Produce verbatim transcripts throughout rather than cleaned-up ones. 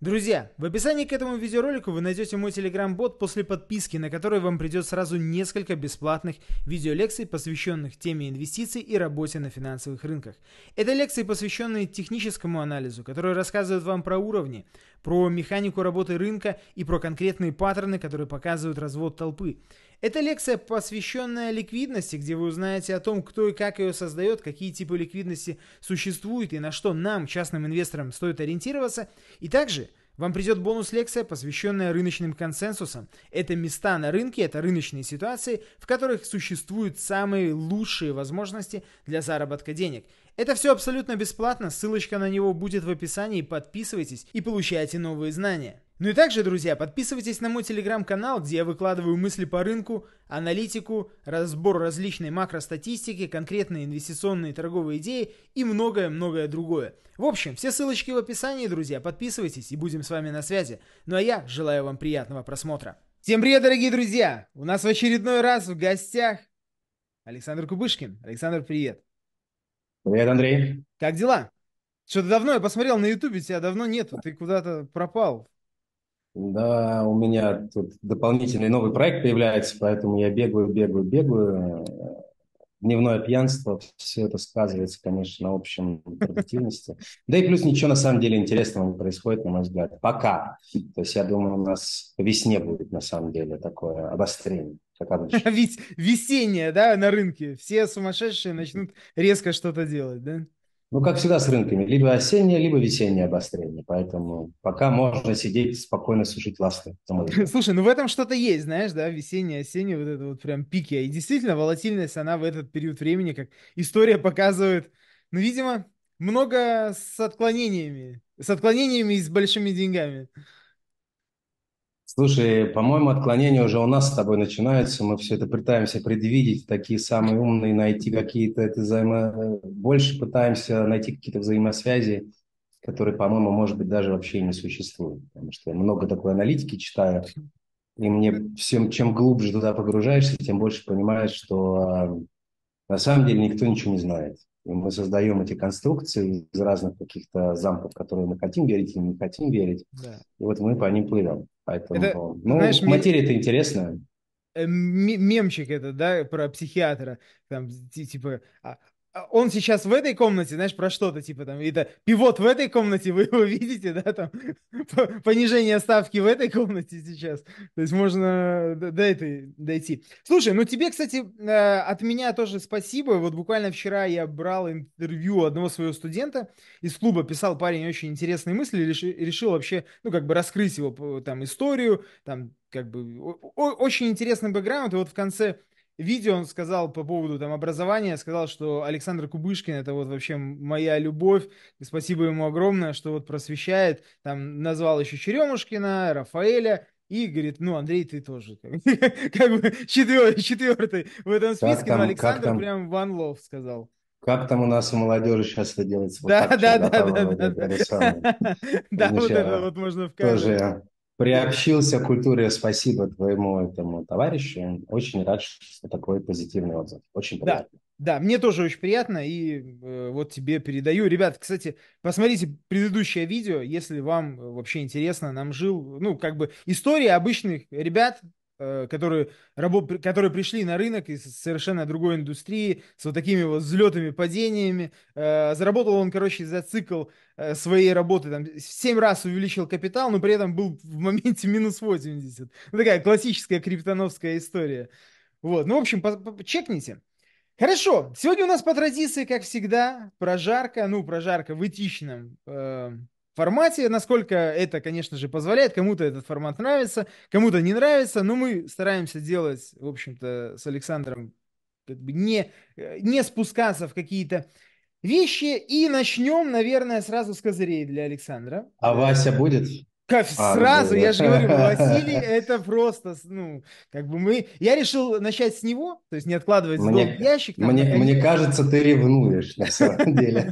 Друзья, в описании к этому видеоролику вы найдете мой телеграм-бот, после подписки на который вам придет сразу несколько бесплатных видеолекций, посвященных теме инвестиций и работе на финансовых рынках. Это лекции, посвященные техническому анализу, которые рассказывают вам про уровни, про механику работы рынка и про конкретные паттерны, которые показывают развод толпы. Это лекция, посвященная ликвидности, где вы узнаете о том, кто и как ее создает, какие типы ликвидности существуют и на что нам, частным инвесторам, стоит ориентироваться. И также вам придет бонус-лекция, посвященная рыночным консенсусам. Это места на рынке, это рыночные ситуации, в которых существуют самые лучшие возможности для заработка денег. Это все абсолютно бесплатно, ссылочка на него будет в описании, подписывайтесь и получайте новые знания. Ну и также, друзья, подписывайтесь на мой телеграм-канал, где я выкладываю мысли по рынку, аналитику, разбор различной макростатистики, конкретные инвестиционные и торговые идеи и многое-многое другое. В общем, все ссылочки в описании, друзья, подписывайтесь и будем с вами на связи. Ну а я желаю вам приятного просмотра. Всем привет, дорогие друзья! У нас в очередной раз в гостях Александр Кубышкин. Александр, привет. Привет, Андрей. Как дела? Что-то давно я посмотрел на ютубе, тебя давно нету, ты куда-то пропал. Да, у меня тут дополнительный новый проект появляется, поэтому я бегаю, бегаю, бегаю. Дневное пьянство, все это сказывается, конечно, на общем продуктивности. Да и плюс ничего на самом деле интересного не происходит, на мой взгляд. Пока. То есть я думаю, у нас по весне будет на самом деле такое обострение, как обычно. Ведь весеннее, да, на рынке. Все сумасшедшие начнут резко что-то делать, да? Ну, как всегда с рынками, либо осеннее, либо весеннее обострение. Поэтому пока можно сидеть спокойно, сушить ласты, на мой взгляд. Слушай, ну в этом что-то есть, знаешь, да, весеннее, осеннее, вот это вот прям пики. И действительно, волатильность, она в этот период времени, как история показывает, ну, видимо, много с отклонениями. С отклонениями и с большими деньгами. Слушай, по-моему, отклонения уже у нас с тобой начинаются. Мы все это пытаемся предвидеть, такие самые умные, найти какие-то это взаимо... больше пытаемся найти какие-то взаимосвязи, которые, по-моему, может быть, даже вообще не существуют. Потому что я много такой аналитики читаю, и мне всем, чем глубже туда погружаешься, тем больше понимаешь, что а, на самом деле никто ничего не знает. И мы создаем эти конструкции из разных каких-то замков, в которые мы хотим верить или не хотим верить. Да. И вот мы по ним плывем. Это, Поэтому, знаешь, ну, мне материя-то интересная. э, ме- мемчик это, да, про психиатра, там, ти- типа, а- а он сейчас в этой комнате, знаешь, про что-то, типа, там, это, пивот в этой комнате, вы его видите, да, там, п- понижение ставки в этой комнате сейчас, то есть можно до, до этой дойти. Слушай, ну тебе, кстати, э, от меня тоже спасибо, вот буквально вчера я брал интервью у одного своего студента из клуба, писал парень очень интересные мысли, реши- решил вообще, ну, как бы раскрыть его, п- там, историю, там, как бы о- о- очень интересный бэкграунд. И вот в конце видео он сказал по поводу там образования, сказал, что Александр Кубышкин это вот вообще моя любовь. И спасибо ему огромное, что вот просвещает. Там назвал еще Черемушкина, Рафаэля. И говорит, ну, Андрей, ты тоже как, как бы четвер- четвертый в этом Как списке, но там, как Александр там, прям one love сказал. как там у нас у молодежи сейчас это делается вот Да, так, да, что, да, да, да, Павел, да, это, да. это самое. Да, Помнишь, вот это я вот можно в кадр. тоже Да. приобщился к культуре, спасибо твоему этому товарищу. Очень рад, что такой позитивный отзыв. Очень Да, приятно. да, мне тоже очень приятно, и э, вот тебе передаю. Ребят, кстати, посмотрите предыдущее видео, если вам э, вообще интересно. Нам жил, ну, как бы история обычных ребят, э, которые, рабо- при- которые пришли на рынок из совершенно другой индустрии, с вот такими вот взлетами, падениями. Э, заработал он, короче, за цикл э, своей работы, там, в семь раз увеличил капитал, но при этом был в моменте минус восемьдесят. Ну, такая классическая криптоновская история. Вот, ну, в общем, по- по- чекните. Хорошо, сегодня у нас по традиции, как всегда, прожарка, ну, прожарка в этичном э, формате, насколько это, конечно же, позволяет. Кому-то этот формат нравится, кому-то не нравится, но мы стараемся делать, в общем-то, с Александром как бы не, э, не спускаться в какие-то вещи. И начнем, наверное, сразу с козырей для Александра. А Э, Вася будет? как А, ну, сразу, я будет. же говорю, Василий, это просто, ну, как бы мы... Я решил начать с него, то есть не откладывать в долгий Мне, ящик, там, мне, мне наконец. кажется, ты ревнуешь на самом деле.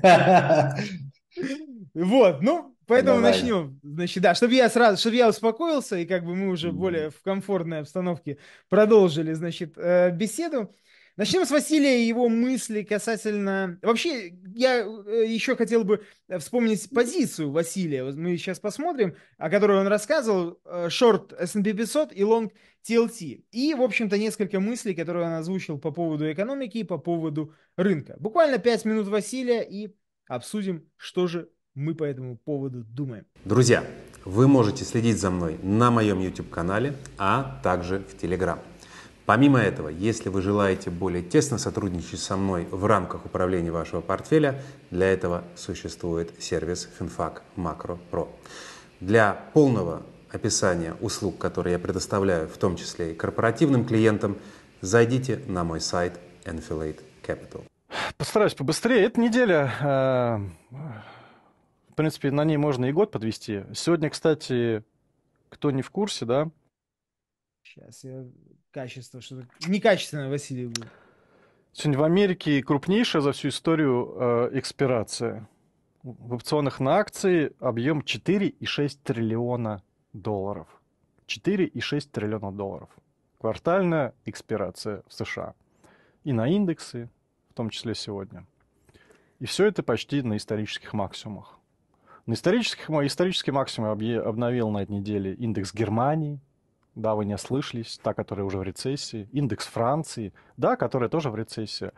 Вот, ну, поэтому Давай. начнем. Значит, да, чтобы я сразу, чтобы я успокоился, и как бы мы уже более в комфортной обстановке продолжили, значит, э, беседу. Начнем с Василия и его мысли касательно... Вообще, я э, еще хотел бы вспомнить позицию Василия. Вот мы сейчас посмотрим, о которой он рассказывал. э, Шорт эс энд пи пятьсот и лонг ти эл ти. И, в общем-то, несколько мыслей, которые он озвучил по поводу экономики и по поводу рынка. Буквально пять минут Василия и обсудим, что же мы по этому поводу думаем. Друзья, вы можете следить за мной на моем YouTube-канале, а также в Telegram. Помимо этого, если вы желаете более тесно сотрудничать со мной в рамках управления вашего портфеля, для этого существует сервис FinFac Macro Pro. Для полного описания услуг, которые я предоставляю, в том числе и корпоративным клиентам, зайдите на мой сайт Enfilade Capital. Постараюсь побыстрее. Эта неделя, э, в принципе, на ней можно и год подвести. Сегодня, кстати, кто не в курсе, да? Сейчас я... Качество, что-то некачественное, Василий, будет. Сегодня в Америке крупнейшая за всю историю э, экспирация. В опционах на акции объем четыре и шесть триллиона долларов. четыре и шесть триллиона долларов. Квартальная экспирация в США. И на индексы, в том числе сегодня. И все это почти на исторических максимумах. На исторических, исторический максимум обновил на этой неделе индекс Германии. Да, вы не ослышались, та, которая уже в рецессии. Индекс Франции, да, которая тоже в рецессии.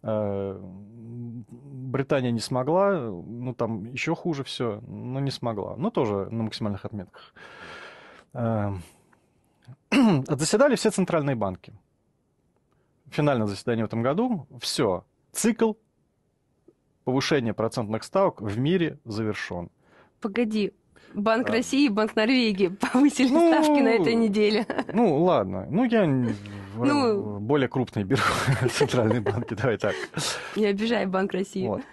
Британия не смогла, ну там еще хуже все, но не смогла. Но тоже на максимальных отметках. Заседали все центральные банки. Финальное заседание в этом году. Все. Цикл повышения процентных ставок в мире завершен. Погоди. Банк Да. России и Банк Норвегии повысили Ну, ставки на этой неделе. Ну, ладно. Ну, я н- в- Ну. более крупные беру центральные банки. Давай так. Не обижай Банк России. Вот.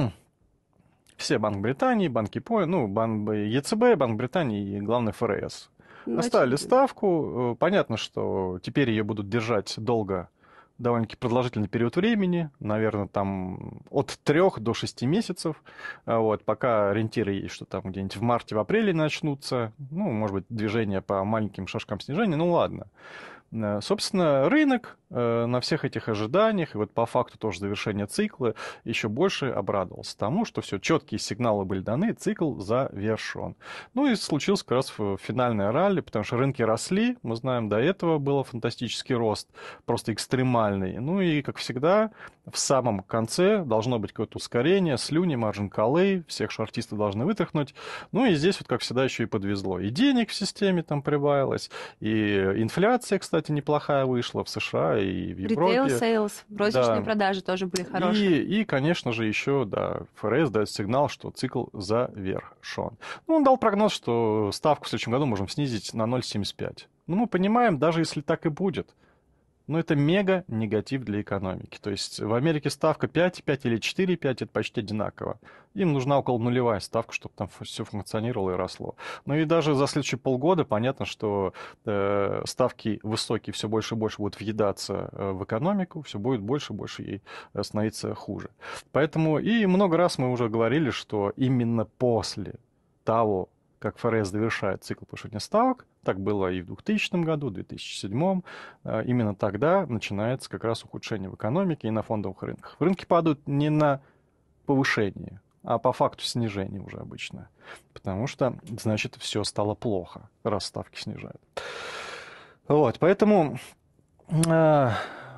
Все Банк Британии, Банк Японии, ну, Банк ЕЦБ, Банк Британии и, главное, ФРС. Ну, Оставили очевидно. ставку. Э, Понятно, что теперь ее будут держать долго, довольно-таки продолжительный период времени, наверное, там от трех до шести месяцев, А вот, пока ориентиры есть, что там где-нибудь в марте, в апреле начнутся, ну, может быть, движение по маленьким шажкам снижения, ну, ладно. Э, Собственно, рынок э, на всех этих ожиданиях, и вот по факту тоже завершения цикла, еще больше обрадовался тому, что все, четкие сигналы были даны, цикл завершен. Ну и случился как раз в- финальное ралли, потому что рынки росли, мы знаем, до этого был фантастический рост, просто экстремальный. Ну и, как всегда, в самом конце должно быть какое-то ускорение, слюни, маржин колы, всех шортистов должны вытряхнуть. Ну и здесь вот, как всегда, еще и подвезло. И денег в системе там прибавилось, и инфляция, кстати, неплохая вышла в США и в Ритейл Европе. сейлс, розничные Да. продажи тоже были хорошие. И, и, конечно же, еще, да, ФРС дает сигнал, что цикл завершен. Ну, он дал прогноз, что ставку в следующем году можем снизить на ноль целых семьдесят пять. Ну, мы понимаем, даже если так и будет, но это мега негатив для экономики. То есть в Америке ставка пять и пять или четыре и пять, это почти одинаково. Им нужна около нулевая ставка, чтобы там все функционировало и росло. Ну и даже за следующие полгода понятно, что э, ставки высокие все больше и больше будут въедаться э, в экономику, все будет больше и больше ей э, становиться хуже. Поэтому и много раз мы уже говорили, что именно после того, как ФРС завершает цикл повышения ставок, так было и в двухтысячном году, в две тысячи седьмом, э, именно тогда начинается как раз ухудшение в экономике и на фондовых рынках. Рынки падают не на повышение, а по факту снижения уже обычно. Потому что, значит, все стало плохо, раз ставки снижают. Вот, поэтому э,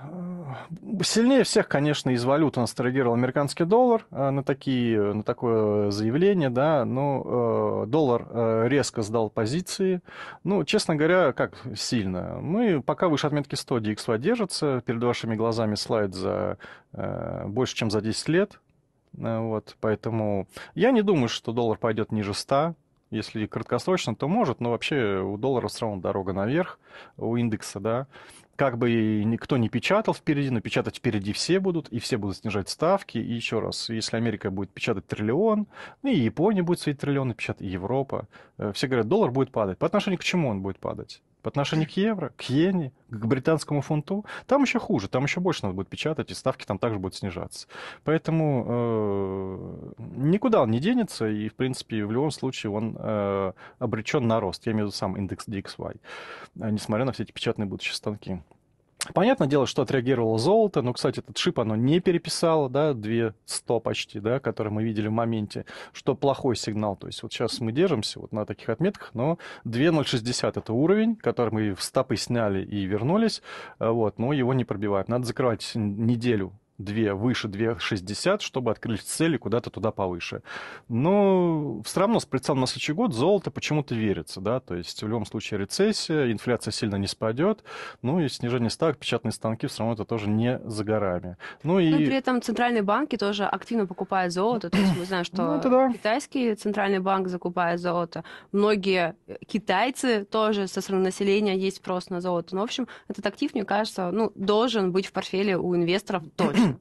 сильнее всех, конечно, из валют у нас отреагировал американский доллар э, на, такие, на такое заявление, да, но э, доллар э, резко сдал позиции. Ну, честно говоря, как сильно? Мы пока выше отметки сто ди экс уай держится, перед вашими глазами слайд за э, больше, чем за десять лет. Э, Вот, поэтому я не думаю, что доллар пойдет ниже ста. Если краткосрочно, то может, но вообще у доллара все равно дорога наверх, у индекса, да. Как бы и никто не печатал впереди, но печатать впереди все будут, и все будут снижать ставки. И еще раз, если Америка будет печатать триллион, ну и Япония будет свои триллионы печатать, и Европа, э, все говорят, доллар будет падать. По отношению к чему он будет падать? По отношению к евро, к иене, к британскому фунту? Там еще хуже, там еще больше надо будет печатать, и ставки там также будут снижаться. Поэтому э, никуда он не денется, и, в принципе, в любом случае он э, обречен на рост. Я имею в виду сам индекс ди экс уай, э, несмотря на все эти печатные будущие станки. Понятное дело, что отреагировало золото, но, кстати, этот шип, оно не переписало, да, две сто почти, да, которые мы видели в моменте, что плохой сигнал. То есть вот сейчас мы держимся вот на таких отметках, но две ноль шестьдесят это уровень, который мы в стопы сняли и вернулись, вот, но его не пробивают. Надо закрывать неделю две выше две шестьдесят, чтобы открыть цели куда-то туда повыше. Но все равно с прицелом на следующий год золото почему-то верится, да, то есть в любом случае рецессия, инфляция сильно не спадет, ну и снижение ставок, печатные станки все равно это тоже не за горами. Ну и... Ну, при этом центральные банки тоже активно покупают золото, то есть мы знаем, что ну, это да. китайский центральный банк закупает золото, многие китайцы тоже со стороны населения есть спрос на золото. Ну, в общем, этот актив, мне кажется, ну, должен быть в портфеле у инвесторов точно.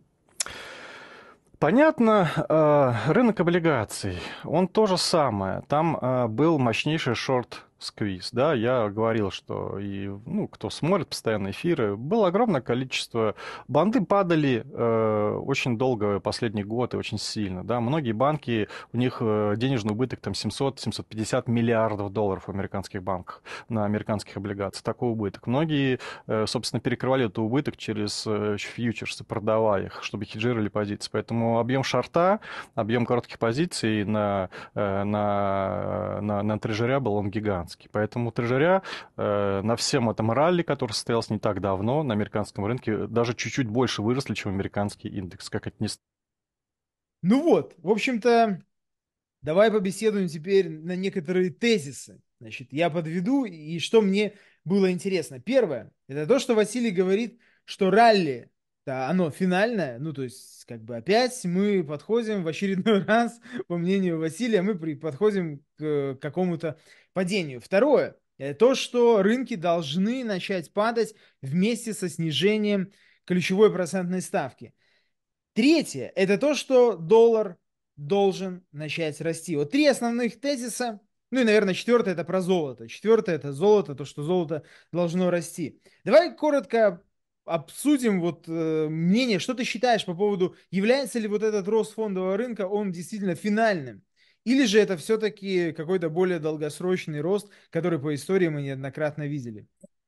Понятно, рынок облигаций, он то же самое. Там был мощнейший шорт-сквиз, да, я говорил, что и, ну, кто смотрит постоянно эфиры, было огромное количество, банды падали э, очень долго, последний год и очень сильно, да, многие банки, у них денежный убыток там семьсот — семьсот пятьдесят миллиардов долларов в американских банках, на американских облигациях, такой убыток. Многие, э, собственно, перекрывали этот убыток через э, фьючерсы, продавая их, чтобы хеджировали позиции, поэтому объем шорта, объем коротких позиций на, на, на, на трежеря был он гигантский. Поэтому трежеря э, на всем этом ралли, который состоялся не так давно на американском рынке, даже чуть-чуть больше выросли, чем американский индекс. Как это ни... Ну вот, в общем-то, давай побеседуем теперь на некоторые тезисы. Значит, я подведу, и что мне было интересно. Первое, это то, что Василий говорит, что ралли, да, оно финальное, ну, то есть, как бы опять мы подходим в очередной раз, по мнению Василия, мы при, подходим к, к какому-то падению. Второе, это то, что рынки должны начать падать вместе со снижением ключевой процентной ставки. Третье, это то, что доллар должен начать расти. Вот три основных тезиса. Ну и, наверное, четвертое это про золото. Четвертое это золото, то, что золото должно расти. Давай коротко обсудим вот э, мнение, что ты считаешь по поводу, является ли вот этот рост фондового рынка, он действительно финальным? Или же это все-таки какой-то более долгосрочный рост, который по истории мы неоднократно видели?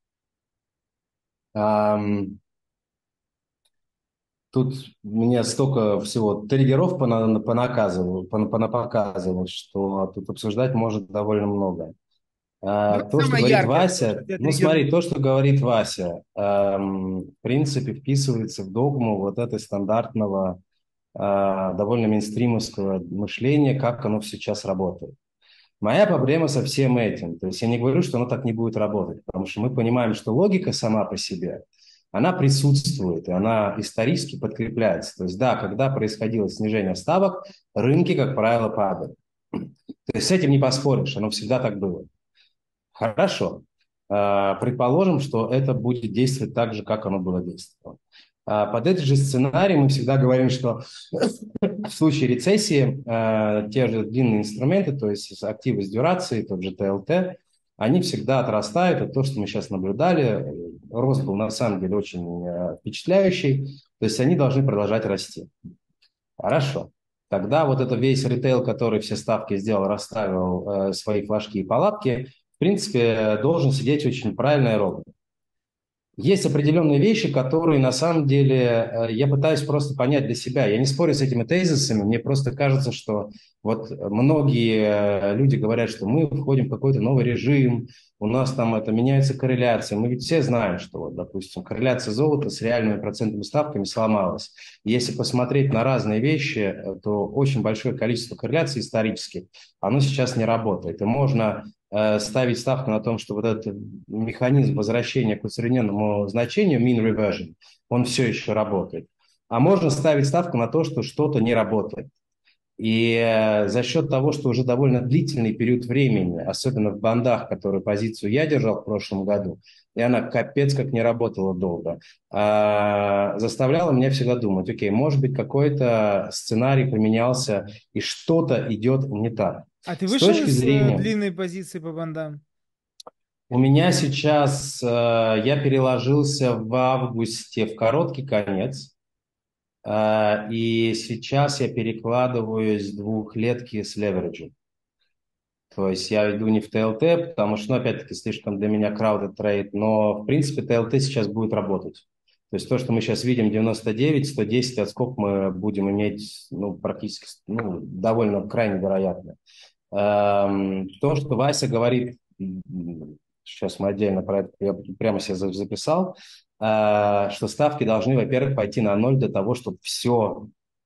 Um... Тут мне столько всего триггеров понаказывал, понапоказывал, что тут обсуждать может довольно много. А, Ну, то, что самое говорит яркое, то, Вася, что тебя ну смотри, триггернуло. то, что говорит Вася, эм, в принципе, вписывается в догму вот этой стандартного, э, довольно мейнстримовского мышления, как оно сейчас работает. Моя проблема со всем этим, то есть я не говорю, что оно так не будет работать, потому что мы понимаем, что логика сама по себе, она присутствует, и она исторически подкрепляется. То есть да, когда происходило снижение ставок, рынки, как правило, падали. То есть с этим не поспоришь, оно всегда так было. Хорошо. Предположим, что это будет действовать так же, как оно было действовать. Под этот же сценарий мы всегда говорим, что в случае рецессии те же длинные инструменты, то есть активы с дюрацией, тот же ТЛТ, они всегда отрастают. Это то, что мы сейчас наблюдали. Рост был на самом деле очень впечатляющий. То есть они должны продолжать расти. Хорошо. Тогда вот это весь ритейл, который все ставки сделал, расставил свои флажки и палатки, в принципе, должен сидеть очень правильно и ровно. Есть определенные вещи, которые на самом деле я пытаюсь просто понять для себя. Я не спорю с этими тезисами, мне просто кажется, что вот многие люди говорят, что мы входим в какой-то новый режим, у нас там это меняется корреляция. Мы ведь все знаем, что, вот, допустим, корреляция золота с реальными процентными ставками сломалась. Если посмотреть на разные вещи, то очень большое количество корреляций исторических, оно сейчас не работает. И можно ставить ставку на том, что вот этот механизм возвращения к усредненному значению, mean reversion, он все еще работает. А можно ставить ставку на то, что что-то не работает. И за счет того, что уже довольно длительный период времени, особенно в бандах, которую позицию я держал в прошлом году, и она капец как не работала долго, заставляла меня всегда думать, окей, может быть, какой-то сценарий поменялся, и что-то идет не так. А ты С вышел точки из зрения... длинной позиции по бандам? У меня сейчас, э, я переложился в августе в короткий конец, э, и сейчас я перекладываюсь в двухлетки с левериджем. То есть я иду не в тэ эл тэ, потому что, ну, опять-таки, слишком для меня crowded trade, но, в принципе, тэ эл тэ сейчас будет работать. То есть то, что мы сейчас видим, девяносто девять, сто десять отскок мы будем иметь, ну, практически, ну, довольно крайне вероятно. Эм, то, что Вася говорит, сейчас мы отдельно про это, я прямо себе записал, э, что ставки должны, во-первых, пойти на ноль для того, чтобы все,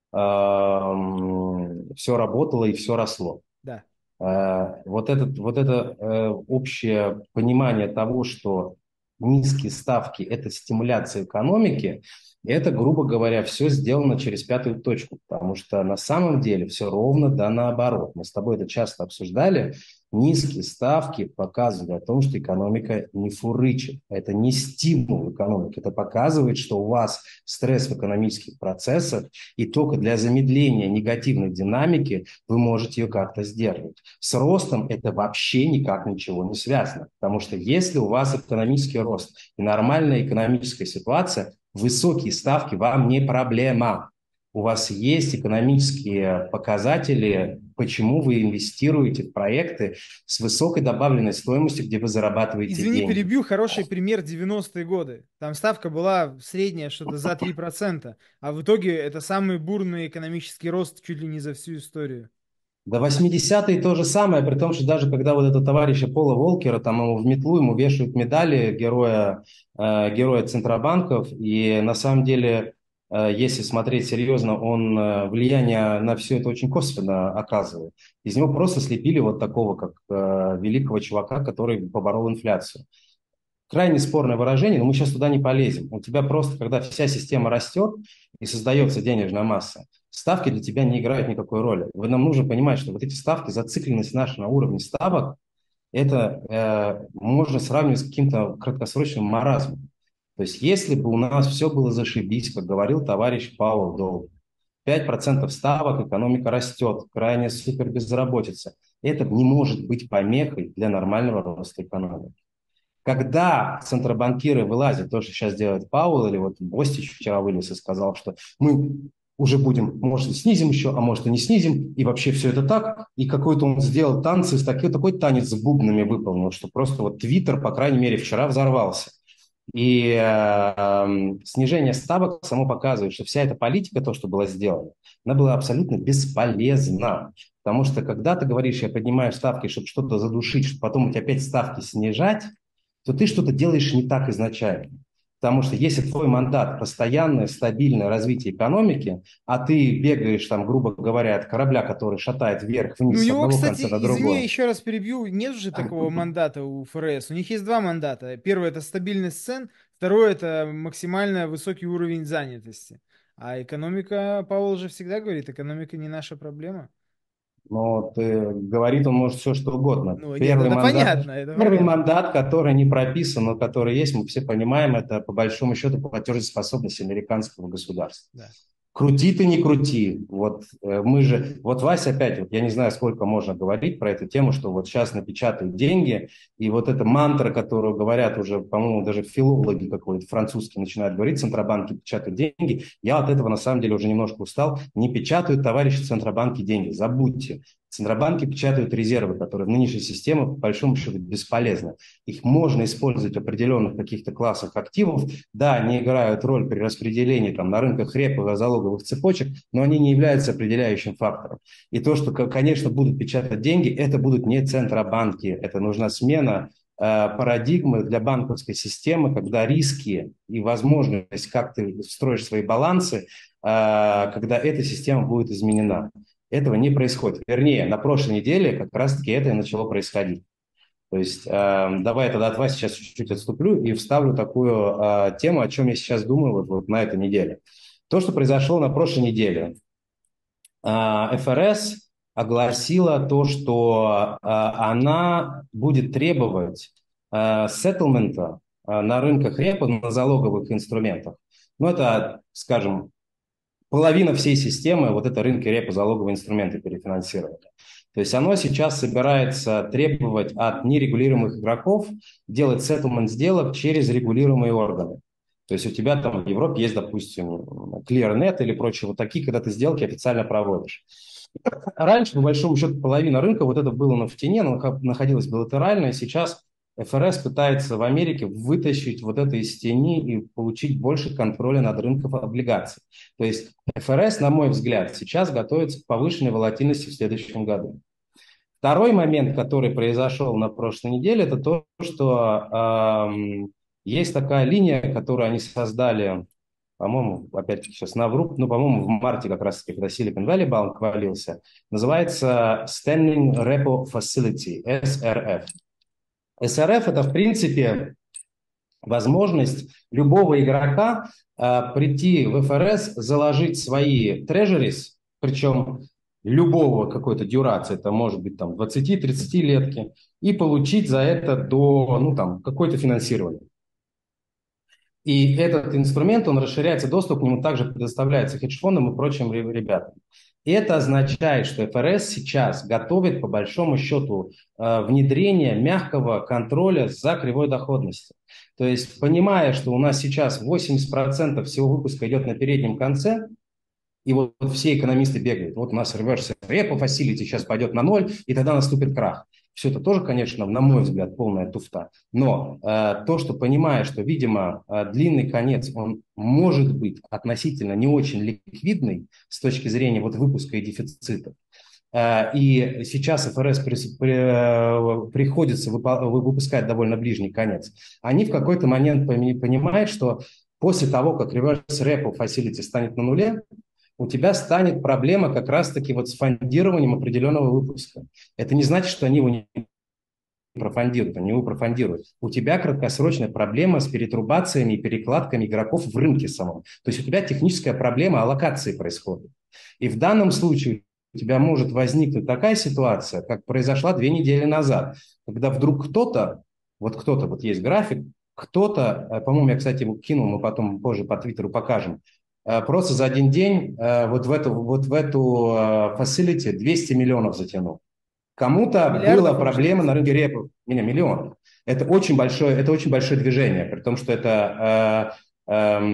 эм, все работало и все росло. Да. Э, Вот, этот, вот это э, общее понимание того, что низкие ставки – это стимуляция экономики, это, грубо говоря, все сделано через пятую точку, потому что на самом деле все ровно да наоборот. Мы с тобой это часто обсуждали. Низкие ставки показывают о том, что экономика не фурычит. Это не стимул экономики. Это показывает, что у вас стресс в экономических процессах, и только для замедления негативной динамики вы можете ее как-то сдерживать. С ростом это вообще никак ничего не связано, потому что если у вас экономический рост и нормальная экономическая ситуация, высокие ставки вам не проблема. У вас есть экономические показатели, почему вы инвестируете в проекты с высокой добавленной стоимостью, где вы зарабатываете Извини, деньги. перебью, хороший пример девяностые годы. Там ставка была средняя что-то за три процента, а в итоге это самый бурный экономический рост чуть ли не за всю историю. Да восьмидесятые то же самое, при том, что даже когда вот этого товарища Пола Волкера, там ему в метлу ему вешают медали героя, э, героя Центробанков, и на самом деле, э, если смотреть серьезно, он э, влияние на все это очень косвенно оказывает. Из него просто слепили вот такого, как э, великого чувака, который поборол инфляцию. Крайне спорное выражение, но мы сейчас туда не полезем. У тебя просто, когда вся система растет и создается денежная масса, ставки для тебя не играют никакой роли. Вы нам нужно понимать, что вот эти ставки, зацикленность наша на уровне ставок, это э, можно сравнивать с каким-то краткосрочным маразмом. То есть если бы у нас все было зашибись, как говорил товарищ Пауэлл долго, пять процентов ставок, экономика растет, крайне супер безработица, это не может быть помехой для нормального роста экономики. Когда центробанкиры вылазят, то, что сейчас делает Пауэлл, или вот Бостич вчера вылез и сказал, что мы уже будем, может, и снизим еще, а может, и не снизим, и вообще все это так, и какой-то он сделал танцы, такой, такой танец с бубнами выполнил, что просто вот Твиттер, по крайней мере, вчера взорвался. И э, снижение ставок само показывает, что вся эта политика, то, что было сделано, она была абсолютно бесполезна. Потому что когда ты говоришь, я поднимаю ставки, чтобы что-то задушить, чтобы потом эти опять ставки снижать, то ты что-то делаешь не так изначально. Потому что если твой мандат – постоянное, стабильное развитие экономики, а ты бегаешь, там, грубо говоря, от корабля, который шатает Ну, вверх-вниз у с него, одного кстати, конца на извини, другой. еще раз перебью, нет же такого мандата у эф эр эс. У них есть два мандата. Первый – это стабильность цен, второй – это максимально высокий уровень занятости. А экономика, Павел же всегда говорит, экономика не наша проблема. Но ты, говорит он может все, что угодно. Ну, нет, Первый это мандат, понятно, это первый понятно. мандат, который не прописан, но который есть, мы все понимаем, это по большому счету платежеспособность американского государства. Да. Крути ты, не крути. Вот э, мы же, вот Вася опять, вот я не знаю, сколько можно говорить про эту тему, что вот сейчас напечатают деньги, и вот эта мантра, которую говорят уже, по-моему, даже филологи какой-то французский начинают говорить, центробанки печатают деньги, я от этого на самом деле уже немножко устал. Не печатают, товарищи центробанки, деньги, забудьте. Центробанки печатают резервы, которые в нынешней системе по большому счету бесполезны. Их можно использовать в определенных каких-то классах активов. Да, они играют роль при распределении там, на рынках реповых залоговых цепочек, но они не являются определяющим фактором. И то, что, конечно, будут печатать деньги, это будут не центробанки. Это нужна смена э, парадигмы для банковской системы, когда риски и возможность, как ты строишь свои балансы, э, когда эта система будет изменена. Этого не происходит. Вернее, на прошлой неделе как раз-таки это и начало происходить. То есть э, давай я тогда от вас сейчас чуть-чуть отступлю и вставлю такую э, тему, о чем я сейчас думаю вот, вот на этой неделе. То, что произошло на прошлой неделе. Э, эф эр эс огласила то, что э, она будет требовать э, сеттlemента э, на рынках репо, на залоговых инструментах. Ну, это, скажем, половина всей системы, вот это рынки репо, залоговые инструменты перефинансирования. То есть оно сейчас собирается требовать от нерегулируемых игроков делать сеттlemент сделок через регулируемые органы. То есть у тебя там в Европе есть, допустим, ClearNet или прочие вот такие, когда ты сделки официально проводишь. Раньше, по большому счету, половина рынка вот это было на в тени, оно нах- находилось билатерально, и сейчас эф эр эс пытается в Америке вытащить вот это из тени и получить больше контроля над рынком облигаций. То есть эф эр эс, на мой взгляд, сейчас готовится к повышенной волатильности в следующем году. Второй момент, который произошел на прошлой неделе, это то, что эм, есть такая линия, которую они создали, по-моему, опять-таки сейчас навру, ну, по-моему, в марте как раз-таки, когда Silicon Valley Bank валился, называется Standing Repo Facility, эс эр эф. эс эр эф – это, в принципе, возможность любого игрока э, прийти в эф эр эс, заложить свои treasuries, причем любого какой-то дюрации, это может быть там двадцать-тридцать летки, и получить за это до, ну, там, какое-то финансирование. И этот инструмент, он расширяется, доступ к нему также предоставляется хедж-фондам и прочим ребятам. И это означает, что эф эр эс сейчас готовит, по большому счету, э, внедрение мягкого контроля за кривой доходности. То есть, понимая, что у нас сейчас восемьдесят процентов всего выпуска идет на переднем конце, и вот все экономисты бегают. Вот у нас reverse repo facility сейчас пойдет на ноль, и тогда наступит крах. Все это тоже, конечно, на мой взгляд, полная туфта. Но э, то, что понимая, что, видимо, э, длинный конец, он может быть относительно не очень ликвидный с точки зрения вот выпуска и дефицита. Э, и сейчас эф эр эс при, при, приходится выпа- выпускать довольно ближний конец. Они в какой-то момент понимают, что после того, как reverse repo facility станет на нуле, у тебя станет проблема как раз-таки вот с фондированием определенного выпуска. Это не значит, что они его не профондируют, они его профондируют. У тебя краткосрочная проблема с перетрубациями и перекладками игроков в рынке самом. То есть у тебя техническая проблема аллокации происходит. И в данном случае у тебя может возникнуть такая ситуация, как произошла две недели назад, когда вдруг кто-то, вот кто-то, вот есть график, кто-то, по-моему, я, кстати, его кинул, мы потом позже по Твиттеру покажем, просто за один день вот в эту, вот в эту facility двести миллионов затянул. Кому-то была Миллиардов, может проблема быть. на рынке репо. Не, миллион. Это очень большое, это очень большое движение, при том, что это э,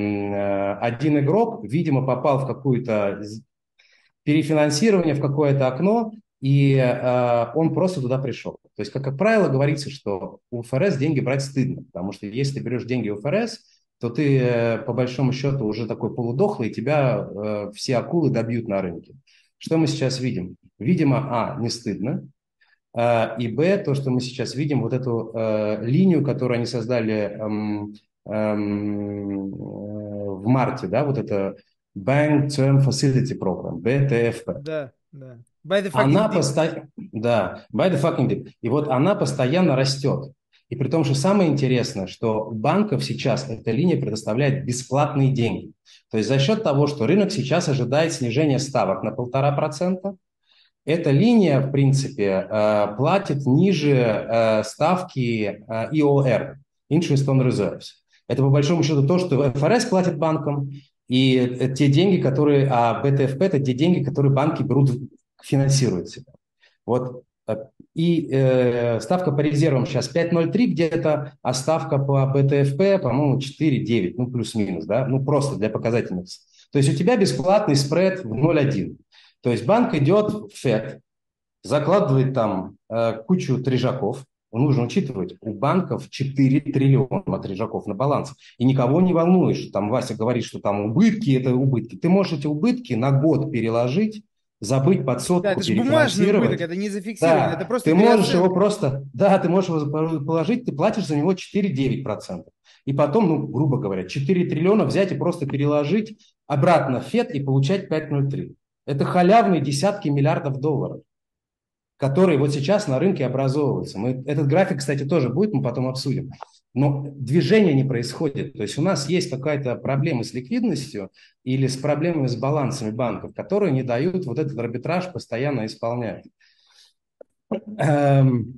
э, один игрок, видимо, попал в какое-то перефинансирование, в какое-то окно, и э, он просто туда пришел. То есть, как, как правило, говорится, что у эф эр эс деньги брать стыдно, потому что если ты берешь деньги у эф эр эс, то ты, э, по большому счету, уже такой полудохлый, и тебя э, все акулы добьют на рынке. Что мы сейчас видим? Видимо, а, не стыдно, э, и б, то, что мы сейчас видим, вот эту э, линию, которую они создали эм, эм, э, в марте, да, вот это Bank Term Facility Program, бэ тэ эф пэ. Да, да. By the fucking Она deep. постоянно, да, by the fucking deep. И вот она постоянно растет. И при том, что самое интересное, что у банков сейчас эта линия предоставляет бесплатные деньги. То есть за счет того, что рынок сейчас ожидает снижения ставок на полтора процента, эта линия, в принципе, э, платит ниже э, ставки э, и о эр, Interest on Reserves. Это, по большому счету, то, что эф эр эс платит банкам, и э, те деньги, которые, а бэ тэ эф пэ – это те деньги, которые банки берут, финансируют себя. Вот. э, И э, ставка по резервам сейчас пять ноль три где-то, а ставка по бэ тэ эф пэ, по-моему, четыре девять, ну, плюс-минус, да, ну, просто для показательности. То есть у тебя бесплатный спред в ноль один. То есть банк идет в Фед, закладывает там э, кучу трижаков. Нужно учитывать, у банков четыре триллиона трижаков на балансе. И никого не волнует, что там Вася говорит, что там убытки, это убытки. Ты можешь эти убытки на год переложить, забыть под Да, сотку, это же бумажный убыток, перефинансировать. это не зафиксировано, это Да, просто ты можешь его переоценка. просто, да, ты можешь его положить, ты платишь за него четыре целых девять десятых процента. И потом, ну, грубо говоря, четыре триллиона взять и просто переложить обратно в Фед и получать пять ноль три. Это халявные десятки миллиардов долларов, которые вот сейчас на рынке образовываются. Мы, этот график, кстати, тоже будет, мы потом обсудим. Но движение не происходит. То есть у нас есть какая-то проблема с ликвидностью или с проблемами с балансами банков, которые не дают вот этот арбитраж постоянно исполнять. Эм,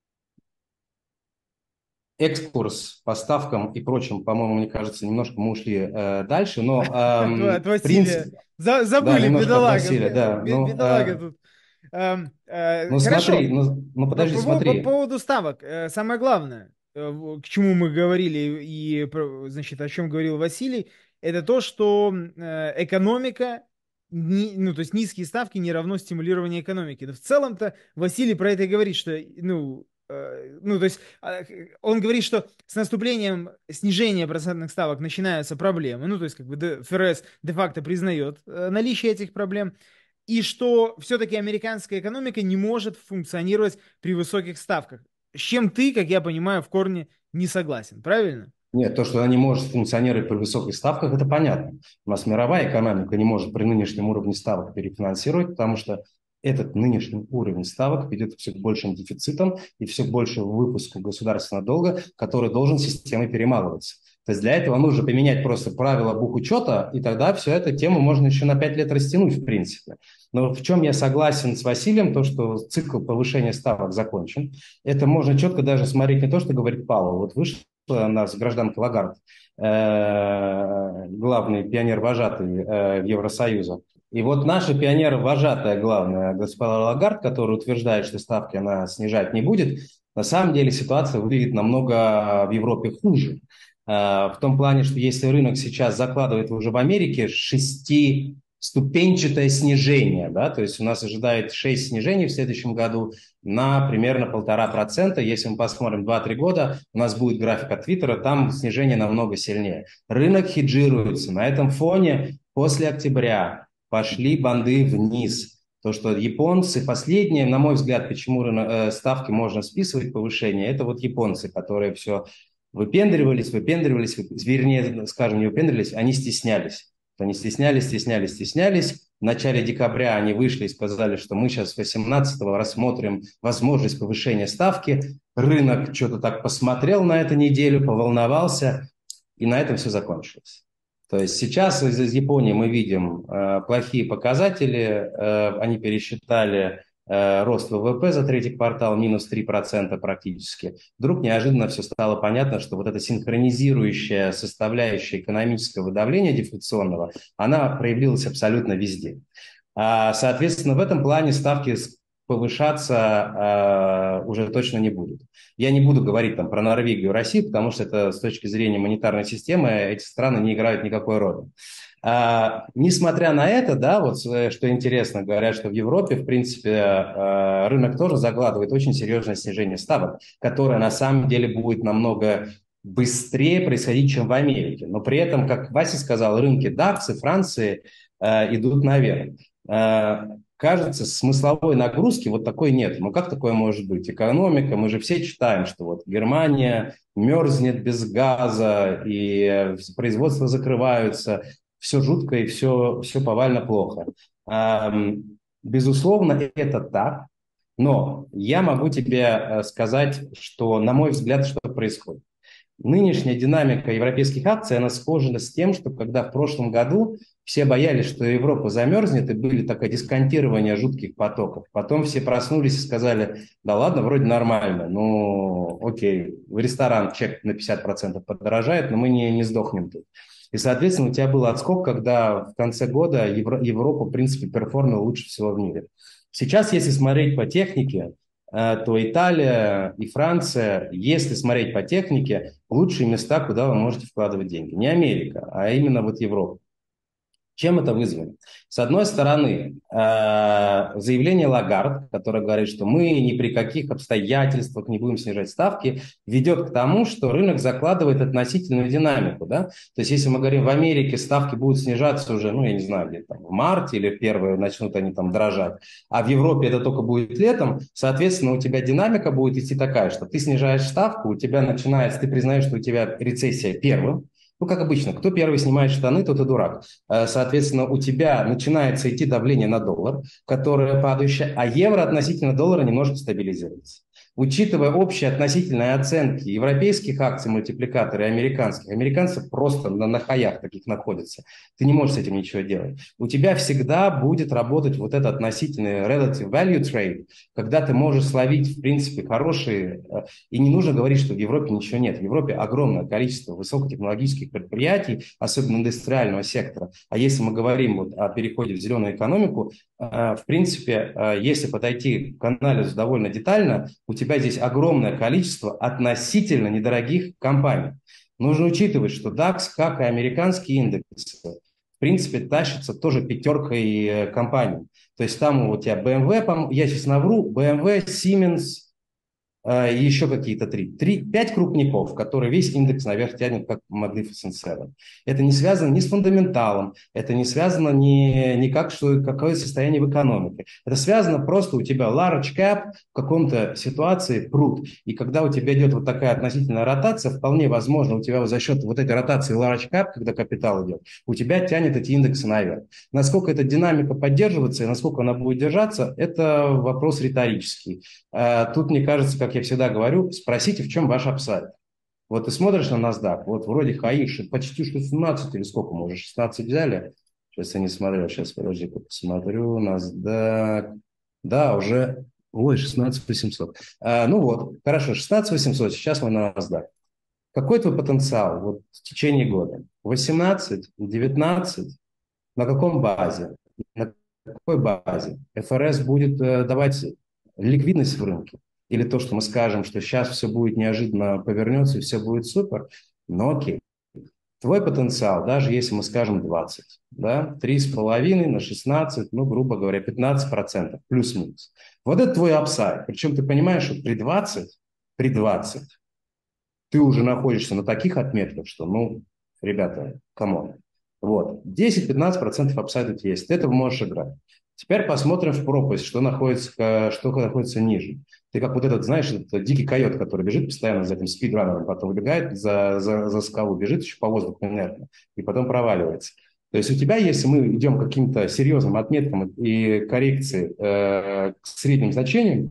экскурс по ставкам и прочим, по-моему, мне кажется, немножко мы ушли э, дальше, но От, эм, от Василия. принцип, За- да, забыли, немножко от бедолага. Василия, бе- да, бе- ну, Бедолага э, тут. Эм, э, ну смотри, Хорошо. ну, ну По, подожди, по- по- по смотри. поводу ставок. э, Самое главное, э, в- к чему мы говорили и, про- значит, о чем говорил Василий, это то, что э, экономика ни, ну, то есть низкие ставки не равно стимулирование экономики. Но в целом-то Василий про это и говорит, что, ну, э, ну, то есть э, он говорит, что с наступлением снижения процентных ставок начинаются проблемы, ну, то есть как бы ФРС де-факто признает э, наличие этих проблем, и что все-таки американская экономика не может функционировать при высоких ставках. С чем ты, как я понимаю, в корне не согласен, правильно? Нет, то, что она не может функционировать при высоких ставках, это понятно. У нас мировая экономика не может при нынешнем уровне ставок перефинансировать, потому что этот нынешний уровень ставок ведет к все большим дефицитам и все большему выпуску государственного долга, который должен системой перемалываться. То есть для этого нужно поменять просто правила бухучета, и тогда всю эту тему можно еще на пять лет растянуть, в принципе. Но в чем я согласен с Василием, то, что цикл повышения ставок закончен, это можно четко даже смотреть не то, что говорит Павел. Вот вышел у нас гражданка Лагард, э, главный пионер-вожатый э, Евросоюза. И вот наша пионер-вожатая, главная, госпожа Лагард, которая утверждает, что ставки она снижать не будет, на самом деле ситуация выглядит намного в Европе хуже. Э, в том плане, что если рынок сейчас закладывает уже в Америке шестиступенчатое снижение, да, то есть у нас ожидает шесть снижений в следующем году, на примерно полтора процента. Если мы посмотрим два-три года, у нас будет график от Твиттера, там снижение намного сильнее. Рынок хеджируется. На этом фоне после октября пошли банды вниз. То, что японцы, последние, на мой взгляд, почему рынок, э, ставки можно списывать, повышение, это вот японцы, которые все выпендривались, выпендривались, вернее, скажем, не выпендривались, они стеснялись. Они стеснялись, стеснялись, стеснялись. В начале декабря они вышли и сказали, что мы сейчас восемнадцатого рассмотрим возможность повышения ставки. Рынок что-то так посмотрел на эту неделю, поволновался, и на этом все закончилось. То есть сейчас из, из Японии мы видим э, плохие показатели. Э, они пересчитали э, рост ВВП за третий квартал минус три процента практически. Вдруг неожиданно все стало понятно, что вот эта синхронизирующая составляющая экономического давления дефляционного, она проявилась абсолютно везде. А, соответственно, в этом плане ставки повышаться э, уже точно не будут. Я не буду говорить там про Норвегию и Россию, потому что это с точки зрения монетарной системы эти страны не играют никакой роли. А, несмотря на это, да, вот что интересно, говорят, что в Европе, в принципе, э, рынок тоже закладывает очень серьезное снижение ставок, которое на самом деле будет намного быстрее происходить, чем в Америке. Но при этом, как Вася сказал, рынки дакс и Франции э, идут наверх. Э, Кажется, смысловой нагрузки вот такой нет. Ну как такое может быть? Экономика, мы же все читаем, что вот Германия мерзнет без газа, и производства закрываются, все жутко и все, все повально плохо. Безусловно, это так, но я могу тебе сказать, что, на мой взгляд, что происходит. Нынешняя динамика европейских акций, она схожа с тем, что когда в прошлом году все боялись, что Европа замерзнет, и были такое дисконтирование жутких потоков. Потом все проснулись и сказали, да ладно, вроде нормально, ну окей, в ресторан чек на пятьдесят процентов подорожает, но мы не, не сдохнем тут. И, соответственно, у тебя был отскок, когда в конце года Евро, Европа, в принципе, перформила лучше всего в мире. Сейчас, если смотреть по технике, то Италия и Франция, если смотреть по технике, лучшие места, куда вы можете вкладывать деньги. Не Америка, а именно вот Европа. Чем это вызвано? С одной стороны, заявление Лагард, которое говорит, что мы ни при каких обстоятельствах не будем снижать ставки, ведет к тому, что рынок закладывает относительную динамику. Да? То есть, если мы говорим, в Америке ставки будут снижаться уже, ну, я не знаю, где-то в марте или первые начнут они там дрожать, а в Европе это только будет летом, соответственно, у тебя динамика будет идти такая, что ты снижаешь ставку, у тебя начинается, ты признаешь, что у тебя рецессия первым. Ну, как обычно, кто первый снимает штаны, тот и дурак. Соответственно, у тебя начинается идти давление на доллар, которое падающее, а евро относительно доллара немножко стабилизируется. Учитывая общие относительные оценки европейских акций мультипликаторов и американских, американцы просто на, на хаях таких находятся. Ты не можешь с этим ничего делать. У тебя всегда будет работать вот этот относительный relative value trade, когда ты можешь словить, в принципе, хорошие... И не нужно говорить, что в Европе ничего нет. В Европе огромное количество высокотехнологических предприятий, особенно индустриального сектора. А если мы говорим вот о переходе в зеленую экономику, в принципе, если подойти к анализу довольно детально, у тебя У тебя здесь огромное количество относительно недорогих компаний. Нужно учитывать, что дакс, как и американские индексы, в принципе, тащится тоже пятеркой э, компаний. То есть там у тебя бэ эм вэ, по-моему, я сейчас навру, бэ эм вэ, Siemens, э, и еще какие-то три. Три, пять крупников, которые весь индекс наверх тянет, как Magnificent Seven. Это не связано ни с фундаменталом, это не связано ни, ни как, что, какое состояние в экономике. Это связано просто у тебя large cap в каком-то ситуации пруд. И когда у тебя идет вот такая относительная ротация, вполне возможно, у тебя за счет вот этой ротации large cap, когда капитал идет, у тебя тянет эти индексы наверх. Насколько эта динамика поддерживается и насколько она будет держаться, это вопрос риторический. А тут, мне кажется, как я всегда говорю, спросите, в чем ваш апсайд. Вот ты смотришь на NASDAQ, вот вроде хаиш, почти что семнадцать или сколько мы уже, шестнадцать взяли? Сейчас я не смотрел, сейчас, подожди-ка, посмотрю. NASDAQ, да, уже, ой, шестнадцать восемьсот. А, ну вот, хорошо, шестнадцать восемьсот, сейчас мы на NASDAQ. Какой твой потенциал вот, в течение года? восемнадцать, девятнадцать? На каком базе? На какой базе? эф эр эс будет э, давать ликвидность в рынке? Или то, что мы скажем, что сейчас все будет неожиданно повернется и все будет супер? Ну окей. Твой потенциал, даже если мы скажем двадцать, да, три с половиной на шестнадцать, ну, грубо говоря, пятнадцать процентов, плюс-минус. Вот это твой апсайд. Причем ты понимаешь, что при двадцать, при двадцать ты уже находишься на таких отметках, что, ну, ребята, камон. Вот, десять-пятнадцать процентов апсайда у тебя есть, ты этого можешь играть. Теперь посмотрим в пропасть, что находится, что находится ниже. Ты как вот этот, знаешь, этот дикий койот, который бежит постоянно за этим спидранером, потом выбегает за, за, за скалу, бежит еще по воздуху инертно, и потом проваливается. То есть у тебя, если мы идем к каким-то серьезным отметкам и коррекции э, к средним значениям,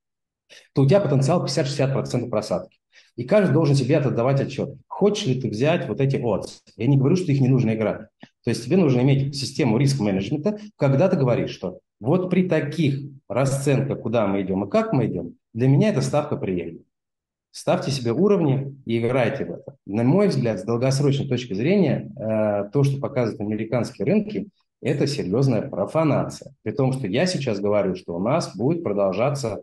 то у тебя потенциал пятьдесят-шестьдесят процентов просадки. И каждый должен себе отдавать отчет. Хочешь ли ты взять вот эти odds? Я не говорю, что их не нужно играть. То есть тебе нужно иметь систему риск-менеджмента, когда ты говоришь, что вот при таких расценках, куда мы идем и как мы идем, для меня эта ставка приемлема. Ставьте себе уровни и играйте в это. На мой взгляд, с долгосрочной точки зрения, то, что показывают американские рынки, это серьезная профанация. При том, что я сейчас говорю, что у нас будет продолжаться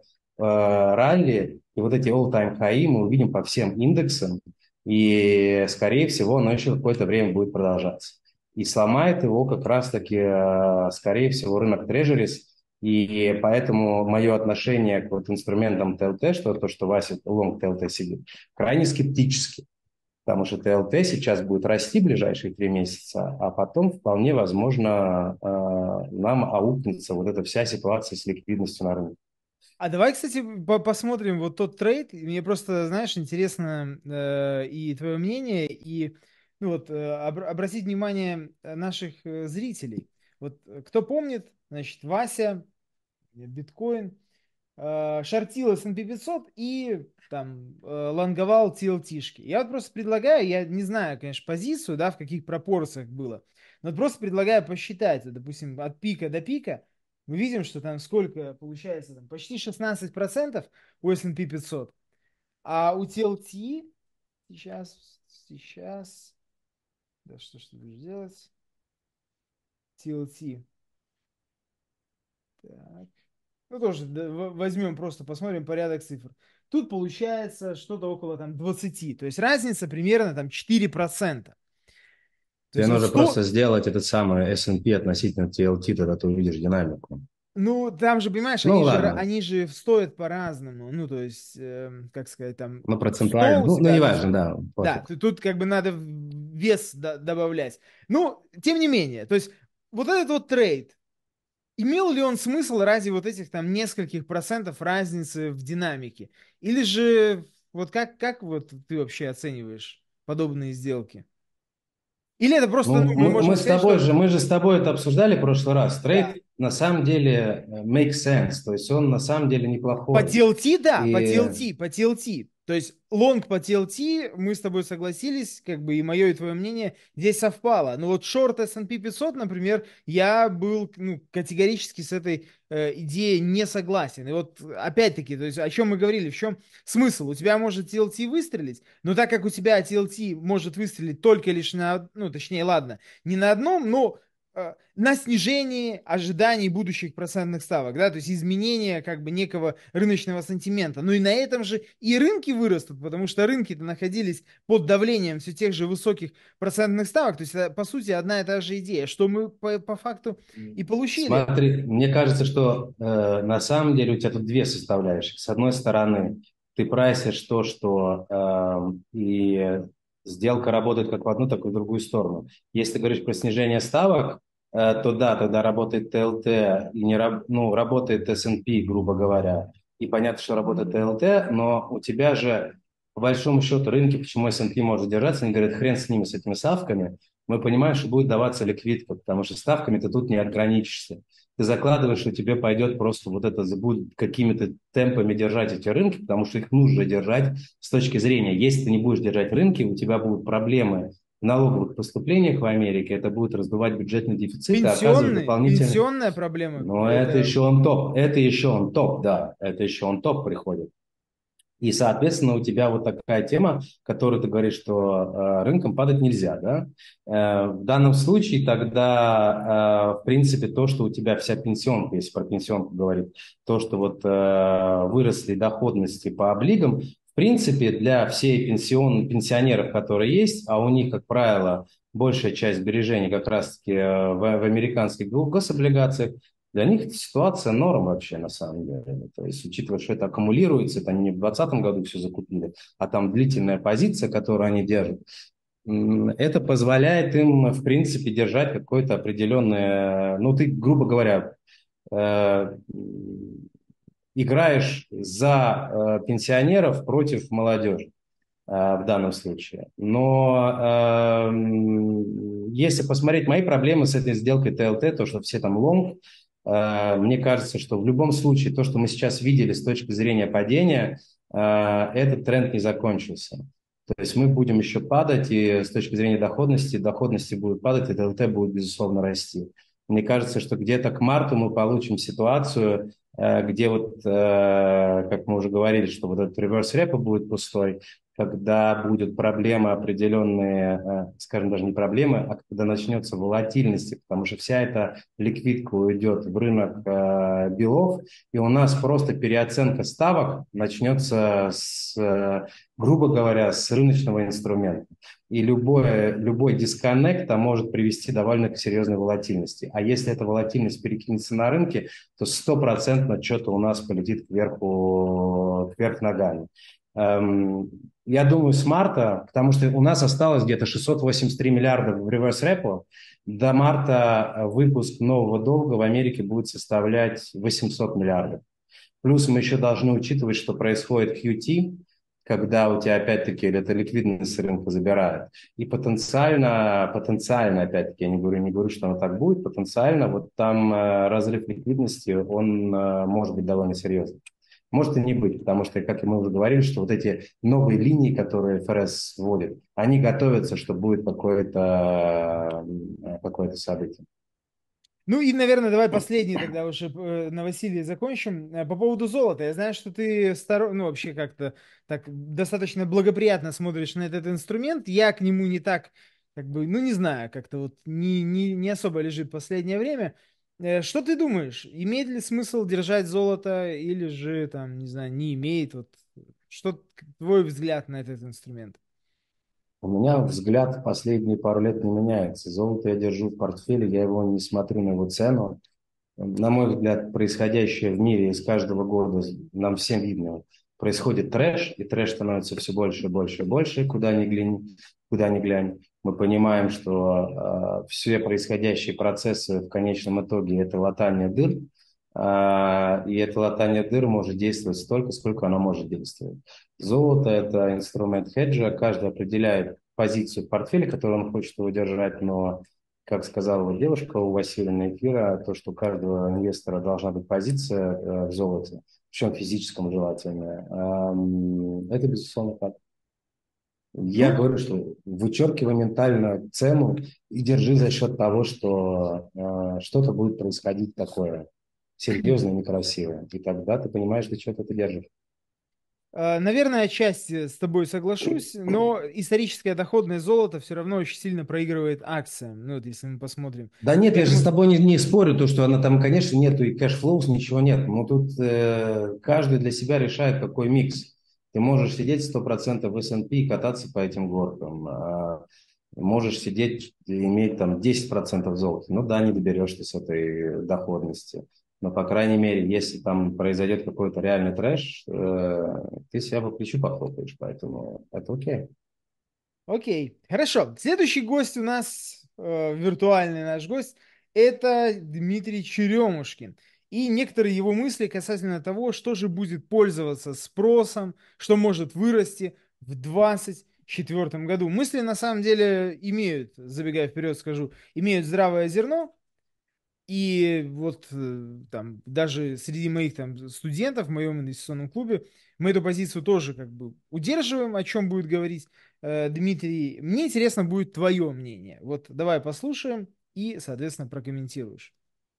ралли, и вот эти all-time high мы увидим по всем индексам, и, скорее всего, оно еще какое-то время будет продолжаться. И сломает его как раз-таки, скорее всего, рынок treasuries, и поэтому мое отношение к вот инструментам ти эл ти, что то, что Вася long ти эл ти сидит, крайне скептически. Потому что ти эл ти сейчас будет расти в ближайшие три месяца, а потом вполне возможно нам аукнется вот эта вся ситуация с ликвидностью на рынке. А давай, кстати, по посмотрим вот тот трейд. Мне просто, знаешь, интересно э, и твое мнение, и ну вот, э, об обратить внимание наших э, зрителей. Вот кто помнит, значит, Вася, биткоин, э, шортил эс энд пи пятьсот и там э, лонговал ти эл ти-шки. Я вот просто предлагаю, я не знаю, конечно, позицию, да, в каких пропорциях было, но вот просто предлагаю посчитать, допустим, от пика до пика. Мы видим, что там сколько получается, там почти шестнадцать процентов у эс энд пи пятьсот, а у ти эл ти сейчас, сейчас, да что ж ты будешь делать? ти эл ти. Так. Ну тоже да, возьмем, просто посмотрим порядок цифр. Тут получается что-то около там двадцати, то есть разница примерно там четыре процента. Тебе нужно сто... просто сделать этот самый эс энд пи относительно ти эл ти, тогда ты увидишь динамику. Ну, там же, понимаешь, ну, они, же, они же стоят по-разному. Ну, то есть, э, как сказать, там... Ну, процентуально. Ну, ну, неважно, да. Да, тут как бы надо вес добавлять. Ну, тем не менее, то есть, вот этот вот трейд, имел ли он смысл ради вот этих там нескольких процентов разницы в динамике? Или же, вот как, как вот ты вообще оцениваешь подобные сделки? Или это просто... Ну, ну, мы, мы, мы, с тобой что... же, мы же с тобой это обсуждали в прошлый раз. Трейд да. на самом деле make sense, то есть он на самом деле неплохой. По ти эл ти, да, И... по ти эл ти, по ти эл ти. То есть лонг по ти эл ти, мы с тобой согласились, как бы и мое, и твое мнение здесь совпало. Но вот шорт эс энд пи пятьсот, например, я был ну, категорически с этой э, идеей не согласен. И вот опять-таки, то есть о чем мы говорили, в чем смысл? У тебя может ти эл ти выстрелить, но так как у тебя ти эл ти может выстрелить только лишь на, ну точнее, ладно, не на одном, но э, на снижении ожиданий будущих процентных ставок, да, то есть изменение как бы некого рыночного сантимента. Ну и на этом же и рынки вырастут, потому что рынки-то находились под давлением все тех же высоких процентных ставок. То есть это, по сути, одна и та же идея, что мы по, по факту и получили. Смотри, мне кажется, что э, на самом деле у тебя тут две составляющие. С одной стороны, ты прайсишь то, что э, и сделка работает как в одну, так и в другую сторону. Если ты говоришь про снижение ставок, э, то да, тогда работает тэ эл тэ, и не, раб- ну, работает эс энд пи, грубо говоря. И понятно, что работает тэ эл тэ, но у тебя же, по большому счету, рынки, почему эс энд пи может держаться, они говорят, хрен с ними, с этими ставками. Мы понимаем, что будет даваться ликвидка, потому что ставками ты тут не ограничишься. Ты закладываешь, что тебе пойдет просто вот это, будет какими-то темпами держать эти рынки, потому что их нужно держать с точки зрения, если ты не будешь держать рынки, у тебя будут проблемы в налоговых поступлениях в Америке, это будет раздувать бюджетный дефицит и оказывать Пенсионный, дополнительные... пенсионная проблема. Но это Это еще он топ, это еще он топ, да, это еще он топ приходит. И, соответственно, у тебя вот такая тема, которую ты говоришь, что э, рынком падать нельзя, да? Э, в данном случае тогда, э, в принципе, то, что у тебя вся пенсионка, если про пенсионку говорить, то, что вот э, выросли доходности по облигам, в принципе, для всей пенсион, пенсионеров, которые есть, а у них, как правило, большая часть сбережений как раз-таки э, в, в американских гособлигациях, для них эта ситуация норм вообще, на самом деле. То есть, учитывая, что это аккумулируется, это они не в двадцатом году все закупили, а там длительная позиция, которую они держат, это позволяет им, в принципе, держать какое-то определенное... Ну, ты, грубо говоря, э, играешь за э, пенсионеров против молодежи э, в данном случае. Но э, если посмотреть мои проблемы с этой сделкой тэ эл тэ, то, что все там лонг, мне кажется, что в любом случае то, что мы сейчас видели с точки зрения падения, этот тренд не закончился. То есть мы будем еще падать, и с точки зрения доходности, доходности будут падать, и тэ эл тэ будет, безусловно, расти. Мне кажется, что где-то к марту мы получим ситуацию, где вот, как мы уже говорили, что вот этот реверс репо будет пустой, когда будут проблемы определенные, скажем, даже не проблемы, а когда начнется волатильность, потому что вся эта ликвидка уйдет в рынок э, белов, и у нас просто переоценка ставок начнется, с, э, грубо говоря, с рыночного инструмента. И любой, любой дисконнект там может привести довольно к серьезной волатильности. А если эта волатильность перекинется на рынке, то стопроцентно что-то у нас полетит кверху, кверх ногами. Я думаю, с марта, потому что у нас осталось где-то шестьсот восемьдесят три миллиарда в реверс-репо, до марта выпуск нового долга в Америке будет составлять восемьсот миллиардов. Плюс мы еще должны учитывать, что происходит кью ти, когда у тебя опять-таки это ликвидность рынка забирает. И потенциально, потенциально, опять-таки, я не говорю, не говорю, что оно так будет, потенциально вот там разрыв ликвидности, он может быть довольно серьезный. Может и не быть, потому что, как мы уже говорили, что вот эти новые линии, которые эф эр эс вводит, они готовятся, что будет какое-то какое-то событие. Ну и, наверное, давай последний тогда уже на Василии закончим. По поводу золота. Я знаю, что ты старо... ну, вообще как-то так достаточно благоприятно смотришь на этот инструмент. Я к нему не так, как бы, ну не знаю, как-то вот не, не, не особо лежит в последнее время. Что ты думаешь? Имеет ли смысл держать золото или же, там, не знаю, не имеет? Вот, что твой взгляд на этот инструмент? У меня взгляд в последние пару лет не меняется. Золото я держу в портфеле, я его не смотрю на его цену. На мой взгляд, происходящее в мире из каждого года, нам всем видно, происходит трэш, и трэш становится все больше и больше и больше, куда ни глянь, куда ни глянь. Мы понимаем, что э, все происходящие процессы в конечном итоге – это латание дыр, э, и это латание дыр может действовать столько, сколько оно может действовать. Золото – это инструмент хеджа, каждый определяет позицию в портфеле, которую он хочет удержать, но, как сказала вот девушка у Василия на эфира, то, что у каждого инвестора должна быть позиция э, в золоте, причем физическом желательно, э, это, безусловно, так. Я говорю, что вычеркивай ментально цену и держи за счет того, что э, что-то будет происходить такое серьезное и некрасивое. И тогда ты понимаешь, для чего ты держишь. Наверное, отчасти с тобой соглашусь, но историческое доходное золото все равно очень сильно проигрывает акциям, ну вот если мы посмотрим. Да нет, я же Поэтому... с тобой не, не спорю, то, что она там, конечно, нету и кэшфлоус, ничего нет. Но тут э, каждый для себя решает, какой микс. Ты можешь сидеть сто процентов в эс энд пи и кататься по этим горкам. А можешь сидеть и иметь там десять процентов золота. Ну да, не доберешься с этой доходности. Но, по крайней мере, если там произойдет какой-то реальный трэш, э, ты себя по плечу похлопаешь, поэтому это окей. Окей, хорошо. Следующий гость у нас, э, виртуальный наш гость, это Дмитрий Черемушкин. И некоторые его мысли касательно того, что же будет пользоваться спросом, что может вырасти в двадцать четвёртом году. Мысли на самом деле имеют, забегая вперед скажу, имеют здравое зерно. И вот э, там даже среди моих там студентов в моем инвестиционном клубе мы эту позицию тоже как бы удерживаем, о чем будет говорить э, Дмитрий. Мне интересно будет твое мнение. Вот давай послушаем и, соответственно, прокомментируешь.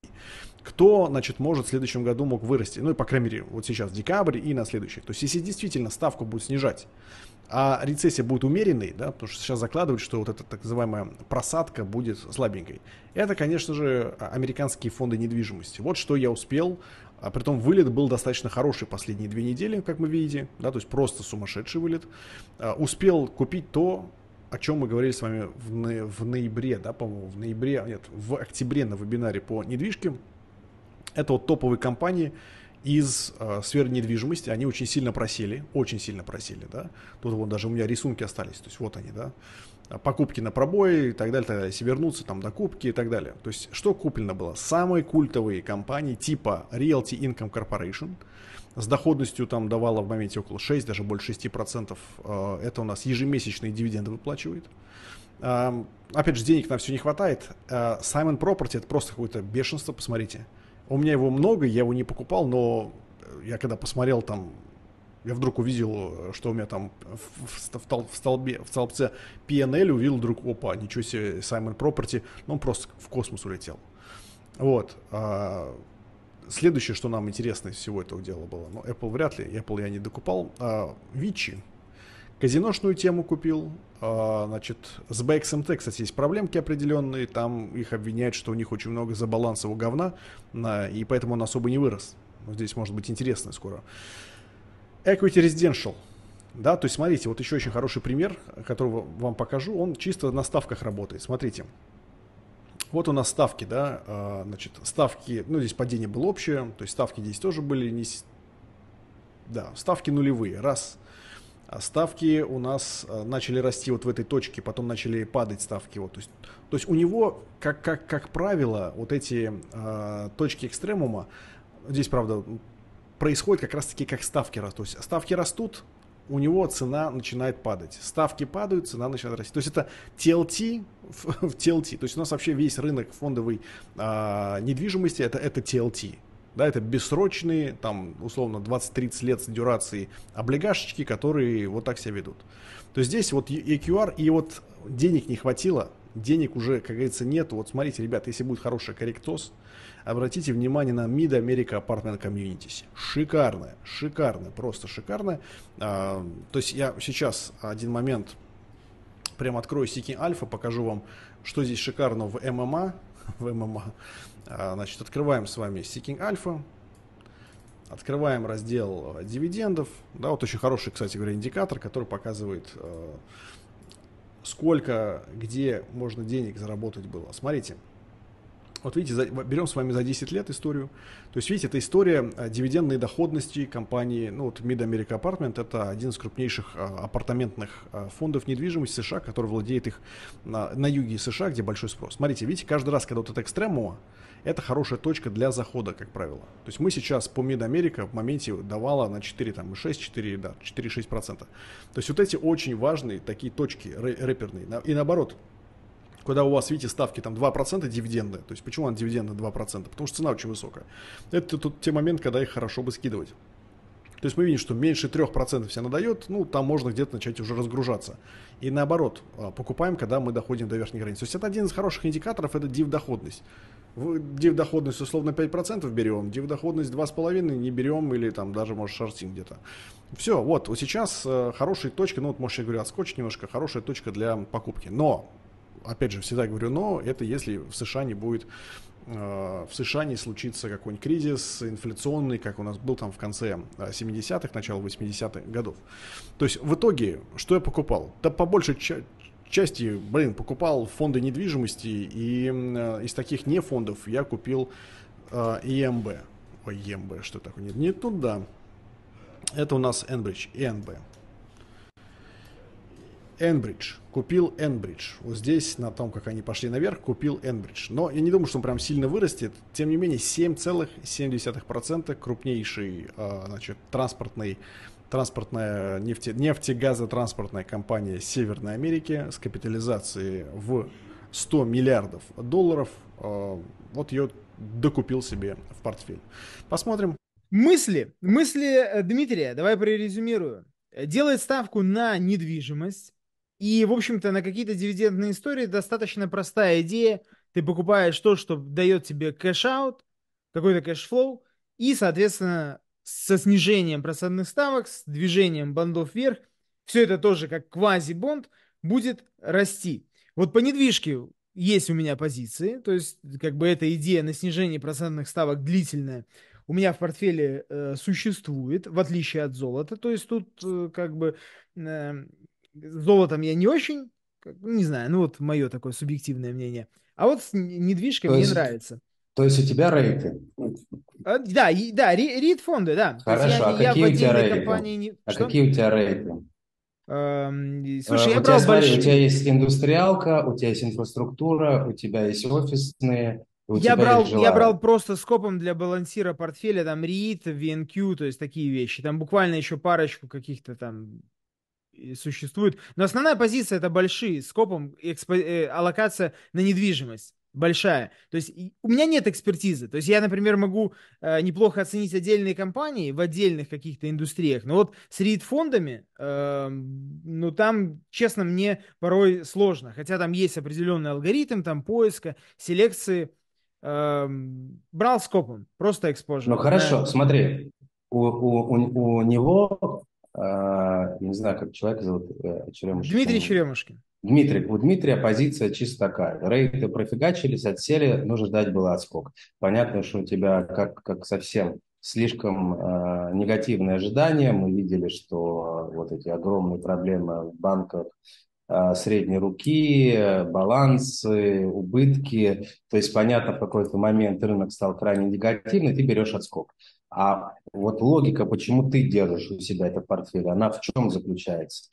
Кто, значит, может в следующем году мог вырасти, ну и, по крайней мере, вот сейчас декабрь и на следующий. То есть, если действительно ставку будет снижать, а рецессия будет умеренной, да, потому что сейчас закладывают, что вот эта так называемая просадка будет слабенькой. Это, конечно же, американские фонды недвижимости. Вот что я успел, а притом вылет был достаточно хороший последние две недели, как мы видите, да, то есть просто сумасшедший вылет. А, успел купить то, о чем мы говорили с вами в, но- в ноябре, да, по-моему, в ноябре, нет, в октябре на вебинаре по недвижке. Это вот топовые компании из э, сферы недвижимости, они очень сильно просели, очень сильно просели, да. Тут вот даже у меня рисунки остались, то есть вот они, да. Покупки на пробой и так далее, так далее. Если вернуться, там докупки и так далее. То есть что куплено было? Самые культовые компании типа Realty Income Corporation с доходностью там давала в моменте около шесть, даже больше шести процентов. Э, это у нас ежемесячные дивиденды выплачивает. Э, опять же, денег на все не хватает. Э, Simon Property — это просто какое-то бешенство, посмотрите. У меня его много, я его не покупал, но я когда посмотрел там, я вдруг увидел, что у меня там в, в, в, столбе, в столбце пи эн эл увидел вдруг, опа, ничего себе, Simon Property, ну он просто в космос улетел. Вот. А, следующее, что нам интересно из всего этого дела было, ну Apple вряд ли, Apple я не докупал, а, Vici. Казиношную тему купил, а, значит, с би экс эм ти, кстати, есть проблемки определенные, там их обвиняют, что у них очень много забалансового говна, на, и поэтому он особо не вырос. Но здесь может быть интересно скоро. Equity Residential, да, то есть смотрите, вот еще очень хороший пример, который вам покажу, он чисто на ставках работает, смотрите. Вот у нас ставки, да, а, значит, ставки, ну здесь падение было общее, то есть ставки здесь тоже были, не, да, ставки нулевые, раз. Ставки у нас начали расти вот в этой точке, потом начали падать ставки. Вот. То, есть, то есть у него, как, как, как правило, вот эти э, точки экстремума, здесь, правда, происходит как раз-таки как ставки растут. То есть ставки растут, у него цена начинает падать. Ставки падают, цена начинает расти. То есть это ти эл ти в ти эл ти. То есть у нас вообще весь рынок фондовой э, недвижимости это, это ти эл ти. Да, это бессрочные, там, условно, двадцать-тридцать лет с дюрацией облигашечки, которые вот так себя ведут. То есть здесь вот и кью ар, и вот денег не хватило, денег уже, как говорится, нету. Вот смотрите, ребята, если будет хороший корректоз, обратите внимание на Mid America Apartment Communities. Шикарная, шикарная, просто шикарная. А, то есть я сейчас один момент прям открою Seeking Alpha, покажу вам, что здесь шикарно в эм эм а. В эм эм а. Значит, открываем с вами Seeking Alpha, открываем раздел дивидендов. Да, вот очень хороший, кстати говоря, индикатор, который показывает, сколько, где можно денег заработать было. Смотрите, вот видите, за, берем с вами за десять лет историю. То есть, видите, это история дивидендной доходности компании, ну вот Mid America Apartment, это один из крупнейших а, апартаментных а, фондов недвижимости США, который владеет их на, на юге США, где большой спрос. Смотрите, видите, каждый раз, когда вот это экстремума, это хорошая точка для захода, как правило. То есть мы сейчас по Mid America в моменте давала на четыре целых шесть десятых, четыре, да, четыре целых шесть десятых процента. То есть вот эти очень важные такие точки рэперные. И наоборот, когда у вас, видите, ставки там два процента дивиденды, то есть почему она дивиденды два процента? Потому что цена очень высокая. Это тут те моменты, когда их хорошо бы скидывать. То есть мы видим, что меньше трех процентов себя надает, ну, там можно где-то начать уже разгружаться. И наоборот, покупаем, когда мы доходим до верхней границы. То есть это один из хороших индикаторов, это див-доходность. Див-доходность условно пять процентов берем, див-доходность два с половиной не берем, или там даже, может, шортим где-то. Все, вот, вот сейчас хорошая точка, ну, вот, может, я говорю, отскочить немножко, хорошая точка для покупки. Но, опять же, всегда говорю, но это если в США не будет... в США не случится какой-нибудь кризис инфляционный, как у нас был там в конце семидесятых, начало восьмидесятых годов. То есть в итоге, что я покупал? Да по большей ча- части, блин, покупал фонды недвижимости, и э, из таких не фондов я купил э, и эм бэ. Ой, и эм бэ, что такое? Нет, не туда. Это у нас Enbridge, и эн бэ. Enbridge. Купил Enbridge. Вот здесь, на том, как они пошли наверх, купил Enbridge. Но я не думаю, что он прям сильно вырастет. Тем не менее, семь целых семь десятых процента крупнейший, значит, транспортный, транспортная нефте, нефтегазотранспортная компания Северной Америки с капитализацией в сто миллиардов долларов. Вот ее докупил себе в портфель. Посмотрим. Мысли. Мысли Дмитрия. Давай прорезюмирую. Делает ставку на недвижимость. И, в общем-то, на какие-то дивидендные истории достаточно простая идея. Ты покупаешь то, что дает тебе кэш-аут, какой-то кэш-флоу, и, соответственно, со снижением процентных ставок, с движением бандов вверх, все это тоже как квази-бонд будет расти. Вот по недвижке есть у меня позиции, то есть как бы эта идея на снижение процентных ставок длительная у меня в портфеле э, существует, в отличие от золота. То есть тут э, как бы... Э, золотом я не очень, не знаю, ну вот мое такое субъективное мнение. А вот с недвижкой То мне есть, нравится. То есть у тебя рейты? А, да, и, да, рит-фонды, да. Хорошо, я, а я какие в у тебя отдельной рейты? компании не... А Что? какие у тебя рейты? Эм, слушай, я у брал тебя, смотри, большие... у тебя есть индустриалка, у тебя есть инфраструктура, у тебя есть офисные, у Я тебя есть брал, я брал жилая. просто скопом для балансира портфеля, там, рит, ви эн кью, то есть такие вещи. Там буквально еще парочку каких-то там существует. Но основная позиция — это большие, скопом экспо- э, аллокация на недвижимость. Большая. То есть у меня нет экспертизы. То есть я, например, могу э, неплохо оценить отдельные компании в отдельных каких-то индустриях, но вот с рит-фондами, э, ну там, честно, мне порой сложно. Хотя там есть определенный алгоритм, там поиска, селекции. Э, брал скопом, просто экспожер. Ну хорошо, смотри, у, у, у, у него, э, не знаю, как человека зовут, э, Дмитрий Черемушкин. Черемушкин. Дмитрий, у Дмитрия позиция чисто такая. Рейты профигачились, отсели, нужно ждать было отскок. Понятно, что у тебя как, как совсем слишком э, негативные ожидания. Мы видели, что вот эти огромные проблемы в банках э, средней руки, э, балансы, убытки. То есть, понятно, в какой-то момент рынок стал крайне негативный, ты берешь отскок. А вот логика, почему ты держишь у себя этот портфель, она в чем заключается?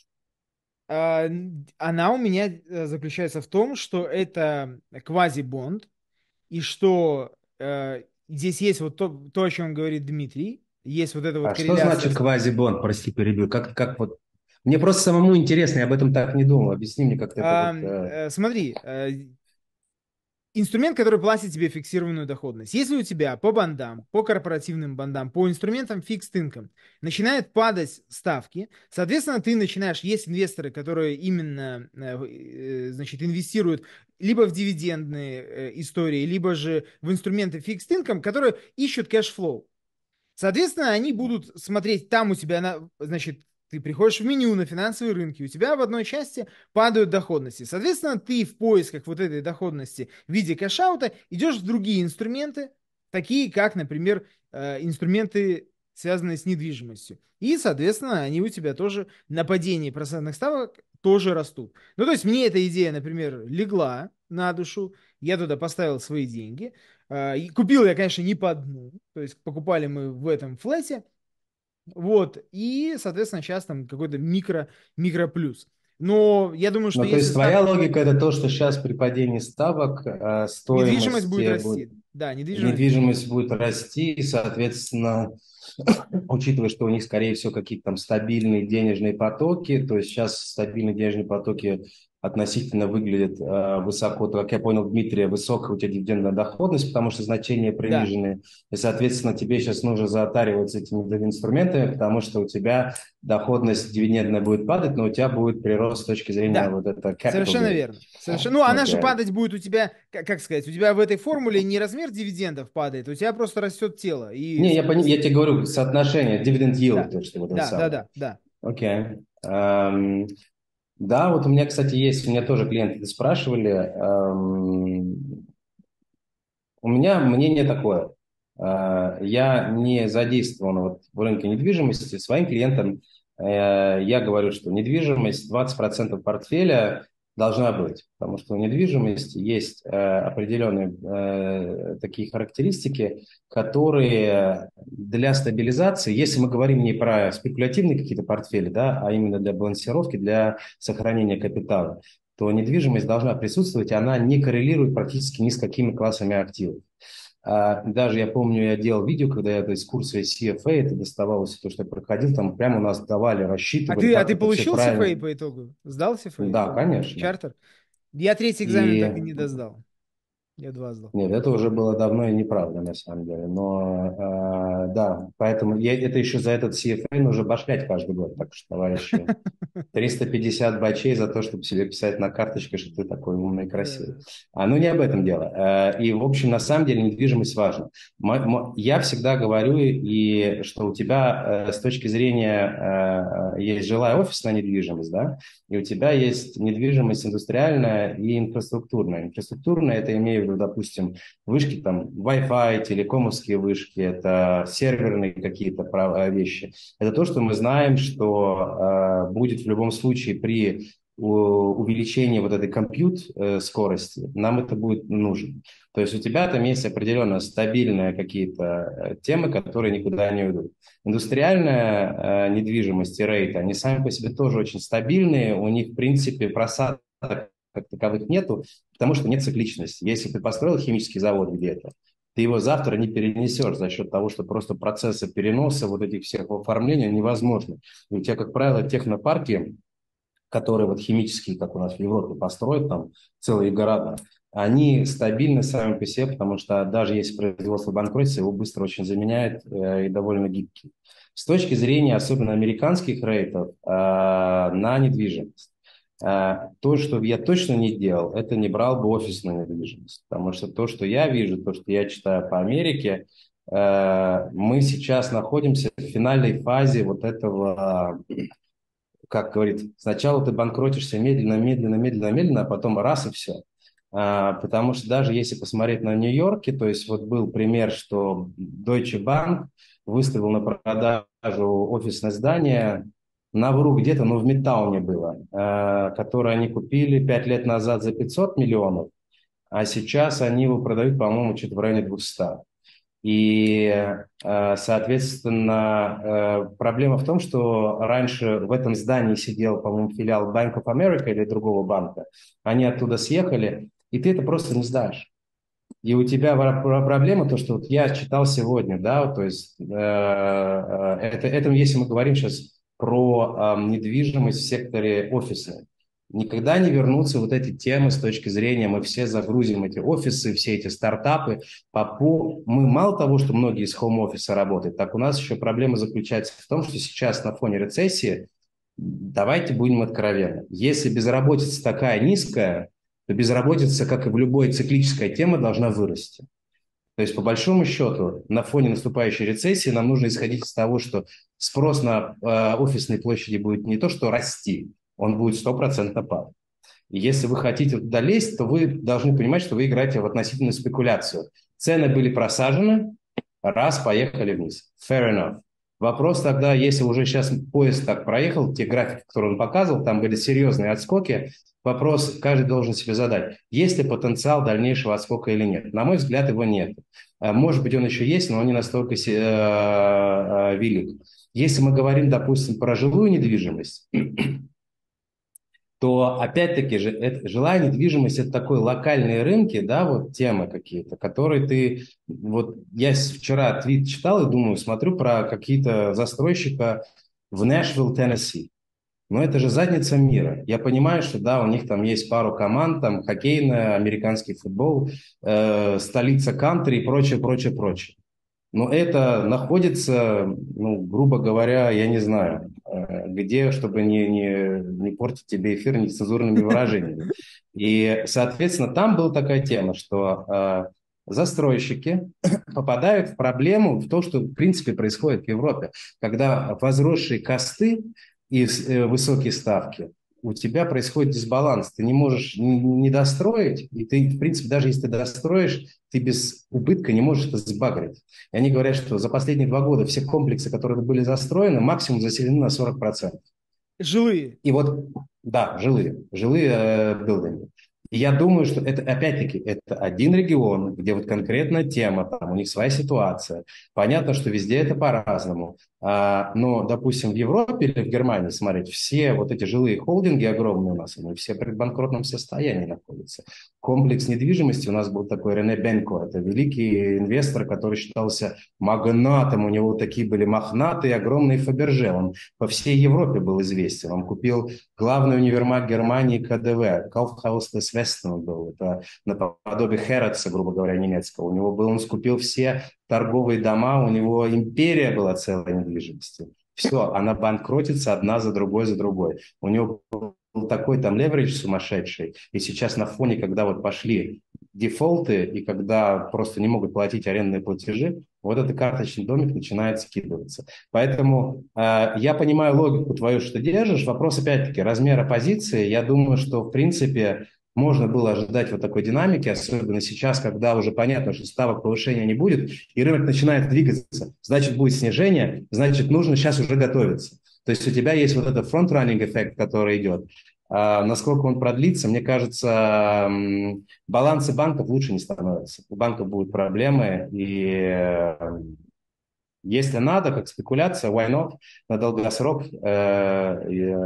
Она у меня э, заключается в том, что это квази-бонд, и что э, здесь есть вот то, то, о чем говорит Дмитрий, есть вот эта вот А что корреляция. значит квазибонд? Прости, перебью. Как, как вот... Мне просто самому интересно, я об этом так не думал. Объясни мне, как ты это А, вот... э, э, смотри, э, инструмент, который платит тебе фиксированную доходность. Если у тебя по бандам, по корпоративным бандам, по инструментам fixed income начинают падать ставки, соответственно, ты начинаешь, есть инвесторы, которые именно, э, значит, инвестируют либо в дивидендные э, истории, либо же в инструменты fixed income, которые ищут кэшфлоу. Соответственно, они будут смотреть, там у тебя, на, значит, ты приходишь в меню на финансовые рынки, у тебя в одной части падают доходности. Соответственно, ты в поисках вот этой доходности в виде кэшаута идешь в другие инструменты, такие как, например, э, инструменты, связанные с недвижимостью. И, соответственно, они у тебя тоже на падении процентных ставок тоже растут. Ну, то есть мне эта идея, например, легла на душу, я туда поставил свои деньги. И купил я, конечно, не по одну, то есть покупали мы в этом флете, вот, и, соответственно, сейчас там какой-то микро, микро плюс. Но я думаю, что Ну, то если есть твоя ставка... логика это то, что сейчас при падении ставок э, Недвижимость стоимость будет э, расти. будет, Да, недвижимость будет недвижимость расти. будет расти, и, соответственно, учитывая, что у них, скорее всего, какие-то там стабильные денежные потоки, то есть сейчас стабильные денежные потоки относительно выглядит э, высоко, то, как я понял, Дмитрия, высокая у тебя дивидендная доходность, потому что значения Да. принижены, и, соответственно, тебе сейчас нужно заотариваться этими инструментами, потому что у тебя доходность дивидендная будет падать, но у тебя будет прирост с точки зрения Да. вот этого capital Совершенно gain. верно. Совершенно. Ну, она же Окей. падать будет у тебя, как, как сказать, у тебя в этой формуле не размер дивидендов падает, у тебя просто растет тело. И... Не, я, пони- я тебе говорю, соотношение, dividend yield, Да, то, что вот это да, да, самое. да, да. Окей. Эм, да, вот у меня, кстати, есть, у меня тоже клиенты спрашивали, эм, у меня мнение такое. Э, Я не задействован вот в рынке недвижимости. Своим клиентам э, я говорю, что недвижимость двадцать процентов портфеля должна быть, потому что у недвижимости есть э, определенные э, такие характеристики, которые для стабилизации, если мы говорим не про спекулятивные какие-то портфели, да, а именно для балансировки, для сохранения капитала, то недвижимость должна присутствовать, и она не коррелирует практически ни с какими классами активов. А, даже я помню, я делал видео, когда я из курса си эф эй, это доставалось, то, что я проходил, там прямо у нас давали, А рассчитывали, ты, а как ты это все получил си эф эй правильно. по итогу? Сдал си эф эй? Да, конечно. Чартер? Я третий экзамен так и И не досдал. Я два сдал. нет, это уже было давно и неправда, на самом деле. Но э, да, поэтому я, это еще за этот си эф эй нужно башлять каждый год. Так что, товарищи, триста пятьдесят бачей за то, чтобы себе писать на карточке, что ты такой умный и красивый. Да. А, ну, не об этом дело. Э, И, в общем, на самом деле недвижимость важна. Мо- мо- Я всегда говорю, и что у тебя э, с точки зрения э, есть жилая офисная недвижимость, да, и у тебя есть недвижимость индустриальная и инфраструктурная. Инфраструктурная, это имею в виду, допустим, вышки, там, Wi-Fi, телекомовские вышки, это серверные какие-то прав- вещи. Это то, что мы знаем, что э, будет в любом случае при у- увеличении вот этой компьют э, скорости, нам это будет нужно. То есть у тебя там есть определенно стабильные какие-то э, темы, которые никуда не уйдут. Индустриальная э, недвижимость и рейты, они сами по себе тоже очень стабильные, у них, в принципе, просадок как таковых нету, потому что нет цикличности. Если ты построил химический завод где-то, ты его завтра не перенесешь за счет того, что просто процессы переноса вот этих всех оформлений невозможно. И у тебя, как правило, технопарки, которые вот химические, как у нас в Европе построят, там целые города, они стабильны сами по себе, потому что даже если производство банкротится, его быстро очень заменяют э, и довольно гибкий. С точки зрения особенно американских рейтов э, на недвижимость, э, то, что я точно не делал, это не брал бы офисную недвижимость, потому что то, что я вижу, то, что я читаю по Америке, э, мы сейчас находимся в финальной фазе вот этого, как говорит, сначала ты банкротишься медленно, медленно, медленно, медленно, а потом раз и все. А, потому что даже если посмотреть на Нью-Йорке, то есть вот был пример, что Deutsche Bank выставил на продажу офисное здание, навру где-то, ну в Мидтауне было, а, которое они купили пять лет назад за пятьсот миллионов, а сейчас они его продают, по-моему, что-то в районе двухсот. И, э, соответственно, э, проблема в том, что раньше в этом здании сидел, по-моему, филиал Bank of America или другого банка. Они оттуда съехали, и ты это просто не сдаешь. И у тебя пр- пр- проблема то, что вот я читал сегодня, да, то есть э, э, это, это если мы говорим сейчас про э, недвижимость в секторе офисной. Никогда не вернутся вот эти темы с точки зрения, мы все загрузим эти офисы, все эти стартапы. По, по, мы мало того, что многие из хоум-офиса работают, так у нас еще проблема заключается в том, что сейчас на фоне рецессии, давайте будем откровенны, если безработица такая низкая, то безработица, как и в любой циклической теме, должна вырасти. То есть, по большому счету, на фоне наступающей рецессии нам нужно исходить из того, что спрос на э, офисной площади будет не то что расти, он будет стопроцентно падать. И если вы хотите туда лезть, то вы должны понимать, что вы играете в относительную спекуляцию. Цены были просажены, раз, поехали вниз. Fair enough. Вопрос тогда, если уже сейчас поезд так проехал, те графики, которые он показывал, там были серьезные отскоки, вопрос каждый должен себе задать, есть ли потенциал дальнейшего отскока или нет. На мой взгляд, его нет. Может быть, он еще есть, но он не настолько велик. Если мы говорим, допустим, про жилую недвижимость, то опять-таки же это, жилая недвижимость – это такой локальные рынки, да, вот темы какие-то, которые ты… Вот я вчера твит читал и думаю, смотрю про какие-то застройщика в Нэшвилл, Теннесси. Но это же задница мира. Я понимаю, что да, у них там есть пару команд, там хоккейная, американский футбол, э, столица кантри и прочее, прочее, прочее. Но это находится, ну, грубо говоря, я не знаю, э, где, чтобы не, не, не портить тебе эфир нецензурными выражениями. И, соответственно, там была такая тема, что э, застройщики попадают в проблему, в то, что, в принципе, происходит в Европе, когда возросшие косты и э, высокие ставки, у тебя происходит дисбаланс. Ты не можешь не достроить, и ты, в принципе, даже если ты достроишь, ты без убытка не можешь это сбагрить. И они говорят, что за последние два года все комплексы, которые были застроены, максимум заселены на сорок процентов. Жилые. И вот, да, жилые, жилые э, билдинги. И я думаю, что это, опять-таки, это один регион, где вот конкретная тема, там у них своя ситуация. Понятно, что везде это по-разному. А, но, допустим, в Европе или в Германии, смотреть, все вот эти жилые холдинги огромные у нас, они все в предбанкротном состоянии находятся. Комплекс недвижимости у нас был такой Рене Бенко, это великий инвестор, который считался магнатом, у него такие были мохнатые, огромные Фаберже. Он по всей Европе был известен. Он купил главный универмаг Германии КДВ, Kaufhaus des Westen был, это наподобие Хэротса, грубо говоря, немецкого. У него был, он скупил все торговые дома, у него империя была целая недвижимости. Все, она банкротится одна за другой, за другой. У него был такой там леверидж сумасшедший, и сейчас на фоне, когда вот пошли дефолты, и когда просто не могут платить арендные платежи, вот этот карточный домик начинает скидываться. Поэтому э, я понимаю логику твою, что ты держишь. Вопрос, опять-таки, размера позиции. Я думаю, что, в принципе, можно было ожидать вот такой динамики, особенно сейчас, когда уже понятно, что ставок повышения не будет, и рынок начинает двигаться. Значит, будет снижение, значит, нужно сейчас уже готовиться. То есть у тебя есть вот этот фронт-раннинг эффект, который идет. А насколько он продлится, мне кажется, балансы банков лучше не становятся. У банков будут проблемы, и если надо, как спекуляция, why not, на долгосрок я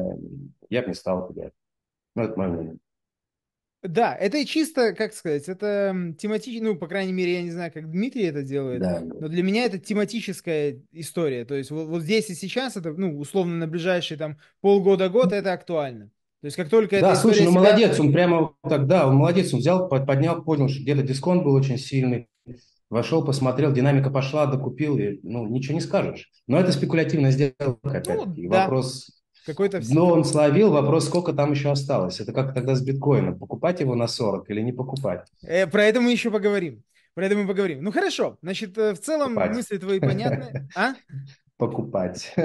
бы не стал это делать. Ну, это мое мнение. Да, это чисто, как сказать, это тематически, ну, по крайней мере, я не знаю, как Дмитрий это делает, Да. но для меня это тематическая история. То есть вот, вот здесь и сейчас, это, ну, условно, на ближайшие там полгода-год это актуально. То есть как только Да, эта слушай, история ну себя... молодец, он прямо тогда, он молодец, он взял, поднял, понял, что где-то дисконт был очень сильный, вошел, посмотрел, динамика пошла, докупил, и, ну, ничего не скажешь. Но это спекулятивная сделка, опять-таки. Ну, да. Вопрос... Какой-то... Но он словил, вопрос, сколько там еще осталось. Это как тогда с биткоином. Покупать его на сорок или не покупать? Э, про это мы еще поговорим. Про это мы поговорим. Ну, хорошо. Значит, в целом Покупать. мысли твои понятны. А? Покупать.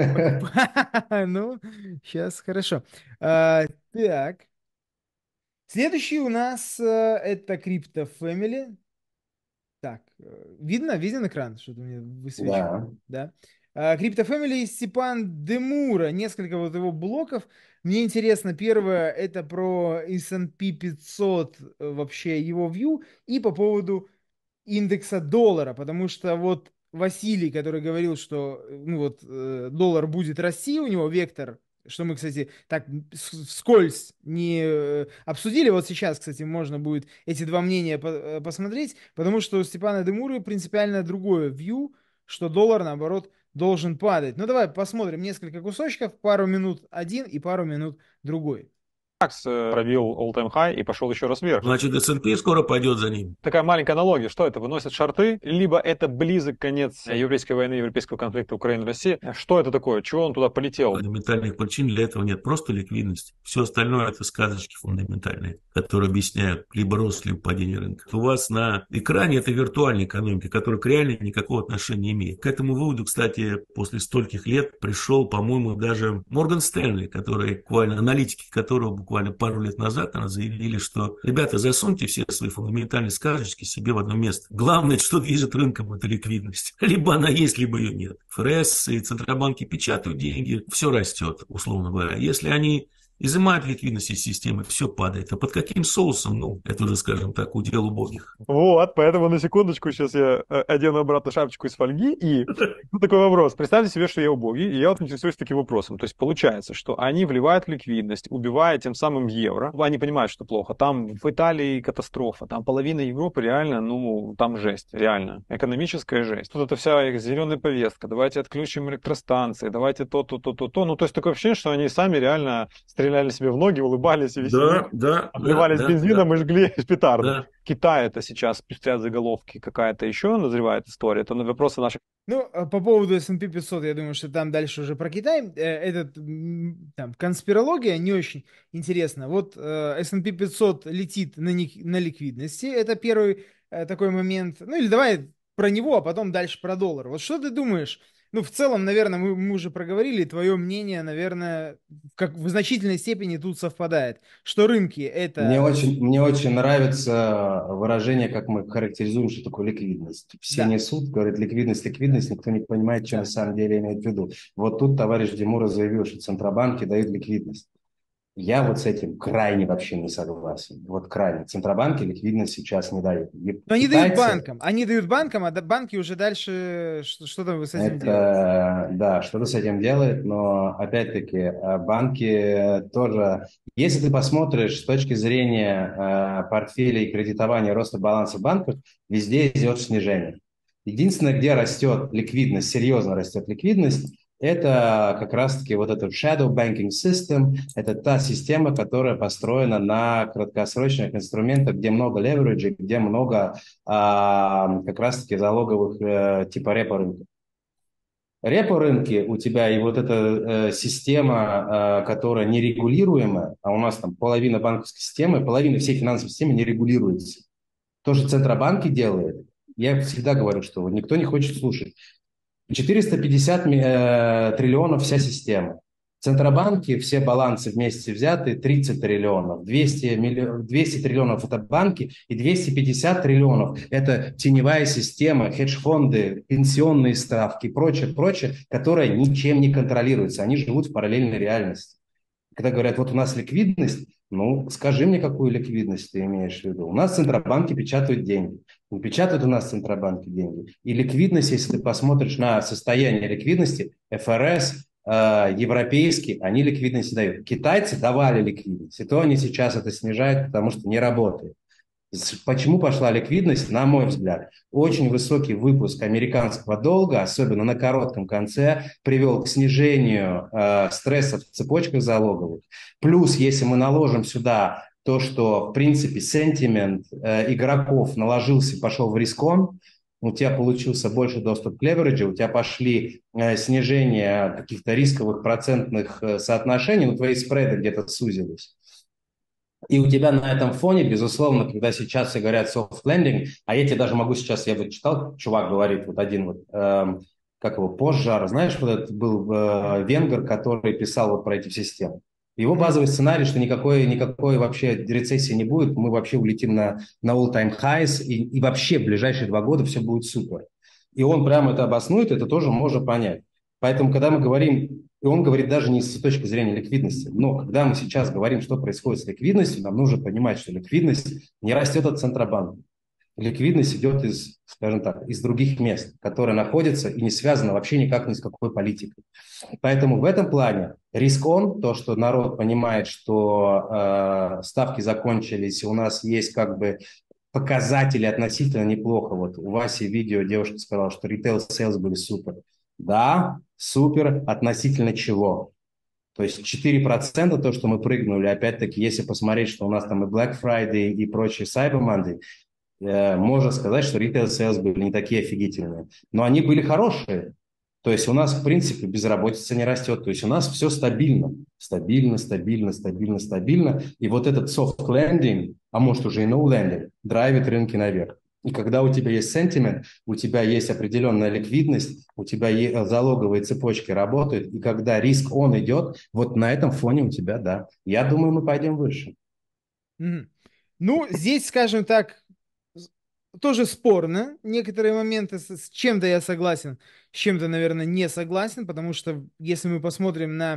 Ну, сейчас, хорошо. А, так. Следующий у нас э, это Crypto Family. Так, э, видно? Виден экран? Что-то мне высвечивает. Да. Да. Crypto Family и Степан Демура. Несколько вот его блоков. Мне интересно, первое, это про эс энд пи пятьсот, вообще его view, и по поводу индекса доллара, потому что вот Василий, который говорил, что ну вот э, доллар будет расти, у него вектор, что мы, кстати, так вскользь не э, обсудили. Вот сейчас, кстати, можно будет эти два мнения по э, посмотреть, потому что у Степана Демуры принципиально другое view, что доллар, наоборот, должен падать. Ну, давай посмотрим несколько кусочков, пару минут один и пару минут другой. Макс пробил all-time high и пошел еще раз вверх. Значит, эс энд пи скоро пойдет за ним. Такая маленькая аналогия. Что это? Выносят шорты, либо это близок конец европейской войны, европейского конфликта Украины-России. Что это такое? Чего он туда полетел? Фундаментальных причин для этого нет. Просто ликвидность. Все остальное это сказочки фундаментальные, которые объясняют либо рост, либо падение рынка. У вас на экране это виртуальная экономика, которая к реальной никакого отношения не имеет. К этому выводу, кстати, после стольких лет пришел, по-моему, даже Морган Стэнли, который, буквально аналитики которого буквально пару лет назад она заявили, что ребята, засуньте все свои фундаментальные сказочки себе в одно место. Главное, что движет рынком, это ликвидность. Либо она есть, либо ее нет. ФРС и Центробанки печатают деньги, все растет, условно говоря. Если они изымают ликвидность из системы, все падает. А под каким соусом? Ну, это уже, скажем так, удел убогих. Вот, поэтому на секундочку сейчас я э, одену обратно шапочку из фольги и ну, такой вопрос. Представьте себе, что я убогий, и я вот интересуюсь таким вопросом. То есть получается, что они вливают ликвидность, убивая тем самым евро. Они понимают, что плохо. Там в Италии катастрофа, там половина Европы реально, ну, там жесть, реально. Экономическая жесть. Тут это вся их зеленая повестка. Давайте отключим электростанции, давайте то, то, то, то, то. Ну, то есть такое ощущение, что они сами реально стреляли себе в ноги, улыбались и веселились. Да, да, Обливались да, бензином да, и жгли петарды. да. Китай это сейчас пестрят заголовки, какая-то еще назревает история. Это на вопросы наших. Ну, а по поводу эс энд пи пятьсот, я думаю, что там дальше уже про Китай. Э, Этот, м, там, конспирология не очень интересна. Вот э, эс энд пи пятьсот летит на, ник- на ликвидности. Это первый э, такой момент. Ну, или давай про него, а потом дальше про доллар. Вот что ты думаешь? Ну, в целом, наверное, мы, мы уже проговорили, твое мнение, наверное, как в значительной степени тут совпадает, что рынки Мне это... очень, мне очень нравится выражение, как мы характеризуем, что такое ликвидность. Все Да, несут, говорят, ликвидность, ликвидность, никто не понимает, что на да. самом деле имеет в виду. Вот тут товарищ Димура заявил, что Центробанки дают ликвидность. Я вот с этим крайне вообще не согласен. Вот крайне. Центробанки ликвидность сейчас не дают. И Но они дают китайцы, банкам, они дают банкам, а да- банки уже дальше что- что-то с этим делают. это, да, что-то с этим делает, но опять-таки э, банки тоже, если ты посмотришь с точки зрения э, портфелей кредитования, роста баланса банков, везде идет снижение. Единственное, где растет ликвидность, серьезно растет ликвидность, это как раз-таки вот этот shadow banking system, это та система, которая построена на краткосрочных инструментах, где много левериджа, где много а, как раз-таки залоговых э, типа репо рынка. Репо рынки у тебя и вот эта э, система, э, которая нерегулируемая, а у нас там половина банковской системы, половина всей финансовой системы не регулируется. То, что Центробанки делают, я всегда говорю, что вот никто не хочет слушать. четыреста пятьдесят э, триллионов вся система. Центробанки, все балансы вместе взяты, тридцать триллионов. двести, миллион, двести триллионов – это банки, и двести пятьдесят триллионов – это теневая система, хедж-фонды, пенсионные ставки и прочее, прочее, которая ничем не контролируется. Они живут в параллельной реальности. Когда говорят, вот у нас ликвидность, ну, скажи мне, какую ликвидность ты имеешь в виду. У нас Центробанки печатают деньги. Не печатают у нас Центробанки деньги. И ликвидность, если ты посмотришь на состояние ликвидности, эф эр эс, э, европейские, они ликвидность дают. Китайцы давали ликвидность, и то они сейчас это снижают, потому что не работает. Почему пошла ликвидность? На мой взгляд, очень высокий выпуск американского долга, особенно на коротком конце, привел к снижению э, стресса в цепочках залоговых. Плюс, если мы наложим сюда то, что, в принципе, сентимент э, игроков наложился, пошел в рискон, у тебя получился больше доступ к левериджу, у тебя пошли э, снижение каких-то рисковых процентных э, соотношений, ну, твои спреды где-то сузились. И у тебя на этом фоне, безусловно, когда сейчас все говорят soft landing, а я тебе даже могу сейчас, я вот читал, чувак говорит, вот один вот, эм, как его, Пожжар, знаешь, вот этот был э, венгер, который писал вот про эти все системы. Его базовый сценарий, что никакой, никакой вообще рецессии не будет, мы вообще улетим на, на all-time highs, и, и вообще в ближайшие два года все будет супер. И он прямо это обоснует, это тоже можно понять. Поэтому, когда мы говорим, и он говорит даже не с точки зрения ликвидности, но когда мы сейчас говорим, что происходит с ликвидностью, нам нужно понимать, что ликвидность не растет от Центробанка. Ликвидность идет из, скажем так, из других мест, которые находятся и не связаны вообще никак ни с какой политикой. Поэтому в этом плане риск-он, то, что народ понимает, что э, ставки закончились, и у нас есть как бы показатели относительно неплохо. Вот у Васи видео девушка сказала, что retail sales были супер. Да, супер относительно чего? То есть четыре процента то, что мы прыгнули, опять-таки, если посмотреть, что у нас там и Black Friday, и прочие Cyber Monday, э, можно сказать, что retail sales были не такие офигительные. Но они были хорошие. То есть у нас, в принципе, безработица не растет. То есть у нас все стабильно. Стабильно, стабильно, стабильно, стабильно. И вот этот soft landing, а может уже и no landing, драйвит рынки наверх. И когда у тебя есть sentiment, у тебя есть определенная ликвидность, у тебя залоговые цепочки работают, и когда риск он идет, вот на этом фоне у тебя, да. Я думаю, мы пойдем выше. Мгм. Ну, здесь, скажем так, с- тоже спорно. Некоторые моменты с, с чем-то я согласен, с чем-то, наверное, не согласен, потому что если мы посмотрим на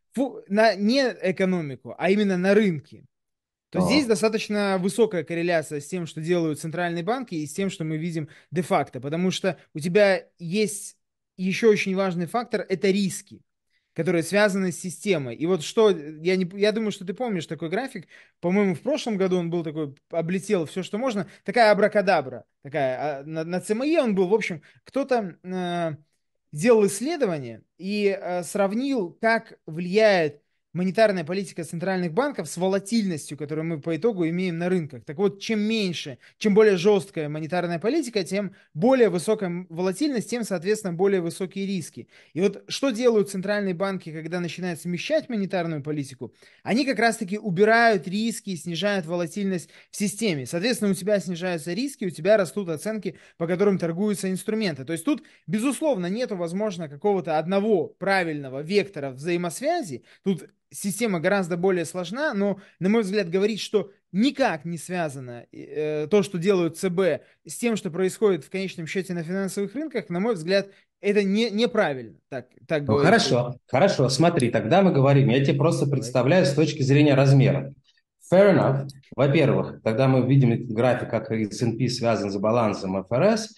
фу- на не экономику, а именно на рынки, то здесь А. достаточно высокая корреляция с тем, что делают центральные банки, и с тем, что мы видим де-факто, потому что у тебя есть еще очень важный фактор — это риски, которые связаны с системой. И вот что, я, не, я думаю, что ты помнишь такой график, по-моему, в прошлом году он был такой, облетел все, что можно, такая абракадабра, такая, а на, на си эм и он был, в общем, кто-то э, сделал исследование и э, сравнил, как влияет монетарная политика центральных банков с волатильностью, которую мы по итогу имеем на рынках. Так вот, чем меньше, чем более жесткая монетарная политика, тем более высокая волатильность, тем, соответственно, более высокие риски. И вот что делают центральные банки, когда начинают смещать монетарную политику? Они как раз-таки убирают риски и снижают волатильность в системе. Соответственно, у тебя снижаются риски, у тебя растут оценки, по которым торгуются инструменты. То есть тут, безусловно, нету, возможно, какого-то одного правильного вектора взаимосвязи. Тут система гораздо более сложна, но, на мой взгляд, говорить, что никак не связано э, то, что делают ЦБ, с тем, что происходит в конечном счете на финансовых рынках, на мой взгляд, это не, неправильно. Так, так Ну говорить. хорошо, хорошо, смотри, тогда мы говорим, я тебе просто Давай. представляю с точки зрения размера. Fair enough. Во-первых, тогда мы видим этот график, как эс энд пи связан с балансом эф эр эс,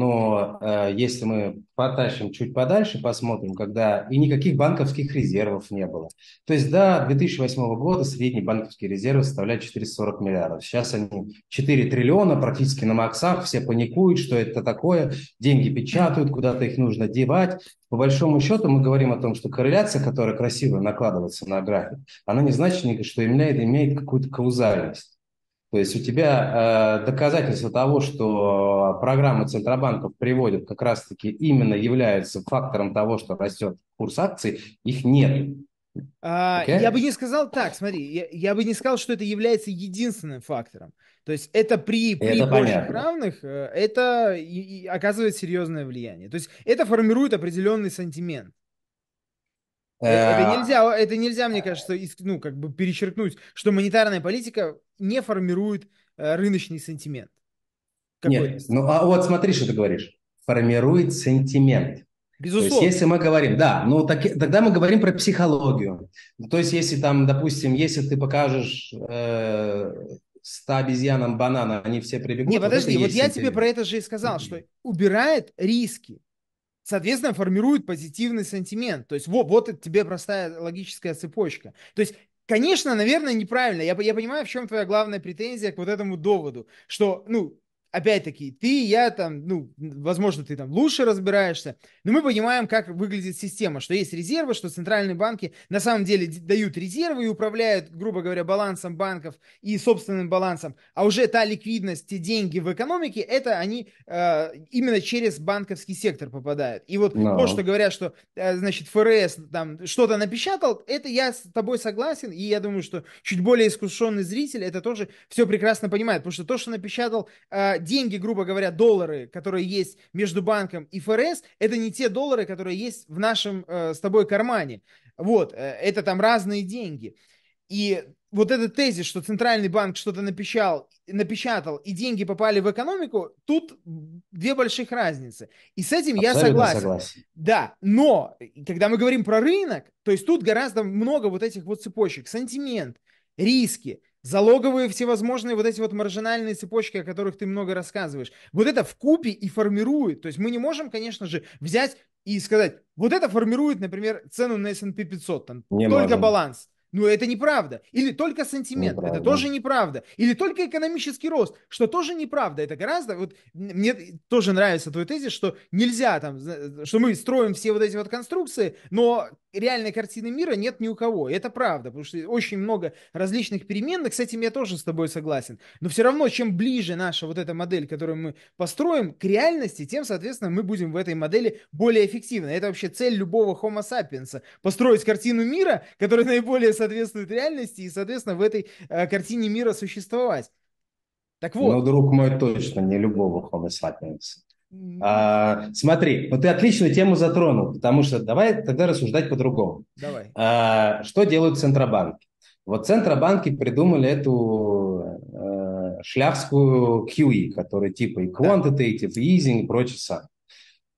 но э, если мы потащим чуть подальше, посмотрим, когда и никаких банковских резервов не было. То есть до две тысячи восьмого года средний банковский резерв составляет четыреста сорок миллиардов. Сейчас они четыре триллиона, практически на максах, все паникуют, что это такое, деньги печатают, куда-то их нужно девать. По большому счету мы говорим о том, что корреляция, которая красиво накладывается на график, она не значит, что имеет, имеет какую-то каузальность. То есть у тебя э, доказательства того, что программы Центробанков приводят как раз-таки именно являются фактором того, что растет курс акций, их нет. А, Okay? Я бы не сказал так, смотри, я, я бы не сказал, что это является единственным фактором. То есть это при, при Это больших понятно. равных, э, это и, и оказывает серьезное влияние. То есть это формирует определенный сантимент. Э, Это нельзя, это нельзя, мне кажется, ис- ну, как бы перечеркнуть, что монетарная политика не формирует э, рыночный сентимент. Какой-то. Нет, ну а вот смотри, что ты говоришь. Формирует сентимент. То есть, Безусловно. если мы говорим, да, ну так, тогда мы говорим про психологию. То есть, если там, допустим, если ты покажешь э, ста обезьянам банана, они все прибегут. Не, вот это подожди, и вот есть я тебе сентимент. про это же и сказал, что убирает риски, соответственно, формирует позитивный сентимент. То есть вот, вот это тебе простая логическая цепочка. То есть, конечно, наверное, неправильно. Я, я понимаю, в чем твоя главная претензия к вот этому доводу, что, ну, опять-таки, ты, я там, ну, возможно, ты там лучше разбираешься, но мы понимаем, как выглядит система, что есть резервы, что центральные банки на самом деле дают резервы и управляют, грубо говоря, балансом банков и собственным балансом, а уже та ликвидность, те деньги в экономике, это они э, именно через банковский сектор попадают. И вот Но. то, что говорят, что, э, значит, эф эр эс там что-то напечатал, это я с тобой согласен, и я думаю, что чуть более искушенный зритель это тоже все прекрасно понимает, потому что то, что напечатал э, деньги, грубо говоря, доллары, которые есть между банком и эф эр эс, это не те доллары, которые есть в нашем э, с тобой кармане. Вот, э, это там разные деньги. И вот этот тезис, что центральный банк что-то напечатал, напечатал, и деньги попали в экономику, тут две больших разницы. И с этим я согласен. согласен. Да, но когда мы говорим про рынок, то есть тут гораздо много вот этих вот цепочек. Сантимент, риски, залоговые всевозможные вот эти вот маржинальные цепочки, о которых ты много рассказываешь. Вот это вкупе и формирует. То есть мы не можем, конечно же, взять и сказать, вот это формирует, например, цену на эс энд пи пятьсот, там, Не только можем. баланс. Ну, это неправда. Или только сантимент, Неправда. это тоже неправда. Или только экономический рост, что тоже неправда. Это гораздо... Вот, мне тоже нравится твой тезис, что нельзя там, что мы строим все вот эти вот конструкции, но реальной картины мира нет ни у кого. И это правда, потому что очень много различных переменных, с этим я тоже с тобой согласен. Но все равно, чем ближе наша вот эта модель, которую мы построим к реальности, тем, соответственно, мы будем в этой модели более эффективны. Это вообще цель любого Homo sapiens. Построить картину мира, которая наиболее соответствует реальности и, соответственно, в этой э, картине мира существовать. Так вот. Ну, друг мой, точно не любого Homo sapiens. А, смотри, ну ты отличную тему затронул, потому что давай тогда рассуждать по-другому. Давай. А, что делают центробанки? Вот центробанки придумали эту э, шляхскую кью и, которая типа и quantitative, и easing, и прочее сам.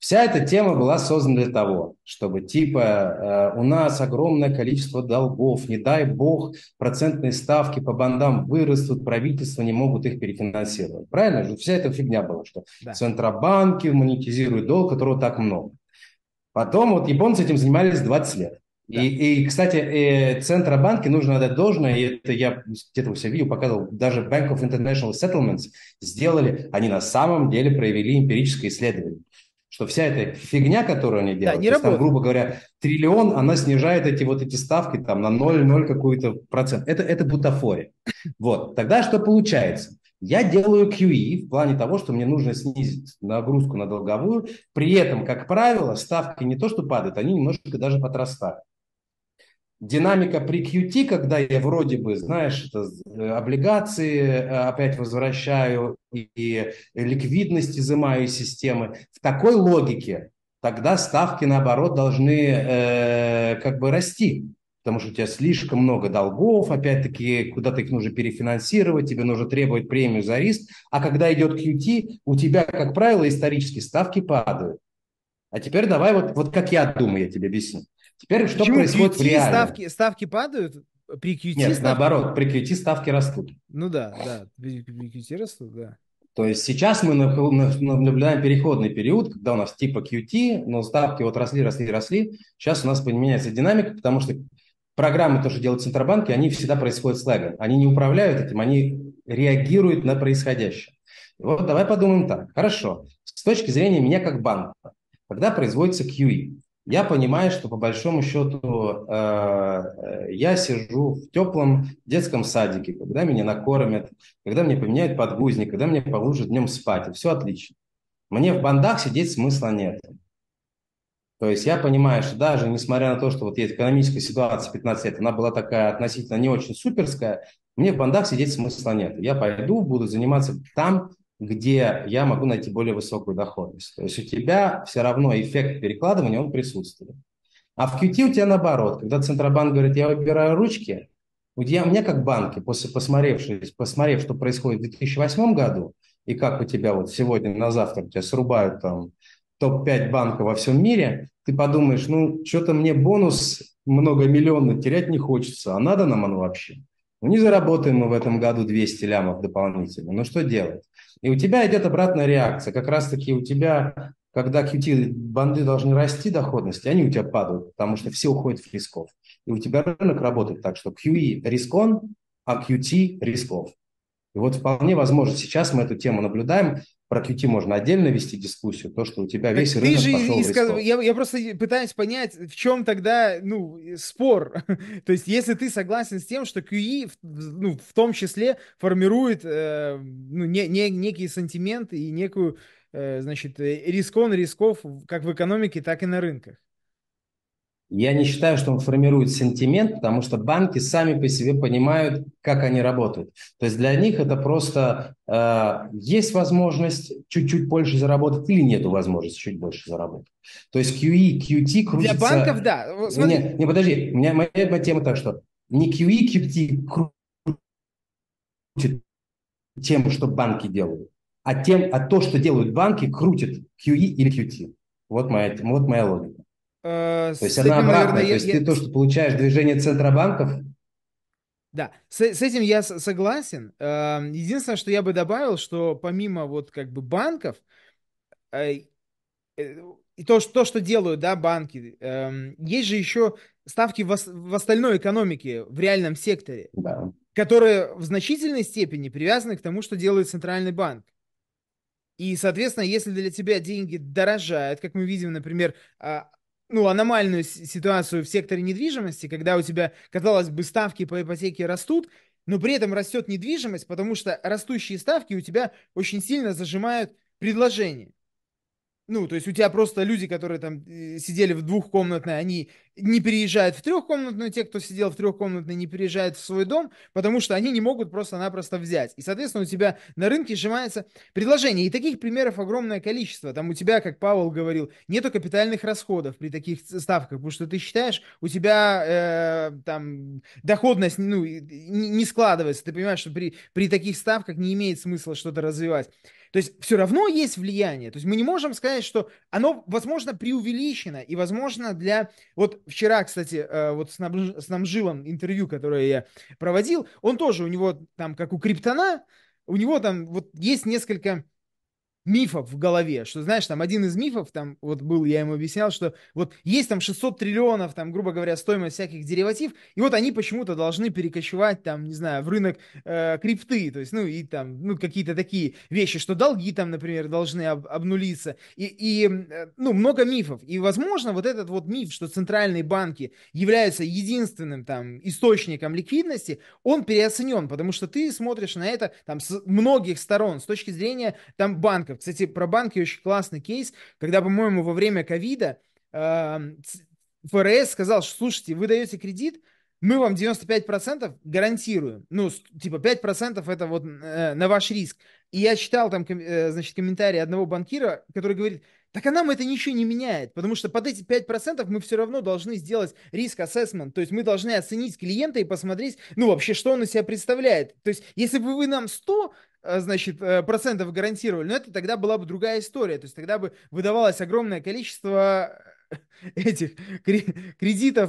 Вся эта тема была создана для того, чтобы типа э, у нас огромное количество долгов, не дай бог процентные ставки по бандам вырастут, правительства не могут их перефинансировать. Правильно же? Вся эта фигня была, что Да. центробанки монетизируют долг, которого так много. Потом вот японцы этим занимались двадцать лет. Да. И, и, кстати, э, Центробанке нужно отдать должное, и это я где-то у себя видео показывал, даже Bank of International Settlements сделали, они на самом деле провели эмпирическое исследование, что вся эта фигня, которую они делают, не то есть там, работает. грубо говоря, триллион, она снижает эти вот эти ставки там на ноль целых ноль какой-то процент. Это, это бутафория. Вот, тогда что получается? Я делаю кью и в плане того, что мне нужно снизить нагрузку на долговую, при этом, как правило, ставки не то что падают, они немножко даже подрастают. Динамика при кью ти, когда я вроде бы, знаешь, это, облигации э, опять возвращаю и, и ликвидность изымаю из системы, в такой логике тогда ставки, наоборот, должны э, как бы расти, потому что у тебя слишком много долгов, опять-таки, куда-то их нужно перефинансировать, тебе нужно требовать премию за риск, а когда идет кью ти, у тебя, как правило, исторически ставки падают. А теперь давай вот, вот как я думаю, я тебе объясню. Теперь что Почему происходит кью ти в реале? ставки, ставки падают? При кью ти Нет, ставки... наоборот, при кью ти ставки растут. Ну да, да, при, при кью ти растут, да. То есть сейчас мы наблюдаем переходный период, когда у нас типа кью ти, но ставки вот росли, росли, росли. Сейчас у нас поменяется динамика, потому что программы, то, что делают Центробанки, они всегда происходят с лагом. Они не управляют этим, они реагируют на происходящее. И вот давай подумаем так. Хорошо, с точки зрения меня как банка, когда производится кью и, я понимаю, что по большому счету э, я сижу в теплом детском садике, когда меня накормят, когда мне поменяют подгузник, когда мне положат днем спать, и все отлично. Мне в бандах сидеть смысла нет. То есть я понимаю, что даже несмотря на то, что вот есть экономическая ситуация пятнадцать лет, она была такая относительно не очень суперская, мне в бандах сидеть смысла нет. Я пойду, буду заниматься там, где я могу найти более высокую доходность. То есть у тебя все равно эффект перекладывания, он присутствует. А в кью ти у тебя наоборот. Когда Центробанк говорит, я выбираю ручки, у меня, у меня как банки, после посмотревшись, посмотрев, что происходит в две тысячи восьмом году, и как у тебя вот сегодня на завтра тебя срубают там топ пять банков во всем мире, ты подумаешь, ну, что-то мне бонус многомиллионный терять не хочется, а надо нам оно вообще? Ну, не заработаем мы в этом году двести лямов дополнительно, ну, что делать? И у тебя идет обратная реакция. Как раз-таки у тебя, когда кью ти банды должны расти доходности, они у тебя падают, потому что все уходят в рисков. И у тебя рынок работает так, что кью и рискон, а кью ти рисков. И вот вполне возможно, сейчас мы эту тему наблюдаем, про кью ти можно отдельно вести дискуссию, то, что у тебя Так весь ты рынок же пошел и в сказ- рисков. я, я просто пытаюсь понять, в чем тогда, ну, спор. То есть, если ты согласен с тем, что кью и, в- в- ну, в том числе, формирует, э, ну, не, не- некие сантименты и некую, э, значит, э, рискон рисков как в экономике, так и на рынках. Я не считаю, что он формирует сентимент, потому что банки сами по себе понимают, как они работают. То есть для них это просто э, есть возможность чуть-чуть больше заработать или нет возможности чуть больше заработать. То есть кью и, кью ти крутится... Для банков, да. Вот смотри. Не, не, подожди, у меня моя тема так, что не кью и, кью ти крутит тем, что банки делают, а, тем, а то, что делают банки, крутит кью и или кью ти. Вот моя, вот моя логика. э, То есть с она этим, обратная. наверное, То я- есть я- ты то, что получаешь движение центробанков, Да, с, с этим я с- согласен. Эм, Единственное, что я бы добавил, что помимо вот как бы банков, э, э, и то, что, то, что делают, да, банки, эм, есть же еще ставки в, ос- в остальной экономике, в реальном секторе, да. которые в значительной степени привязаны к тому, что делает центральный банк. И, соответственно, если для тебя деньги дорожают, как мы видим, например, а, ну, аномальную с- ситуацию в секторе недвижимости, когда у тебя, казалось бы, ставки по ипотеке растут, но при этом растет недвижимость, потому что растущие ставки у тебя очень сильно зажимают предложение. Ну, то есть у тебя просто люди, которые там э, сидели в двухкомнатной, они не переезжают в трехкомнатную, те, кто сидел в трехкомнатной, не переезжают в свой дом, потому что они не могут просто-напросто взять. И, соответственно, у тебя на рынке сжимается предложение. И таких примеров огромное количество. Там у тебя, как Павел говорил, нету капитальных расходов при таких ставках, потому что ты считаешь, у тебя э, там доходность ну, не, не складывается. Ты понимаешь, что при, при таких ставках не имеет смысла что-то развивать. То есть все равно есть влияние. То есть мы не можем сказать, что оно, возможно, преувеличено. И, возможно, для... Вот вчера, кстати, э, вот с, Намж... с Намжилом интервью, которое я проводил, он тоже, у него там, как у Криптона, у него там вот есть несколько мифов в голове, что, знаешь, там один из мифов, там вот был, я ему объяснял, что вот есть там шестьсот триллионов, там, грубо говоря, стоимость всяких дериватив, и вот они почему-то должны перекочевать, там, не знаю, в рынок э, крипты, то есть, ну, и там, ну, какие-то такие вещи, что долги там, например, должны об, обнулиться, и, и э, ну, много мифов, и, возможно, вот этот вот миф, что центральные банки являются единственным, там, источником ликвидности, он переоценен, потому что ты смотришь на это, там, с многих сторон, с точки зрения, там, банков. Кстати, про банки очень классный кейс, когда, по-моему, во время ковида э, ФРС сказал, что, слушайте, вы даете кредит, мы вам девяносто пять процентов гарантируем. Ну, типа пять процентов это вот э, на ваш риск. И я читал там, э, значит, комментарий одного банкира, который говорит, так а нам это ничего не меняет, потому что под эти пять процентов мы все равно должны сделать риск-ассессмент, то есть мы должны оценить клиента и посмотреть, ну, вообще, что он из себя представляет. То есть, если бы вы нам сто значит, процентов гарантировали, но это тогда была бы другая история, то есть тогда бы выдавалось огромное количество этих кредитов,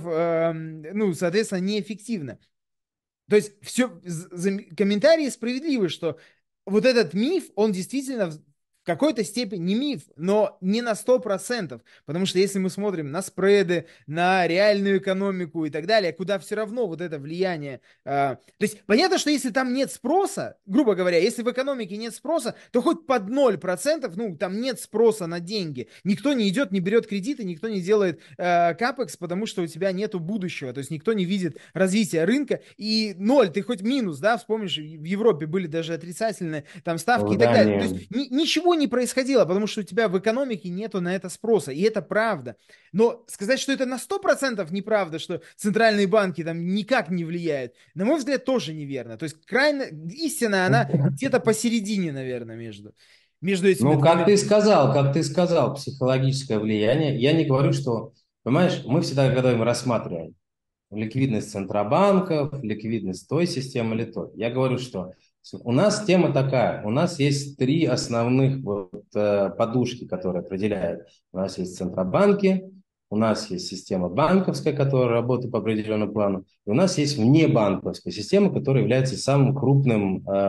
ну, соответственно, неэффективно. То есть все, комментарии справедливы, что вот этот миф, он действительно в какой-то степени не миф, но не на сто процентов, потому что если мы смотрим на спреды, на реальную экономику и так далее, куда все равно вот это влияние... Э, то есть понятно, что если там нет спроса, грубо говоря, если в экономике нет спроса, то хоть под ноль процентов, ну, там нет спроса на деньги. Никто не идет, не берет кредиты, никто не делает э, капекс, потому что у тебя нету будущего, то есть никто не видит развития рынка, и ноль, ты хоть минус, да, вспомнишь, в Европе были даже отрицательные там ставки и так далее. То есть ни, ничего не происходило, потому что у тебя в экономике нету на это спроса, и это правда. Но сказать, что это на сто процентов неправда, что центральные банки там никак не влияют, на мой взгляд, тоже неверно. То есть крайне истина, она где-то посередине, наверное, между, между этими Ну, двумя. как ты сказал, как ты сказал, психологическое влияние. Я не говорю, что, понимаешь, мы всегда, когда мы рассматриваем ликвидность центробанков, ликвидность той системы или той, я говорю, что у нас тема такая, у нас есть три основных вот, э, подушки, которые определяют. У нас есть центробанки, у нас есть система банковская, которая работает по определенному плану, и у нас есть внебанковская система, которая является самым крупным э,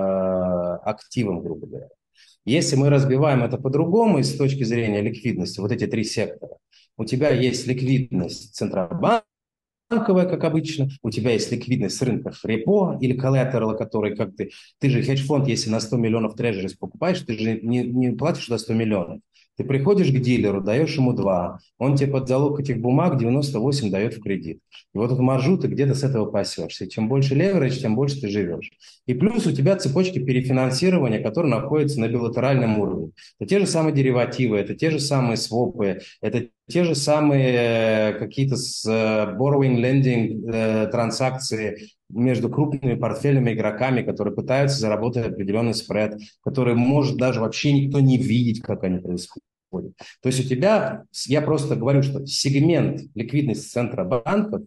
активом, грубо говоря. Если мы разбиваем это по-другому, и с точки зрения ликвидности, вот эти три сектора, у тебя есть ликвидность центробанка, банковая, как обычно, у тебя есть ликвидность с рынков репо или коллатерала, который как ты, ты же хедж-фонд, если на сто миллионов трежерис покупаешь, ты же не, не платишь за сто миллионов. Ты приходишь к дилеру, даешь ему два, он тебе под залог этих бумаг девяносто восемь дает в кредит. И вот эту маржу ты где-то с этого пасешься. И чем больше леверидж, тем больше ты живешь. И плюс у тебя цепочки перефинансирования, которые находятся на билатеральном уровне. Это те же самые деривативы, это те же самые свопы, это те же самые какие-то с borrowing, lending транзакции между крупными портфельными игроками, которые пытаются заработать определенный спред, который может даже вообще никто не видеть, как они происходят. То есть у тебя, я просто говорю, что сегмент ликвидности Центробанков,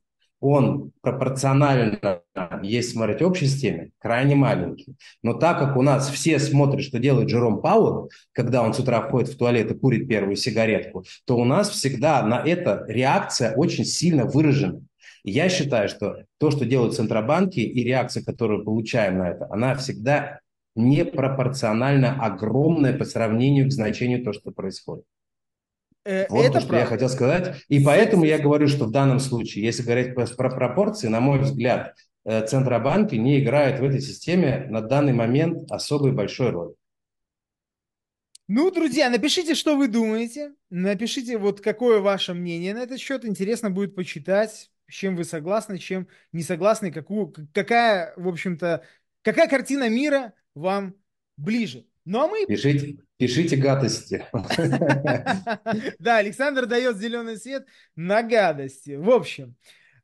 он пропорционально, если смотреть общей системе, крайне маленький. Но так как у нас все смотрят, что делает Джером Пауэлл, когда он с утра входит в туалет и курит первую сигаретку, то у нас всегда на это реакция очень сильно выражена. И я считаю, что то, что делают центробанки, и реакция, которую получаем на это, она всегда непропорционально огромная по сравнению к значению того, что происходит. Э, вот это то, что правда. я хотел сказать. И поэтому я говорю, что в данном случае, если говорить про пропорции, на мой взгляд, центробанки не играют в этой системе на данный момент особой большой роли. Ну, друзья, напишите, что вы думаете. Напишите, вот какое ваше мнение на этот счет. Интересно будет почитать, с чем вы согласны, с чем не согласны, какую, какая, в общем-то, какая картина мира вам ближе. Ну, а мы... Пишите, Пишите гадости. Да, Александр дает зеленый свет на гадости. В общем,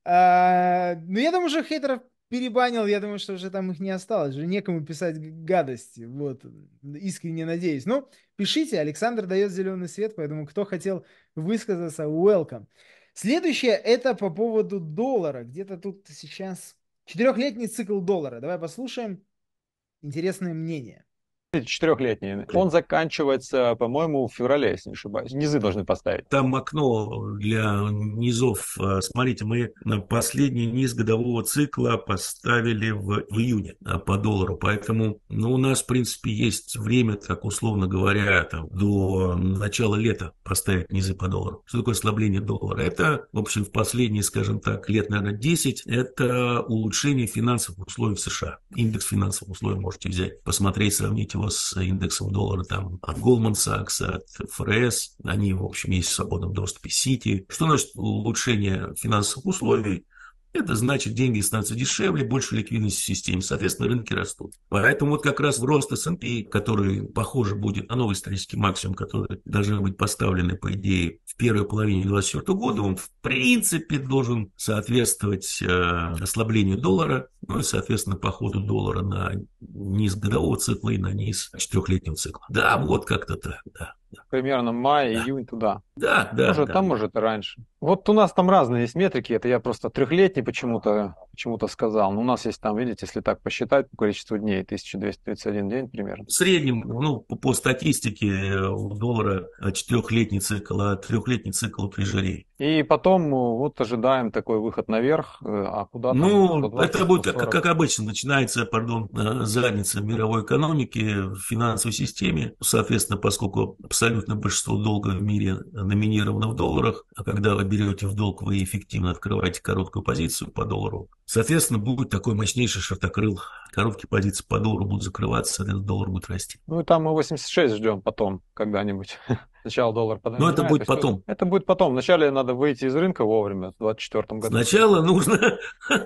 а, ну я думаю, что хейтеров перебанил, я думаю, что уже там их не осталось, уже некому писать г- гадости, вот, искренне надеюсь. Ну, пишите, Александр дает зеленый свет, поэтому кто хотел высказаться, welcome. Следующее, это по поводу доллара, где-то тут сейчас четырехлетний цикл доллара, давай послушаем интересное мнение. Четырехлетний. Он заканчивается, по-моему, в феврале, если не ошибаюсь. Низы должны поставить. Там окно для низов. э, Смотрите, мы на последний низ годового цикла поставили в, в июне а, по доллару. Поэтому ну, у нас, в принципе, есть время, так условно говоря, там, до начала лета поставить низы по доллару. Что такое ослабление доллара? Это, в общем, в последние, скажем так, лет, наверное, десять, это улучшение финансовых условий в США. Индекс финансовых условий можете взять, посмотреть, сравнить его с индексом доллара там, от Goldman Sachs, от эф эр эс. Они, в общем, есть в свободном доступе. Сити. Что значит улучшение финансовых условий? Это значит, деньги становятся дешевле, больше ликвидности в системе, соответственно, рынки растут. Поэтому вот как раз в рост эс энд пи, который, похоже, будет на новый исторический максимум, который должны быть поставлены, по идее, в первой половине двадцать четвёртого года, он, в принципе, должен соответствовать э, ослаблению доллара, ну и, соответственно, по ходу доллара на низ годового цикла и на низ четырехлетнего цикла. Да, вот как-то так, да. Примерно май, июнь туда. Да, да, Может, да. там, может, и раньше. Вот у нас там разные есть метрики. Это я просто трехлетний почему-то почему-то сказал. Но у нас есть там, видите, если так посчитать по количеству дней, тысяча двести тридцать один день примерно. В среднем, ну, по, по статистике, у доллара четырехлетний цикл, а трехлетний цикл трежерей. И потом вот ожидаем такой выход наверх. А куда там? Ну, сто двадцать, это будет, сто как, сорок. как обычно, начинается, пардон, э, задница мировой экономики в финансовой системе. Соответственно, поскольку абсолютно большинство долга в мире номинировано в долларах, а когда вы берете в долг, вы эффективно открываете короткую позицию по доллару, соответственно, будет такой мощнейший шортокрыл. Короткие позиции по доллару будут закрываться, соответственно, доллар будет расти. Ну и там мы восемьдесят шесть ждем потом когда-нибудь. Сначала доллар поднимает. Но это будет потом. Это будет потом. Вначале надо выйти из рынка вовремя, в двадцать четвёртом году. Сначала нужно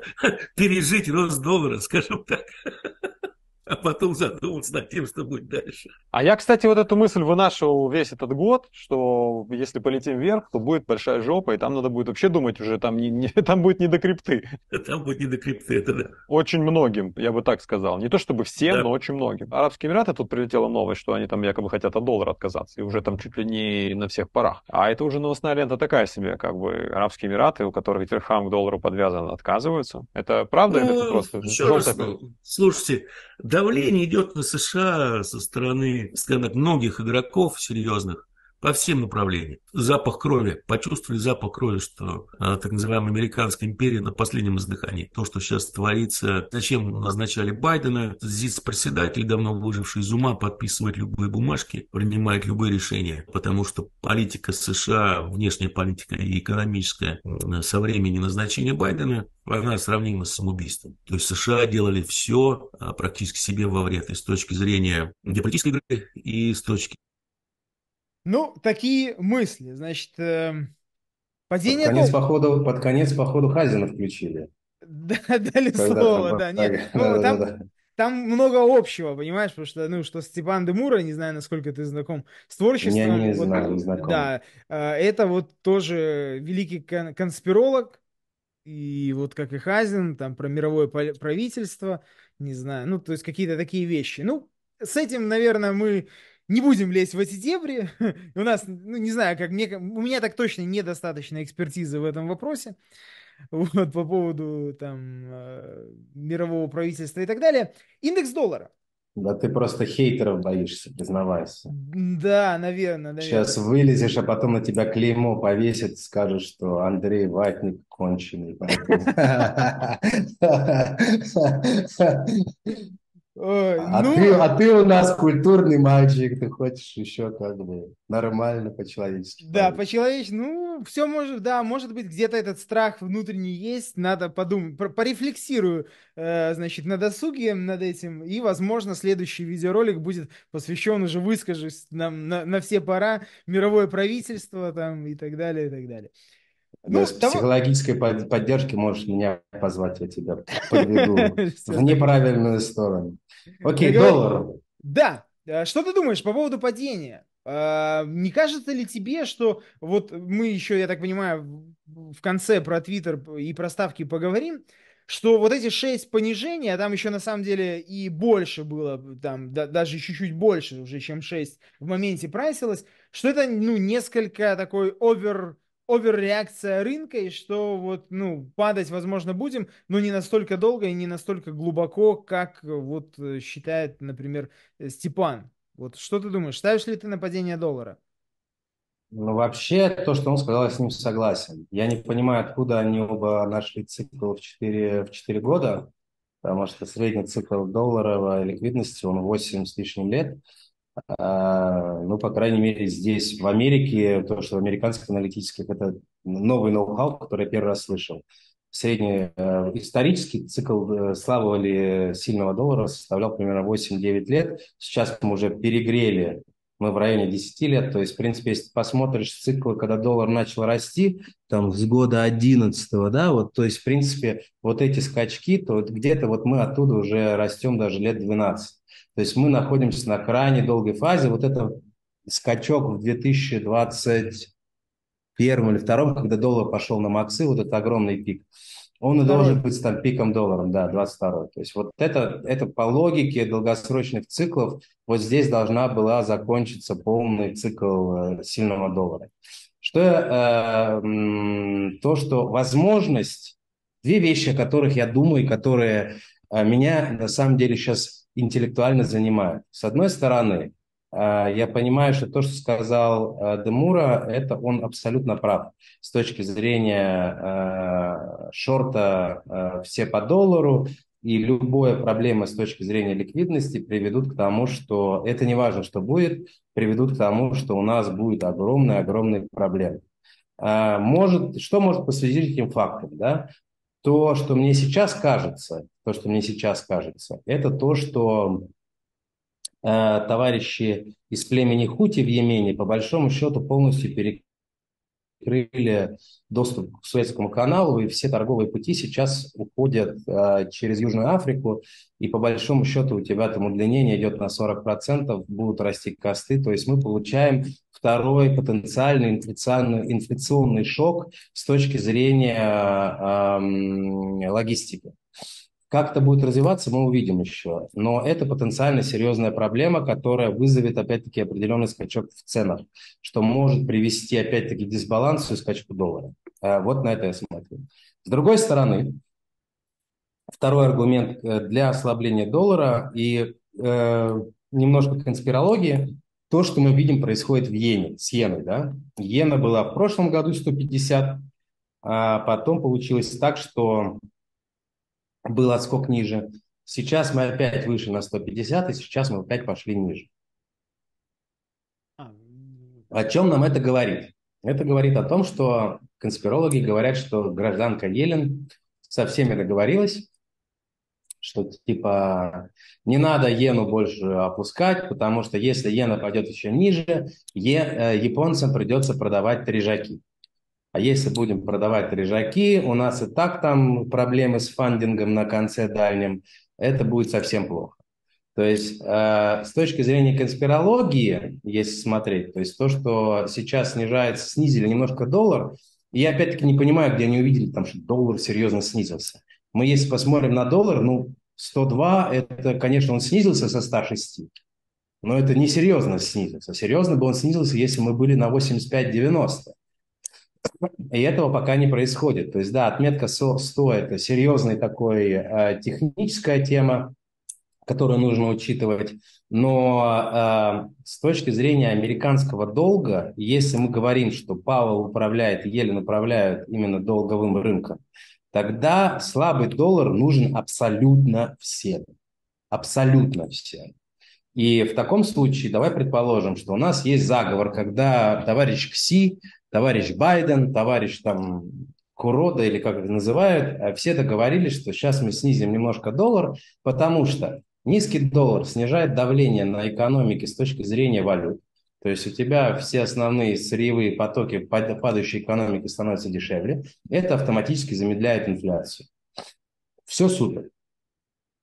пережить рост доллара, скажем так, а потом задуматься над тем, что будет дальше. А я, кстати, вот эту мысль вынашивал весь этот год, что если полетим вверх, то будет большая жопа, и там надо будет вообще думать уже, там, не, не, там будет не до крипты. Там будет не до крипты, это да. Очень многим, я бы так сказал. Не то чтобы всем, Да. но очень многим. Арабские Эмираты, тут прилетела новость, что они там якобы хотят от доллара отказаться, и уже там чуть ли не на всех парах. А это уже новостная лента такая себе, как бы Арабские Эмираты, у которых дирхам к доллару подвязан, отказываются. Это правда или это Ну, просто еще раз, желтая- ну, слушайте, давление идет на США со стороны, скажем так, многих игроков серьезных по всем направлениям. Запах крови. Почувствовали запах крови, что а, так называемая американская империя на последнем издыхании. То, что сейчас творится. Зачем назначали Байдена? ЗИЦ-председатель, давно выживший из ума, подписывает любые бумажки, принимает любые решения. Потому что политика США, внешняя политика и экономическая м, со времени назначения Байдена, она сравнима с самоубийством. То есть США делали все а, практически себе во вред и с точки зрения геополитической игры, и с точки Ну, такие мысли. Значит, эм, Под падение конец, доллара. походу, под конец, походу, Хазина включили. Да, дали Когда слово, там- да, нет. так, Ну, да, да, там, да. там много общего, понимаешь, потому что, ну, что Степан Демура, не знаю, насколько ты знаком с творчеством. Я не вот, знаю, не знаком. Да, э, это вот тоже великий кон- конспиролог, и вот как и Хазин, там про мировое пол- правительство, не знаю, ну, то есть какие-то такие вещи. Ну, с этим, наверное, мы не будем лезть в эти дебри. У нас, ну, не знаю, как мне, у меня так точно недостаточно экспертизы в этом вопросе. Вот, по поводу там э, мирового правительства и так далее. Индекс доллара. Да ты просто хейтеров боишься, признавайся. Да, наверное, наверное. Сейчас вылезешь, а потом на тебя клеймо повесят, скажут, что Андрей Ватник конченый. Ой, А, ну, ты, а ты у нас культурный мальчик, ты хочешь еще как бы нормально по-человечески. да, по-человечески, ну, все может, да, может быть, где-то этот страх внутренний есть, надо подумать, пор- порефлексирую, э, значит, на досуге над этим, и, возможно, следующий видеоролик будет посвящен, уже выскажусь нам на, на все пора, мировое правительство там и так далее, и так далее. Ну, Без того- психологической под- поддержки можешь меня позвать, я тебя подведу Всё, в неправильную сторону. Окей, Договор- доллар. Да, Э, Что ты думаешь по поводу падения? А, Не кажется ли тебе, что вот мы еще, я так понимаю, в в конце про Твиттер и про ставки поговорим, что вот эти шесть понижений, а там еще на самом деле и больше было, там да- даже чуть-чуть больше уже, чем шесть в моменте прайсилось, что это, ну, несколько такой овер, оверреакция рынка, и что вот, ну, падать, возможно, будем, но не настолько долго и не настолько глубоко, как э, вот э, считает, например, э, Степан. Вот что ты думаешь, ставишь ли ты на падение доллара? Ну, вообще, то, что он сказал, я с ним согласен. Я не понимаю, откуда они оба нашли цикл в четыре в четыре года, потому что средний цикл долларовой ликвидности, он восемь с лишним лет. А, ну, по крайней мере, здесь, в Америке, то, что в американских аналитических, это новый ноу-хау, который я первый раз слышал. Средний э, исторический цикл э, слабого или сильного доллара составлял примерно восемь-девять лет. Сейчас мы уже перегрели, мы в районе десяти лет. То есть, в принципе, если ты посмотришь циклы, когда доллар начал расти, там, с года одиннадцатого, да, вот, то есть, в принципе, вот эти скачки, то вот где-то вот мы оттуда уже растем даже лет двенадцать. То есть мы находимся на крайне долгой фазе. Вот это скачок в две тысячи двадцать первом или втором, когда доллар пошел на максы, вот этот огромный пик, он и должен Второй. быть там пиком долларом, да, двадцать второй. То есть вот это, это по логике долгосрочных циклов, вот здесь должна была закончиться полный цикл э, сильного доллара. Что, э, м, то, что возможность, две вещи, о которых я думаю, которые э, меня на самом деле сейчас интеллектуально занимают. С одной стороны, э, я понимаю, что то, что сказал э, Демура, это он абсолютно прав с точки зрения э, шорта э, все по доллару, и любая проблема с точки зрения ликвидности приведут к тому, что это не важно, что будет, приведут к тому, что у нас будет огромные-огромные проблемы. А, может, что может послужить этим фактом? Да? То, что мне сейчас кажется, то, что мне сейчас кажется, это то, что э, товарищи из племени Хути в Йемене по большому счету полностью перекрыли открыли доступ к Суэцкому каналу, и все торговые пути сейчас уходят э, через Южную Африку, и по большому счету у тебя там удлинение идет на сорок процентов, будут расти косты, то есть мы получаем второй потенциальный инфляционный, инфляционный шок с точки зрения э, э, логистики. Как это будет развиваться, мы увидим еще. Но это потенциально серьезная проблема, которая вызовет, опять-таки, определенный скачок в ценах, что может привести, опять-таки, к дисбалансу и скачку доллара. Вот на это я смотрю. С другой стороны, второй аргумент для ослабления доллара и э, немножко конспирологии. То, что мы видим, происходит в иене, с иеной. Да? Иена была в прошлом году сто пятьдесят, а потом получилось так, что был отскок ниже. Сейчас мы опять выше на сто пятьдесят, и сейчас мы опять пошли ниже. А, О чем нам это говорит? Это говорит о том, что конспирологи говорят, что гражданка Елен со всеми договорилась, что типа не надо иену больше опускать, потому что если иена пойдет еще ниже, е, японцам придется продавать трижаки. А если будем продавать трижаки, у нас и так там проблемы с фандингом на конце дальнем, это будет совсем плохо. То есть э, с точки зрения конспирологии, если смотреть, то есть то, что сейчас снижается, снизили немножко доллар, и я опять-таки не понимаю, где они увидели, там, что доллар серьезно снизился. Мы если посмотрим на доллар, ну, сто два, это, конечно, он снизился со ста шести, но это не серьезно снизился. Серьезно бы он снизился, если мы были на восемьдесят пять девяносто. И этого пока не происходит. То есть, да, отметка сто – это серьезная такой э, техническая тема, которую нужно учитывать. Но э, с точки зрения американского долга, если мы говорим, что Пауэлл управляет, Йеллен управляют именно долговым рынком, тогда слабый доллар нужен абсолютно всем. Абсолютно всем. И в таком случае давай предположим, что у нас есть заговор, когда товарищ Кси, товарищ Байден, товарищ там Курода, или как это называют, все договорились, что сейчас мы снизим немножко доллар, потому что низкий доллар снижает давление на экономике с точки зрения валют. То есть у тебя все основные сырьевые потоки падающей экономики становятся дешевле. Это автоматически замедляет инфляцию. Все супер.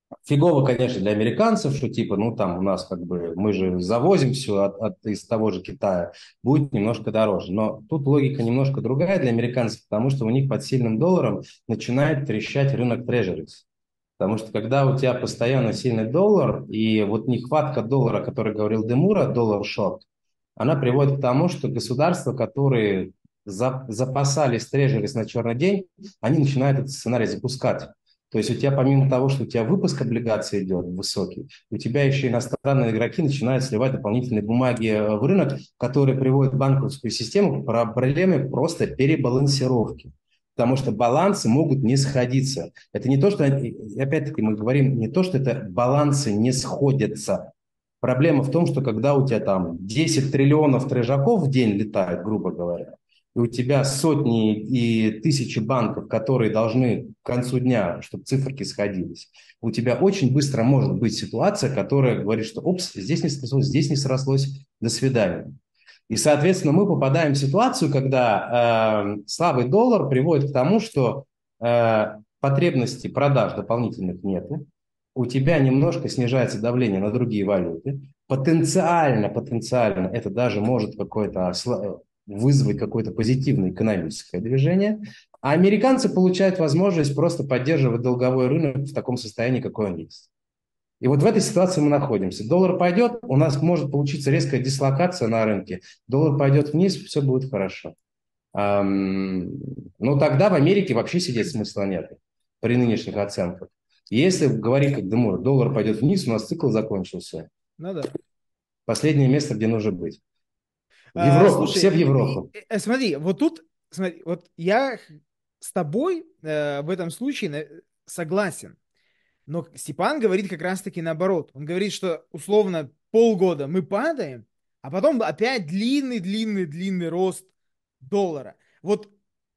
Фигово, конечно, для американцев, что типа, ну там у нас как бы, мы же завозим все от, от- из того же Китая, будет немножко дороже. Но тут логика немножко другая для американцев, потому что у них под сильным долларом начинает трещать рынок трежерис. Потому что когда у тебя постоянно сильный доллар, и вот нехватка доллара, о которой говорил Демура, доллар-шорт, она приводит к тому, что государства, которые за- запасались трежерис на черный день, они начинают этот сценарий запускать. То есть у тебя помимо того, что у тебя выпуск облигаций идет высокий, у тебя еще иностранные игроки начинают сливать дополнительные бумаги э, в рынок, которые приводят банковскую систему к проблеме просто перебалансировки. Потому что балансы могут не сходиться. Это не то, что, опять-таки, мы говорим не то, что это балансы не сходятся. Проблема в том, что когда у тебя там десять триллионов трэжаков в день летают, грубо говоря, и у тебя сотни и тысячи банков, которые должны к концу дня, чтобы циферки сходились, у тебя очень быстро может быть ситуация, которая говорит, что опс, здесь не срослось, здесь не срослось, до свидания. И, соответственно, мы попадаем в ситуацию, когда э, слабый доллар приводит к тому, что э, потребностей продаж дополнительных нет, у тебя немножко снижается давление на другие валюты, потенциально, потенциально это даже может какое-то вызвать какое-то позитивное экономическое движение, а американцы получают возможность просто поддерживать долговой рынок в таком состоянии, какой он есть. И вот в этой ситуации мы находимся. Доллар пойдет, у нас может получиться резкая дислокация на рынке. Доллар пойдет вниз, все будет хорошо. Эм, ну, тогда в Америке вообще сидеть смысла нет при нынешних оценках. Если говорить как Демур, доллар пойдет вниз, у нас цикл закончился. Ну да. Последнее место, где нужно быть. В А, Европу, слушай, все в Европу. и- и- смотри, вот тут, смотри, вот я с тобой э, в этом случае на- согласен. Но Степан говорит как раз-таки наоборот. Он говорит, что условно полгода мы падаем, а потом опять длинный-длинный-длинный рост доллара. Вот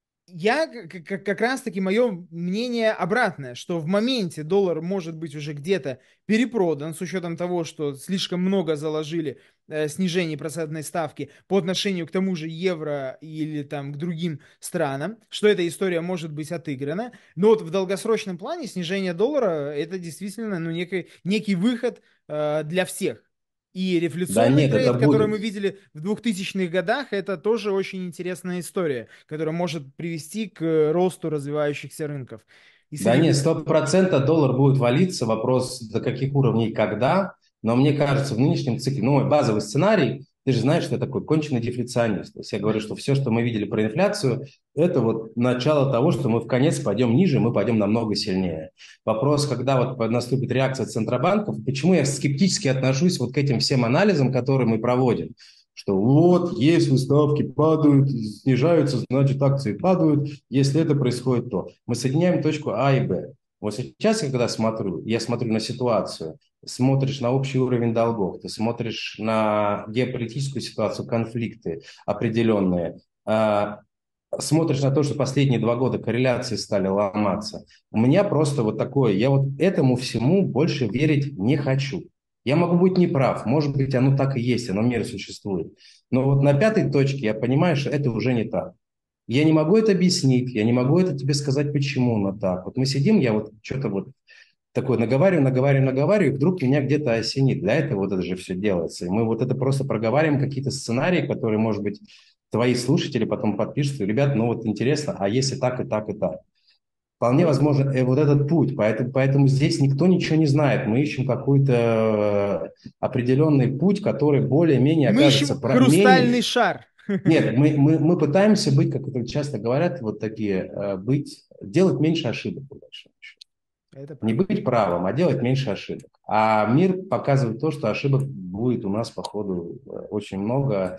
я к- к- как раз-таки мое мнение обратное, что в моменте доллар может быть уже где-то перепродан с учетом того, что слишком много заложили э, снижение процентной ставки по отношению к тому же евро или там к другим странам, что эта история может быть отыграна. Но вот в долгосрочном плане снижение доллара это действительно ну, некий, некий выход э, для всех. И Да рефляционный нет, это трейд, который будет. мы видели в двухтысячных годах, это тоже очень интересная история, которая может привести к росту развивающихся рынков. И Да среди... нет, сто процентов доллар будет валиться, вопрос до каких уровней и когда, но мне кажется, в нынешнем цикле, ну, базовый сценарий, ты же знаешь, что я такой конченый дефляционист. То есть я говорю, что все, что мы видели про инфляцию, это вот начало того, что мы в конец пойдем ниже, мы пойдем намного сильнее. Вопрос, когда вот наступит реакция центробанков, почему я скептически отношусь вот к этим всем анализам, которые мы проводим. Что вот, если ставки падают, снижаются, значит акции падают. Если это происходит, то мы соединяем точку А и Б. Вот сейчас, когда смотрю, я смотрю на ситуацию, смотришь на общий уровень долгов, ты смотришь на геополитическую ситуацию, конфликты определенные, а, смотришь на то, что последние два года корреляции стали ломаться. У меня просто вот такое, я вот этому всему больше верить не хочу. Я могу быть неправ, может быть, оно так и есть, оно в мире существует. Но вот на пятой точке я понимаю, что это уже не так. Я не могу это объяснить, я не могу это тебе сказать, почему оно так. Вот мы сидим, я вот что-то вот такое наговариваю, наговариваю, наговариваю, и вдруг меня где-то осенит. Для этого вот это же все делается. И мы вот это просто проговариваем, какие-то сценарии, которые, может быть, твои слушатели потом подпишут. Ребят, ну вот интересно, а если так и так и так? Вполне возможно, э, вот этот путь. Поэтому, поэтому здесь никто ничего не знает. Мы ищем какой-то определенный путь, который более-менее Мы окажется... ищем про- хрустальный менее- шар. Нет, мы, мы, мы пытаемся быть, как это часто говорят, вот такие, э, быть, делать меньше ошибок, по большому счету. Это Не правда. быть правым, а делать меньше ошибок. А мир показывает то, что ошибок будет у нас, походу, э, очень много,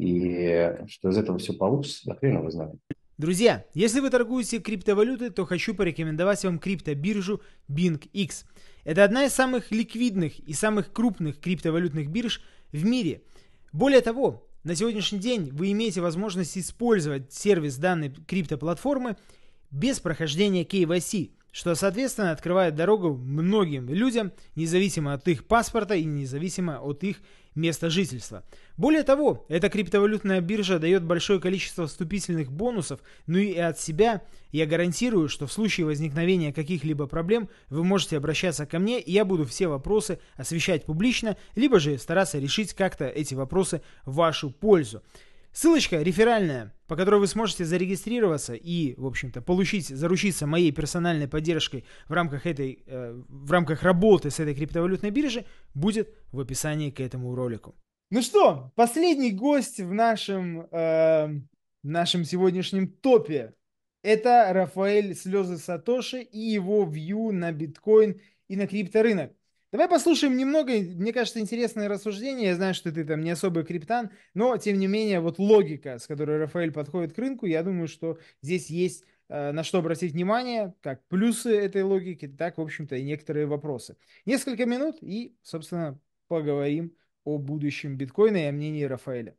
и что из этого все получится, да хрен его знает. Друзья, если вы торгуете криптовалютой, то хочу порекомендовать вам криптобиржу BingX. Это одна из самых ликвидных и самых крупных криптовалютных бирж в мире. Более того, на сегодняшний день вы имеете возможность использовать сервис данной криптоплатформы без прохождения кей вай си. что, соответственно, открывает дорогу многим людям, независимо от их паспорта и независимо от их места жительства. Более того, эта криптовалютная биржа дает большое количество вступительных бонусов, ну и от себя я гарантирую, что в случае возникновения каких-либо проблем вы можете обращаться ко мне, и я буду все вопросы освещать публично, либо же стараться решить как-то эти вопросы в вашу пользу. Ссылочка реферальная, по которой вы сможете зарегистрироваться и, в общем-то, получить, заручиться моей персональной поддержкой в рамках этой, э, в рамках работы с этой криптовалютной биржей, будет в описании к этому ролику. Ну что, последний гость в нашем, э, в нашем сегодняшнем топе – это Рафаэль Слезы Сатоши и его вью на биткоин и на крипторынок. Давай послушаем немного, мне кажется, интересное рассуждение. Я знаю, что ты там не особый криптан, но, тем не менее, вот логика, с которой Рафаэль подходит к рынку, я думаю, что здесь есть э, на что обратить внимание, как плюсы этой логики, так, в общем-то, и некоторые вопросы. Несколько минут и, собственно, поговорим о будущем биткоина и о мнении Рафаэля.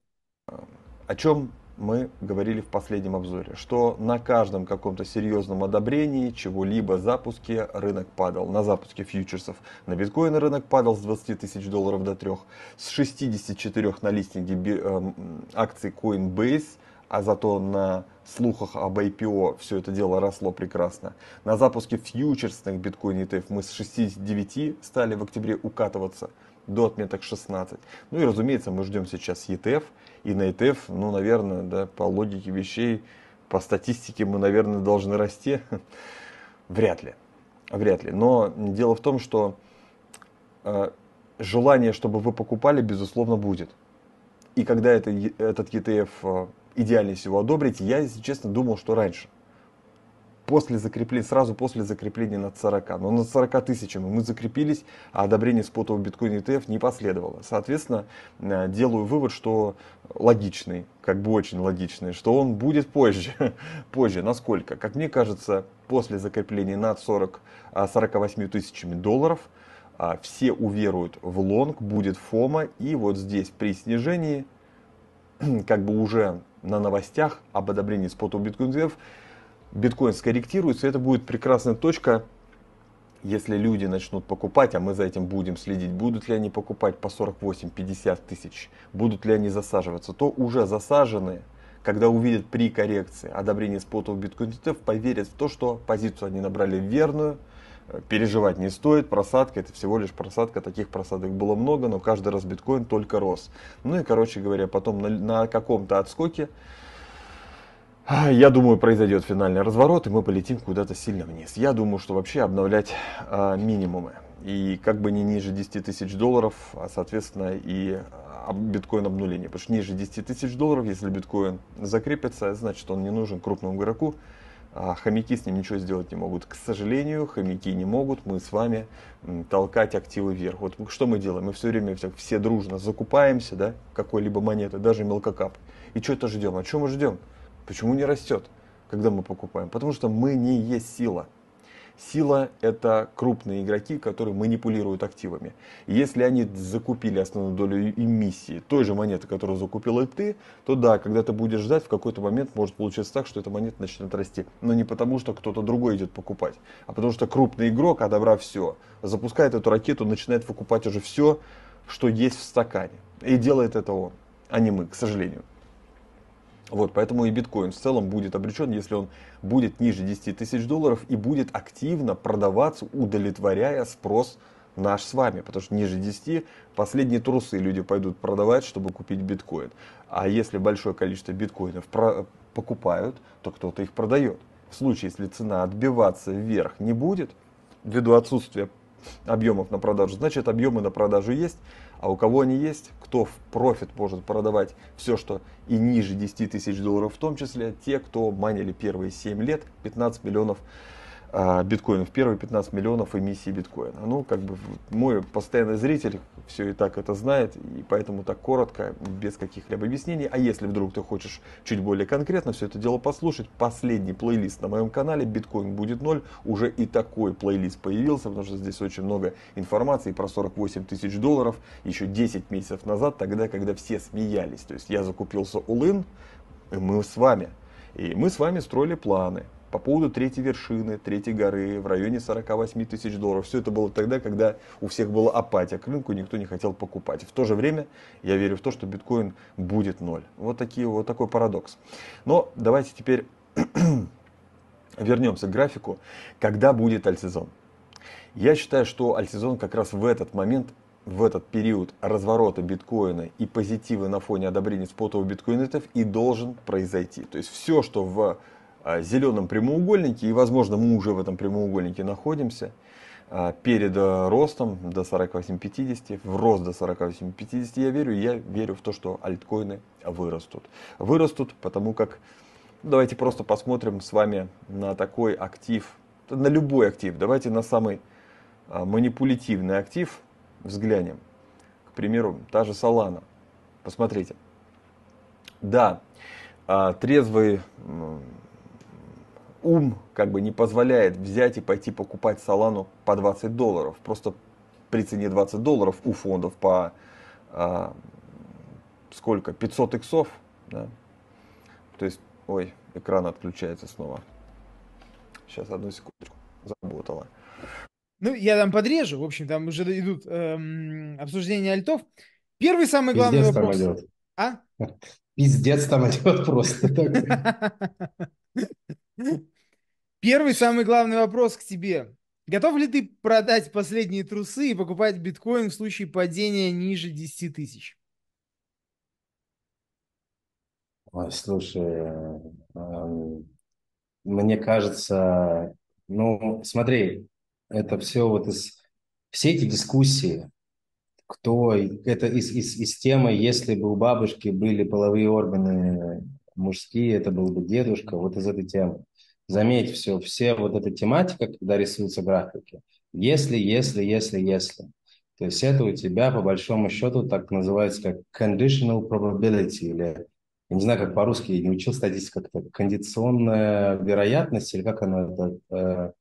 О чем мы говорили в последнем обзоре, что на каждом каком-то серьезном одобрении чего-либо запуске рынок падал. На запуске фьючерсов на биткоин рынок падал с двадцати тысяч долларов до трёх, с шестидесяти четырёх на листинге акций Coinbase, а зато на слухах об ай пи о все это дело росло прекрасно. На запуске фьючерсных биткоин и ти эф мы с шестидесяти девяти стали в октябре укатываться до отметок шестнадцать. Ну и, разумеется, мы ждем сейчас и ти эф. И на и ти эф, ну, наверное, да, по логике вещей, по статистике мы, наверное, должны расти. Вряд ли. Вряд ли. Но дело в том, что э, желание, чтобы вы покупали, безусловно, будет. И когда это, этот и ти эф э, идеальнее всего одобрить, я, если честно, думал, что раньше. После закрепления, сразу после закрепления над сорока. Но над сорока тысячами мы закрепились, а одобрение спотового биткоина и ти эф не последовало. Соответственно, делаю вывод, что логичный, как бы очень логичный, что он будет позже. Позже. Насколько? Как мне кажется, после закрепления над сорока восьми тысячами долларов все уверуют в лонг, будет фома. И вот здесь при снижении, как бы уже на новостях об одобрении спотового биткоина и ти эф, биткоин скорректируется, и это будет прекрасная точка, если люди начнут покупать, а мы за этим будем следить, будут ли они покупать по сорок восемь - пятьдесят тысяч, будут ли они засаживаться, то уже засаженные, когда увидят при коррекции одобрение спотового биткоина и ти эф, поверят в то, что позицию они набрали верную, переживать не стоит, просадка это всего лишь просадка, таких просадок было много, но каждый раз биткоин только рос. Ну и, короче говоря, потом на, на каком-то отскоке, я думаю, произойдет финальный разворот, и мы полетим куда-то сильно вниз. Я думаю, что вообще обновлять а, минимумы. И как бы не ниже десяти тысяч долларов, а соответственно и биткоин обнуление. Потому что ниже десяти тысяч долларов, если биткоин закрепится, значит он не нужен крупному игроку. А хомяки с ним ничего сделать не могут. К сожалению, хомяки не могут мы с вами толкать активы вверх. Вот что мы делаем? Мы все время все, все дружно закупаемся, да, какой-либо монеты, даже мелкокап. И что-то ждем. А что мы ждем? Почему не растет, когда мы покупаем? Потому что мы не есть сила. Сила – это крупные игроки, которые манипулируют активами. И если они закупили основную долю эмиссии той же монеты, которую закупила ты, то да, когда ты будешь ждать, в какой-то момент может получиться так, что эта монета начнет расти. Но не потому, что кто-то другой идет покупать, а потому что крупный игрок, одобрав все, запускает эту ракету, начинает выкупать уже все, что есть в стакане. И делает это он, а не мы, к сожалению. Вот, поэтому и биткоин в целом будет обречен, если он будет ниже десяти тысяч долларов и будет активно продаваться, удовлетворяя спрос наш с вами. Потому что ниже десяти последние трусы люди пойдут продавать, чтобы купить биткоин. А если большое количество биткоинов покупают, то кто-то их продает. В случае, если цена отбиваться вверх не будет, ввиду отсутствия объемов на продажу, значит объемы на продажу есть. А у кого они есть, кто в профит может продавать все, что и ниже десяти тысяч долларов, в том числе те, кто майнили первые семь лет пятнадцать миллионов а, биткоинов, первые пятнадцать миллионов эмиссии биткоина. Ну, как бы мой постоянный зритель все и так это знает, и поэтому так коротко, без каких-либо объяснений. А если вдруг ты хочешь чуть более конкретно все это дело послушать, последний плейлист на моем канале «Биткоин будет ноль», уже и такой плейлист появился, потому что здесь очень много информации про сорок восемь тысяч долларов еще десять месяцев назад, тогда, когда все смеялись. То есть я закупился all-in, и мы с вами. И мы с вами строили планы. по поводу третьей вершины, третьей горы в районе сорок восемь тысяч долларов. Все это было тогда, когда у всех была апатия к рынку, никто не хотел покупать. И в то же время я верю в то, что биткоин будет ноль. Вот, такие, вот такой парадокс. Но давайте теперь вернемся к графику. Когда будет альтсезон? Я считаю, что альтсезон как раз в этот момент, в этот период разворота биткоина и позитива на фоне одобрения спотовых биткоинитов и должен произойти. То есть все, что в зеленом прямоугольнике, и возможно мы уже в этом прямоугольнике находимся, перед ростом до сорок восемь пятьдесят, в рост до сорок восемь пятьдесят я верю, я верю в то, что альткоины вырастут. Вырастут, потому как, давайте просто посмотрим с вами на такой актив, на любой актив, давайте на самый манипулятивный актив взглянем. К примеру, та же Solana. Посмотрите. Да, трезвый ум как бы не позволяет взять и пойти покупать Solana по двадцать долларов. Просто при цене двадцать долларов у фондов по а, сколько? пятьсот иксов. Да? То есть, ой, экран отключается снова. Сейчас, одну секундочку. Заработало. Ну, я там подрежу. В общем, там уже идут эм, обсуждения альтов. Первый самый главный Пиздец вопрос. там идет. А? Пиздец там идет просто. Первый самый главный вопрос к тебе. Готов ли ты продать последние трусы и покупать биткоин в случае падения ниже десяти тысяч? Ой, слушай, эм, мне кажется, ну, смотри, это все вот из... Все эти дискуссии, кто... Это из, из, из темы, если бы у бабушки были половые органы мужские, это был бы дедушка, вот из этой темы. Заметь, все, все вот эта тематика, когда рисуются графики. Если, если, если, если. То есть это у тебя, по большому счету, так называется, как conditional probability, или, я не знаю, как по-русски, я не учил статистику, как-то кондиционная вероятность, или как она это... Э,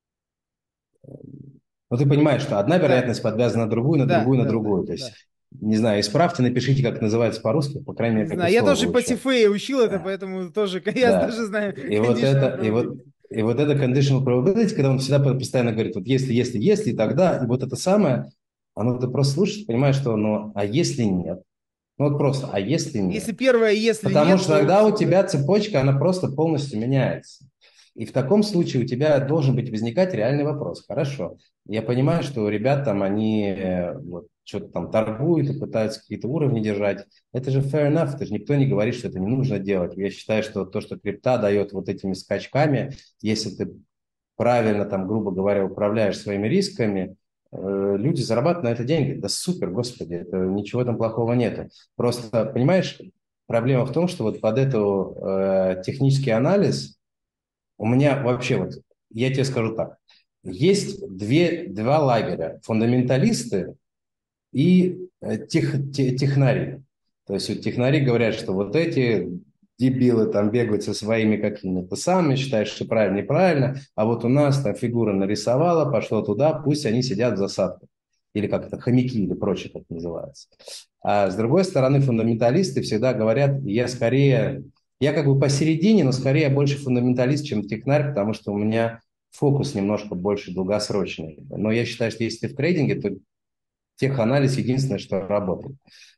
ну, ты понимаешь, что одна вероятность да. подвязана на другую, на да, другую, на да, другую. Да, То есть, да. не знаю, исправьте, напишите, как называется по-русски, по крайней мере, не как знаю, я тоже учу. по Тифею учил это, поэтому тоже я да. даже знаю. И вот, это, и, вот, и вот это conditional probability, когда он всегда постоянно говорит, вот если, если, если, и тогда, и вот это самое, оно ты просто слушаешь, понимаешь, что, ну, а если нет? Ну, вот просто, а если нет? Если первое, если Потому нет... что тогда у тебя цепочка, она просто полностью меняется. И в таком случае у тебя должен быть возникать реальный вопрос. Хорошо, я понимаю, что ребят там, они вот, что-то там торгуют и пытаются какие-то уровни держать. Это же fair enough, это же никто не говорит, что это не нужно делать. Я считаю, что то, что крипта дает вот этими скачками, если ты правильно, там, грубо говоря, управляешь своими рисками, э, люди зарабатывают на это деньги. Да супер, господи, это, ничего там плохого нет. Просто, понимаешь, проблема в том, что вот под эту э, технический анализ у меня вообще вот, я тебе скажу так, есть две, два лагеря, фундаменталисты и тех, тех, технари. То есть вот технари говорят, что вот эти дебилы там бегают со своими какими-то самыми, считают, что правильно, неправильно, а вот у нас там фигура нарисовала, пошло туда, пусть они сидят в засадках. Или как это, хомяки или прочее, как называется. А с другой стороны, фундаменталисты всегда говорят, я скорее... Я как бы посередине, но скорее больше фундаменталист, чем технарь, потому что у меня фокус немножко больше долгосрочный. Но я считаю, что если ты в трейдинге, то теханализ единственное, что работает.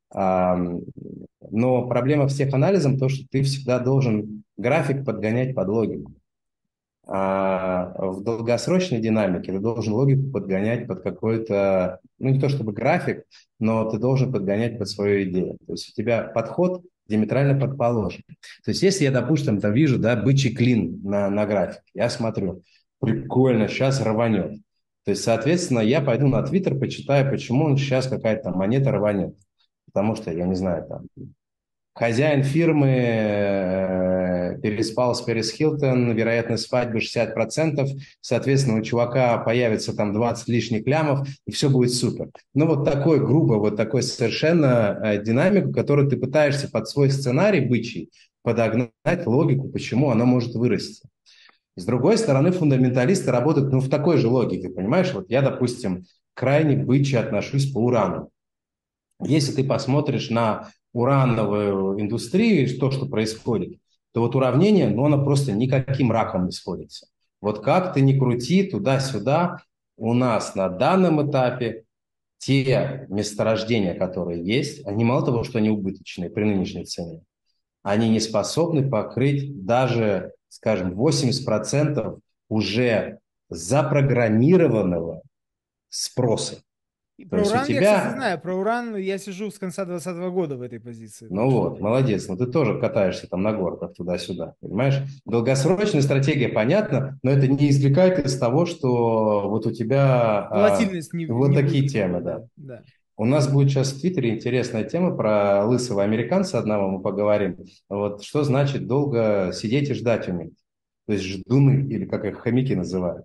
Но проблема с теханализом то, что ты всегда должен график подгонять под логику. А в долгосрочной динамике ты должен логику подгонять под какой-то, ну не то чтобы график, но ты должен подгонять под свою идею. То есть у тебя подход диаметрально противоположен. То есть если я, допустим, там вижу, да, бычий клин на, на графике, я смотрю, прикольно, сейчас рванет. То есть, соответственно, я пойду на Твиттер, почитаю, почему он сейчас какая-то монета рванет. Потому что, я не знаю, там, хозяин фирмы э, переспал с Пэрис Хилтон, вероятность свадьбы шестьдесят процентов, соответственно, у чувака появится там двадцать лишних лямов, и все будет супер. Ну, вот такой грубо, вот такой совершенно э, динамику, которую ты пытаешься под свой сценарий бычий подогнать логику, почему она может вырасти. С другой стороны, фундаменталисты работают ну, в такой же логике, понимаешь? Вот я, допустим, крайне бычьи отношусь по урану. Если ты посмотришь на урановую индустрию, то, что происходит, то вот уравнение, ну, оно просто никаким раком не сходится. Вот как ты ни крути туда-сюда, у нас на данном этапе те месторождения, которые есть, они мало того, что они убыточные при нынешней цене, они не способны покрыть даже, скажем, восемьдесят процентов уже запрограммированного спроса. И То про есть у уран я, кстати, тебя... знаю. Про уран я сижу с конца двадцатого года в этой позиции. Ну вот, молодец, но ты тоже катаешься там на горках туда-сюда, понимаешь? Долгосрочная стратегия понятна, но это не извлекает из того, что вот у тебя Волатильность а, не, вот не такие будет. темы, да. Да. У нас будет сейчас в Твиттере интересная тема про лысого американца одного, мы поговорим. Вот что значит долго сидеть и ждать уметь. То есть ждуны, или как их хомяки называют.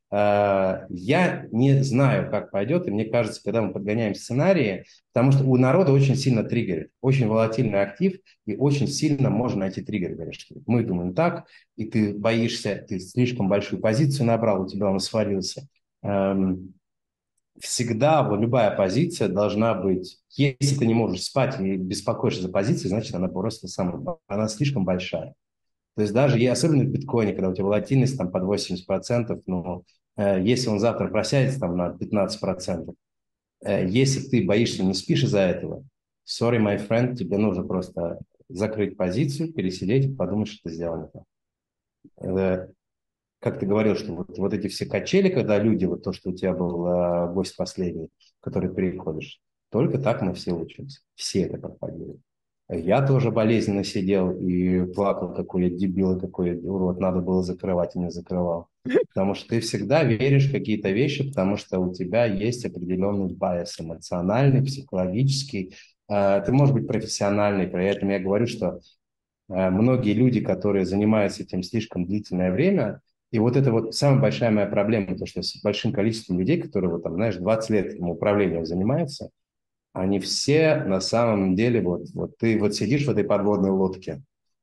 А, Я не знаю, как пойдет, и мне кажется, когда мы подгоняем сценарии, потому что у народа очень сильно триггерит, очень волатильный актив, и очень сильно можно найти триггер. Говоришь, что мы думаем так, и ты боишься, ты слишком большую позицию набрал, у тебя он свалился. Эм, Всегда вот, любая позиция должна быть, если ты не можешь спать и беспокоишься за позицию, значит, она просто самая, она слишком большая. То есть даже, и особенно в биткоине, когда у тебя волатильность там под восемьдесят процентов, ну, э, если он завтра просядет там на пятнадцать процентов, э, если ты боишься, не спишь из-за этого, sorry, my friend, тебе нужно просто закрыть позицию, пересидеть и подумать, что ты сделал не так. Э, как ты говорил, что вот, вот эти все качели, когда люди, вот то, что у тебя был э, гость последний, который переходишь, только так мы все учимся. Все это проходили. Я тоже болезненно сидел и плакал, какой я дебил, какой я урод, надо было закрывать, и не закрывал. Потому что ты всегда веришь в какие-то вещи, потому что у тебя есть определенный байс эмоциональный, психологический. Э, Ты можешь быть профессиональный, при этом я говорю, что э, многие люди, которые занимаются этим слишком длительное время, и вот это вот самая большая моя проблема, то, что с большим количеством людей, которые, вот, там, знаешь, двадцать лет этим управлением занимаются, они все на самом деле, вот, вот ты вот сидишь в этой подводной лодке,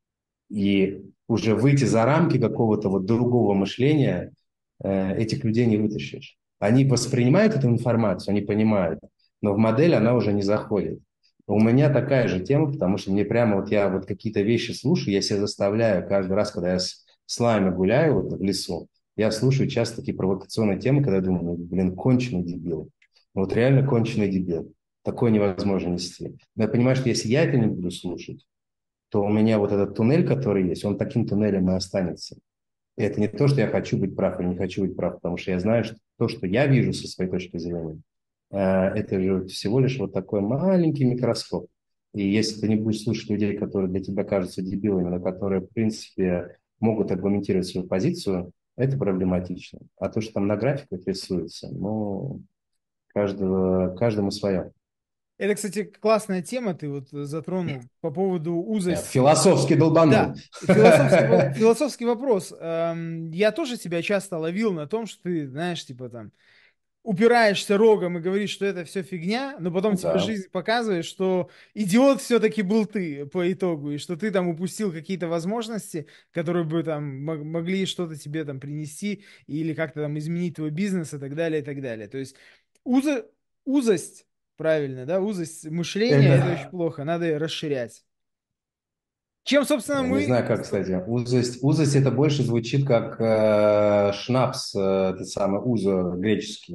и уже выйти за рамки какого-то вот другого мышления э, этих людей не вытащишь. Они воспринимают эту информацию, они понимают, но в модель она уже не заходит. У меня такая же тема, потому что мне прямо вот я вот какие-то вещи слушаю, я себя заставляю каждый раз, когда я с, с вами гуляю вот в лесу, я слушаю часто такие провокационные темы, когда я думаю, ну, блин, конченый дебил. Вот реально конченый дебил. Такое невозможно нести. Но я понимаю, что если я это не буду слушать, то у меня вот этот туннель, который есть, он таким туннелем и останется. И это не то, что я хочу быть прав или не хочу быть прав, потому что я знаю, что то, что я вижу со своей точки зрения, э, это же всего лишь вот такой маленький микроскоп. И если ты не будешь слушать людей, которые для тебя кажутся дебилами, но которые, в принципе, могут аргументировать свою позицию, это проблематично. А то, что там на графиках рисуется, ну, каждого, каждому свое. Это, кстати, классная тема, ты вот затронул по поводу узости. Философски долбанул. Да, философский, философский вопрос. Я тоже себя часто ловил на том, что ты, знаешь, типа там, упираешься рогом и говоришь, что это все фигня, но потом тебе Да. жизнь показывает, что идиот все-таки был ты по итогу, и что ты там упустил какие-то возможности, которые бы там мог- могли что-то тебе там принести или как-то там изменить твой бизнес и так далее, и так далее. То есть узо- узость, правильно, да, узость мышления, Это- это очень плохо, надо ее расширять. Чем, собственно, Я мы... не знаю, как, кстати. Узость, узость это больше звучит как э, шнапс, э, это самое узо греческий.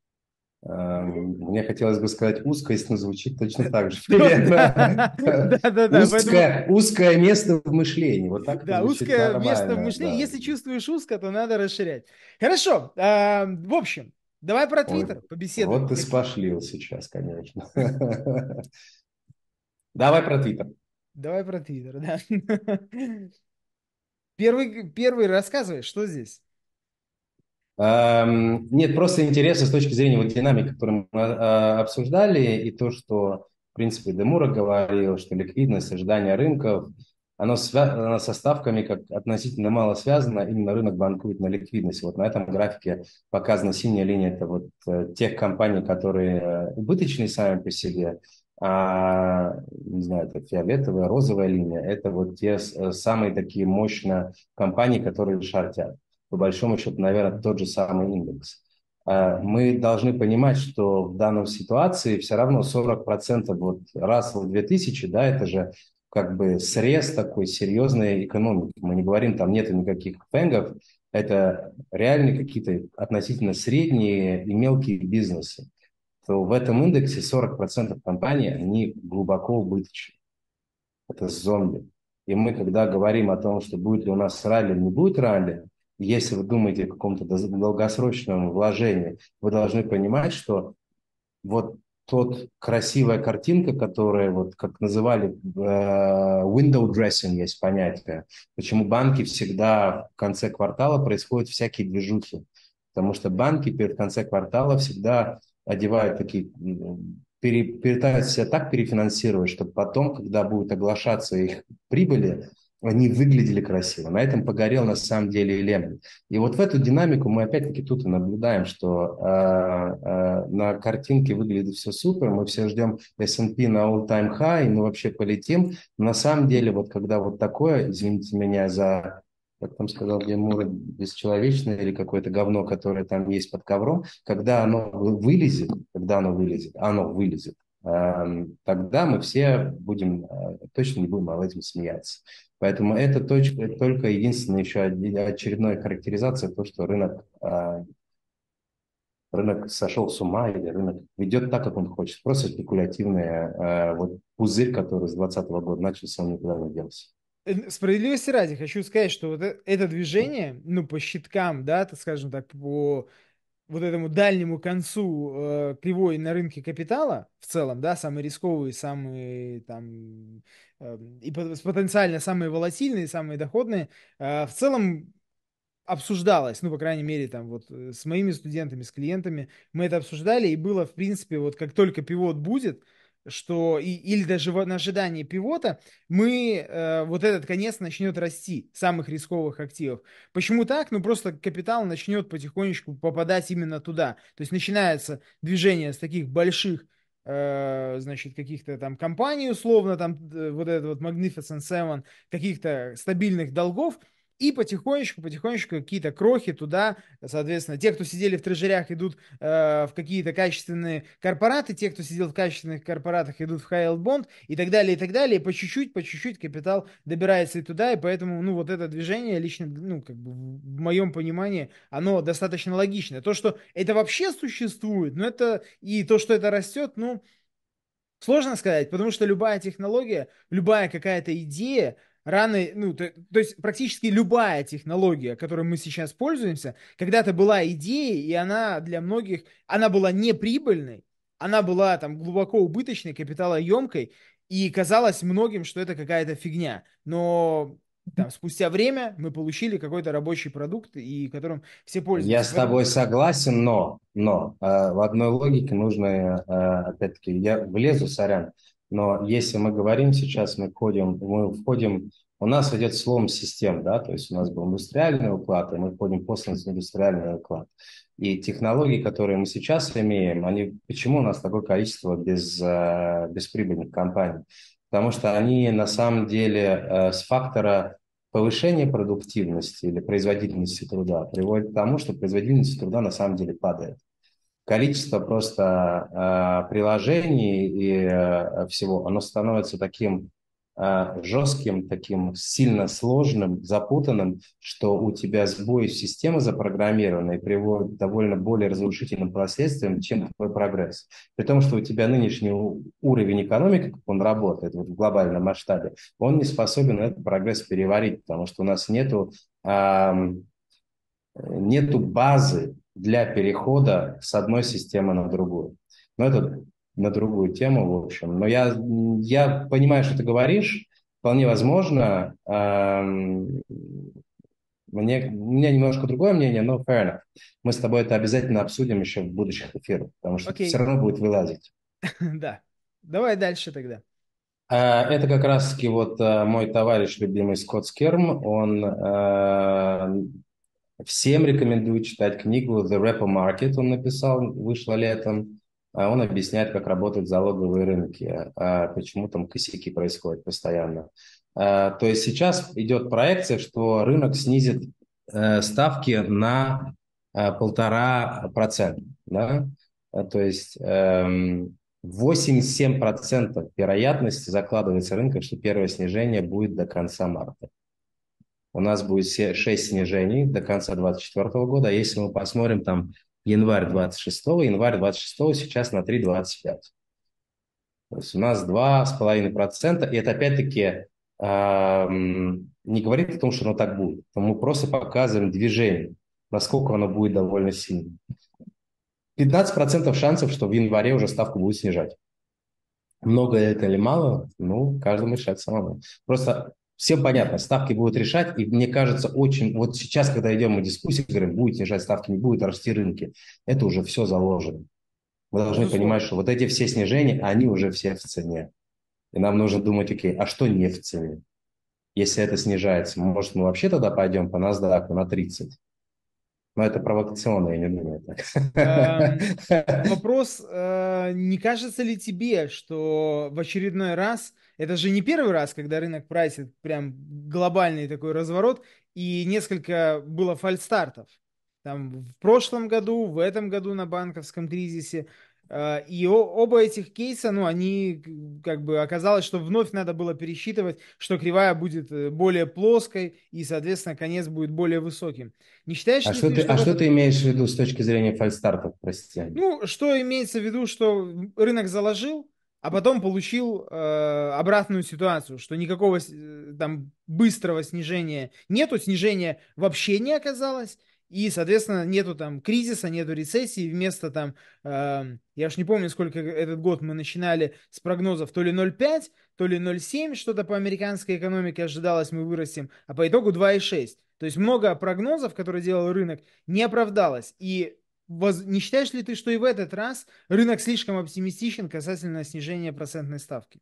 Э, мне хотелось бы сказать узкость, но звучит точно так же. Примерно. Да-да-да, Узкое, узкое место в мышлении. Вот так Да, это звучит узкое место в нормально, мышлении. да. Если чувствуешь узко, то надо расширять. Хорошо. а, в общем, давай про Ой, Твиттер побеседуем. вот ты спошлил сейчас, конечно. Давай про Твиттер. Давай про Твиттер, да. Первый, первый рассказывай, что здесь? Эм, Нет, просто интересно с точки зрения вот динамики, которую мы э, обсуждали, и то, что, в принципе, Демура говорил, что ликвидность, ожидание рынков, оно, свя- оно со ставками как относительно мало связано, именно рынок банкует на ликвидность. Вот на этом графике показана синяя линия, это вот э, тех компаний, которые э, убыточные сами по себе, а, не знаю, это фиолетовая, розовая линия, это вот те с- э, самые такие мощные компании, которые шортят. По большому счету, наверное, тот же самый индекс. А, Мы должны понимать, что в данной ситуации все равно сорок процентов вот Russell две тысячи, да, это же как бы срез такой серьезной экономики. Мы не говорим, там нету никаких фэнгов, это реально какие-то относительно средние и мелкие бизнесы. То в этом индексе сорок процентов компаний, они глубоко убыточны. Это зомби. И мы, когда говорим о том, что будет ли у нас ралли, не будет ралли, если вы думаете о каком-то долгосрочном вложении, вы должны понимать, что вот тот красивая картинка, которая, вот как называли, э, window dressing есть понятие, почему банки всегда в конце квартала происходят всякие движухи, потому что банки перед конце квартала всегда одевают такие, пере, пытаются себя так перефинансировать, чтобы потом, когда будут оглашаться их прибыли, они выглядели красиво. На этом погорел на самом деле и Лемон. И вот в эту динамику мы опять-таки тут и наблюдаем, что э, э, на картинке выглядит все супер, мы все ждем эс энд пи на all-time high, мы вообще полетим. На самом деле, вот когда вот такое, извините меня за, как там сказал Гемур, бесчеловечное или какое-то говно, которое там есть под ковром, когда оно вылезет, когда оно вылезет, оно вылезет, э, тогда мы все будем, э, точно не будем об этом смеяться. Поэтому это точка, это только единственная еще очередная характеризация, то, что рынок, э, рынок сошел с ума или рынок ведет так, как он хочет. Просто спекулятивный э, вот пузырь, который с двадцатого года начался, он никуда не делся. Справедливости ради, хочу сказать, что вот это движение, ну, по щиткам, да, так скажем так, по вот этому дальнему концу э, кривой на рынке капитала в целом, да, самые рисковые, самые там э, и потенциально самые волатильные, самые доходные, э, в целом обсуждалось, ну, по крайней мере, там вот с моими студентами, с клиентами мы это обсуждали, и было, в принципе, вот как только пивот будет, что и, или даже в, на ожидании пивота мы э, вот этот конец начнет расти самых рисковых активов. Почему так? Ну просто капитал начнет потихонечку попадать именно туда. То есть начинается движение с таких больших, э, значит, каких-то там компаний условно, там э, вот этот вот Magnificent Seven, каких-то стабильных долгов. И потихонечку, потихонечку какие-то крохи туда, соответственно, те, кто сидели в трежерях, идут э, в какие-то качественные корпораты, те, кто сидел в качественных корпоратах, идут в high yield bond и так далее, и так далее. И по чуть-чуть, по чуть-чуть капитал добирается и туда, и поэтому, ну, вот это движение лично, ну, как бы в моем понимании, оно достаточно логичное. То, что это вообще существует, ну, это, и то, что это растет, ну, сложно сказать, потому что любая технология, любая какая-то идея, рано, ну, то, то есть практически любая технология, которой мы сейчас пользуемся, когда-то была идеей, и она для многих, она была неприбыльной, она была там глубоко убыточной, капиталоемкой, и казалось многим, что это какая-то фигня. Но там, спустя время мы получили какой-то рабочий продукт, и которым все пользуются. Я с тобой согласен, но, но э, в одной логике нужно, э, опять-таки, я влезу, сорян, но если мы говорим сейчас, мы входим, мы входим, у нас идет слом систем, да, то есть у нас был индустриальный уклад, и мы входим в постиндустриальный уклад. И технологии, которые мы сейчас имеем, они, почему у нас такое количество без, э, бесприбыльных компаний? Потому что они на самом деле э, с фактора повышение продуктивности или производительности труда приводит к тому, что производительность труда на самом деле падает. Количество просто э, приложений и э, всего, оно становится таким э, жестким, таким сильно сложным, запутанным, что у тебя сбои системы запрограммированные приводят к довольно более разрушительным последствиям, чем твой прогресс. При том, что у тебя нынешний уровень экономики, как он работает вот в глобальном масштабе, он не способен этот прогресс переварить, потому что у нас нету, э, нету базы для перехода с одной системы на другую. Но это на другую тему, в общем. Но я, я понимаю, что ты говоришь, вполне возможно. Эм, мне, у меня немножко другое мнение, но fair enough. Мы с тобой это обязательно обсудим еще в будущих эфирах, потому что Окей. все равно будет вылазить. Да. Давай дальше тогда. Это как раз-таки вот мой товарищ, любимый Скотт Скерм, он э, всем рекомендую читать книгу «The Repo Market», он написал, вышла летом. Он объясняет, как работают залоговые рынки, почему там косяки происходят постоянно. То есть сейчас идет проекция, что рынок снизит ставки на полтора процента. Да? То есть восемьдесят семь процентов вероятности закладывается рынка, что первое снижение будет до конца марта. У нас будет шесть снижений до конца двадцать четвёртого года. А если мы посмотрим там январь двадцать шестого, январь двадцать шестого сейчас на три двадцать пять. То есть у нас два с половиной процента. И это опять-таки эм, не говорит о том, что оно так будет. Мы просто показываем движение, насколько оно будет довольно сильным. пятнадцать процентов шансов, что в январе уже ставку будет снижать. Много это или мало? Ну, каждому решать самому. Просто всем понятно, ставки будут решать, и мне кажется, очень... Вот сейчас, когда идем на дискуссии, говорим, будет снижать ставки, не будет расти рынки, это уже все заложено. Мы должны Безусловно. понимать, что вот эти все снижения, они уже все в цене. И нам нужно думать, окей, а что не в цене? Если это снижается, может, мы вообще тогда пойдем по NASDAQ на тридцать? Но это провокационно, я не думаю Эм, так. Вопрос, э, не кажется ли тебе, что в очередной раз, это же не первый раз, когда рынок прайсит прям глобальный такой разворот, и несколько было фальстартов. Там в прошлом году, в этом году на банковском кризисе. Э, И о- оба этих кейса, ну, они к- как бы оказалось, что вновь надо было пересчитывать, что кривая будет э, более плоской, и, соответственно, конец будет более высоким. Не считаешь А ли что ты, ты, что а в что этом... ты имеешь в виду с точки зрения фальстартов, прости? Ну, что имеется в виду, что рынок заложил, а потом получил э, обратную ситуацию, что никакого с- э, там быстрого снижения нету, снижения вообще не оказалось, и, соответственно, нету там кризиса, нету рецессии, вместо там, э, я уж не помню, сколько этот год мы начинали с прогнозов, то ли ноль целых пять десятых, то ли ноль целых семь десятых, что-то по американской экономике ожидалось, мы вырастем, а по итогу два целых шесть десятых. То есть много прогнозов, которые делал рынок, не оправдалось. И воз- не считаешь ли ты, что и в этот раз рынок слишком оптимистичен касательно снижения процентной ставки?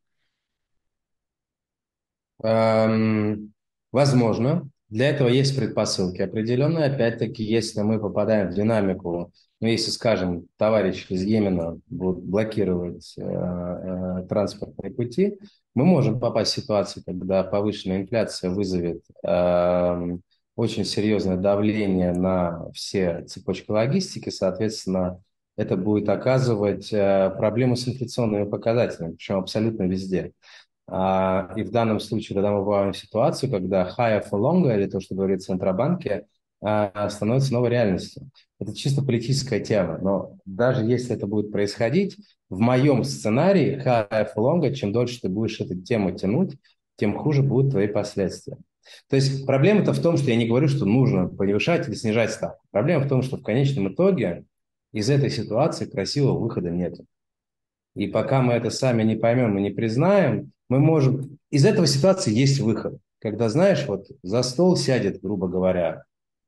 Эм, возможно. Для этого есть предпосылки определенные. Опять-таки, если мы попадаем в динамику, ну, если, скажем, товарищи из Йемена будут блокировать э, э, транспортные пути, мы можем попасть в ситуацию, когда повышенная инфляция вызовет эм, очень серьезное давление на все цепочки логистики, соответственно, это будет оказывать э, проблемы с инфляционными показателями, причем абсолютно везде. А, И в данном случае, когда мы попадаем в ситуацию, когда higher for longer, или то, что говорит Центробанки, а, становится новой реальностью. Это чисто политическая тема, но даже если это будет происходить, в моем сценарии higher for longer, чем дольше ты будешь эту тему тянуть, тем хуже будут твои последствия. То есть проблема-то в том, что я не говорю, что нужно повышать или снижать ставку. Проблема в том, что в конечном итоге из этой ситуации красивого выхода нет. И пока мы это сами не поймем и не признаем, мы можем... Из этого ситуации есть выход. Когда, знаешь, вот за стол сядет, грубо говоря,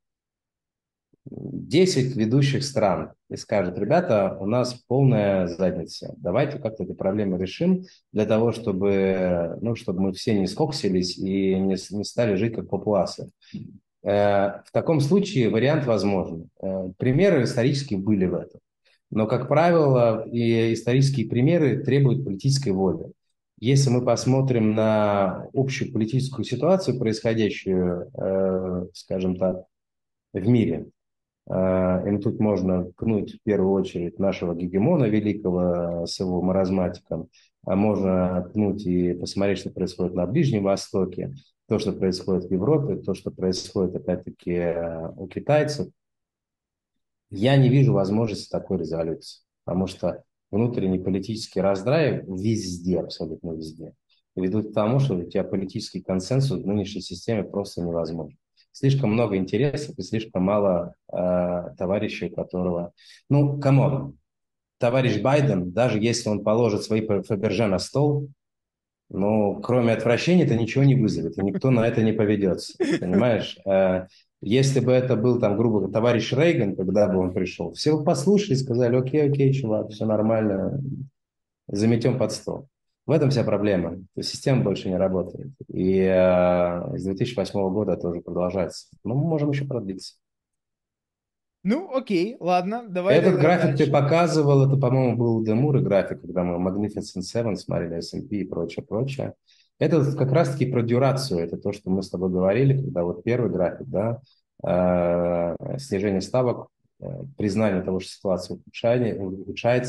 десять ведущих стран и скажет: ребята, у нас полная задница, давайте как-то эту проблему решим для того, чтобы, ну, чтобы мы все не скоксились и не, не стали жить как папуасы. Э, В таком случае вариант возможен. Э, Примеры исторически были в этом. Но, как правило, и исторические примеры требуют политической воли. Если мы посмотрим на общую политическую ситуацию, происходящую, э, скажем так, в мире, э, и тут можно ткнуть в первую очередь нашего гегемона великого с его маразматиком, а можно ткнуть и посмотреть, что происходит на Ближнем Востоке, то, что происходит в Европе, то, что происходит, опять-таки, э, у китайцев. Я не вижу возможности такой резолюции, потому что внутренний политический раздрай везде, абсолютно везде, ведут к тому, что у тебя политический консенсус в нынешней системе просто невозможен. Слишком много интересов и слишком мало э, товарищей, у которого... Ну, камон, товарищ Байден, даже если он положит свои Фаберже на стол, ну, кроме отвращения, это ничего не вызовет, и никто на это не поведется, понимаешь? Э, Если бы это был, там, грубо говоря, товарищ Рейган, когда бы он пришел, все бы послушали и сказали: окей, окей, чувак, все нормально, заметем под стол. В этом вся проблема. То есть система больше не работает. И э, с две тысячи восьмого года это уже продолжается. Но мы можем еще продлиться. Ну, окей, ладно, давай Этот тогда график ты дальше. показывал, это, по-моему, был Демур график, когда мы Magnificent Seven смотрели, эс энд пи и прочее, прочее. Это вот как раз-таки про дюрацию, это то, что мы с тобой говорили, когда вот первый график, да, э, снижение ставок, э, признание того, что ситуация ухудшается,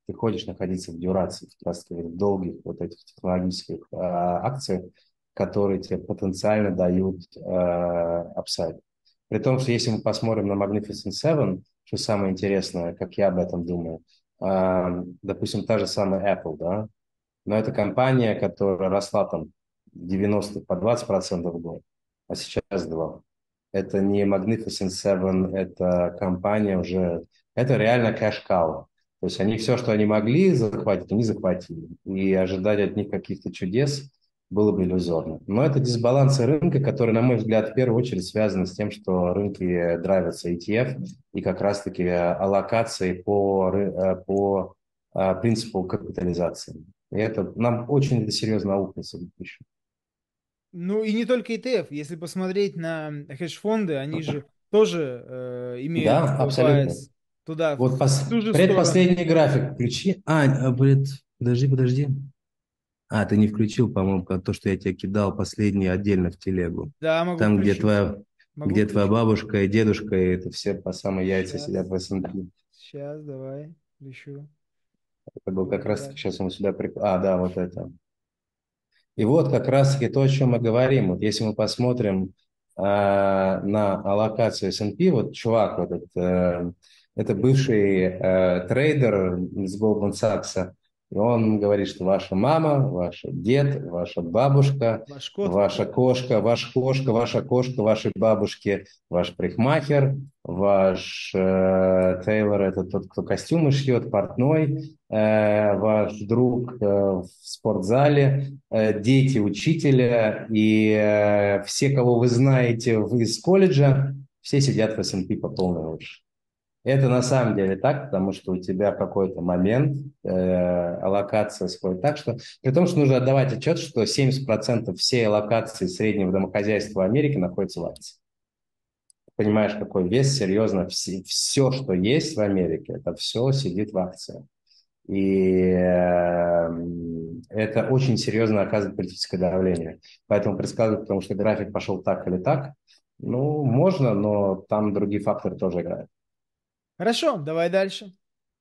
ты хочешь находиться в дюрации, как раз таки в долгих вот этих технологических э, акциях, которые тебе потенциально дают апсайд. При том, что если мы посмотрим на Magnificent Seven, что самое интересное, как я об этом думаю, э, допустим, та же самая Apple, да, но это компания, которая росла там девяносто по двадцать процентов в год, а сейчас два. Это не Magnificent Seven, это компания уже, это реально кэш-кау. То есть они все, что они могли захватить, они захватили. И ожидать от них каких-то чудес было бы иллюзорно. Но это дисбалансы рынка, которые, на мой взгляд, в первую очередь связаны с тем, что рынки драйвятся и ти эф и как раз-таки аллокации по, ры- по а, принципу капитализации. И это нам очень это серьезно аукнется в будущем. Ну и не только и ти эф. Если посмотреть на хедж-фонды, они же тоже э, имеют Да, свой абсолютно. байс туда, в Вот пос- ту же сторону. предпоследний график включи. А, а, блин, подожди, подожди. А, ты не включил, по-моему, то, что я тебе кидал последний отдельно в телегу. Да, могу Там, где включить. твоя, Могу где твоя включить. бабушка и дедушка, и это все по самые яйца Сейчас, сидят в эс энд пи. сейчас, давай, включу. Это был как раз, Да. сейчас он сюда при... А, да, вот это. И вот как раз-таки то, о чем мы говорим. Вот если мы посмотрим э, на аллокацию эс энд пи, вот чувак, вот этот, э, это бывший э, трейдер из Goldman Sachs, и он говорит, что ваша мама, ваш дед, ваша бабушка, Ваш кот. ваша кошка, ваш кошка, ваша кошка, вашей бабушки, ваш парикмахер, ваш э, Тейлор, это тот, кто костюмы шьет, портной, э, ваш друг э, в спортзале, э, дети учителя и э, все, кого вы знаете вы из колледжа, все сидят в эс энд пи по полной лучше. Это на самом деле так, потому что у тебя в какой-то момент э, аллокация сходит так, что при том, что нужно отдавать отчет, что семьдесят процентов всей аллокации среднего домохозяйства Америки находится в акциях. Понимаешь, какой вес, серьезно, все, все, что есть в Америке, это все сидит в акциях. И э, это очень серьезно оказывает политическое давление. Поэтому предсказывать, потому что график пошел так или так, ну, можно, но там другие факторы тоже играют. Хорошо, давай дальше.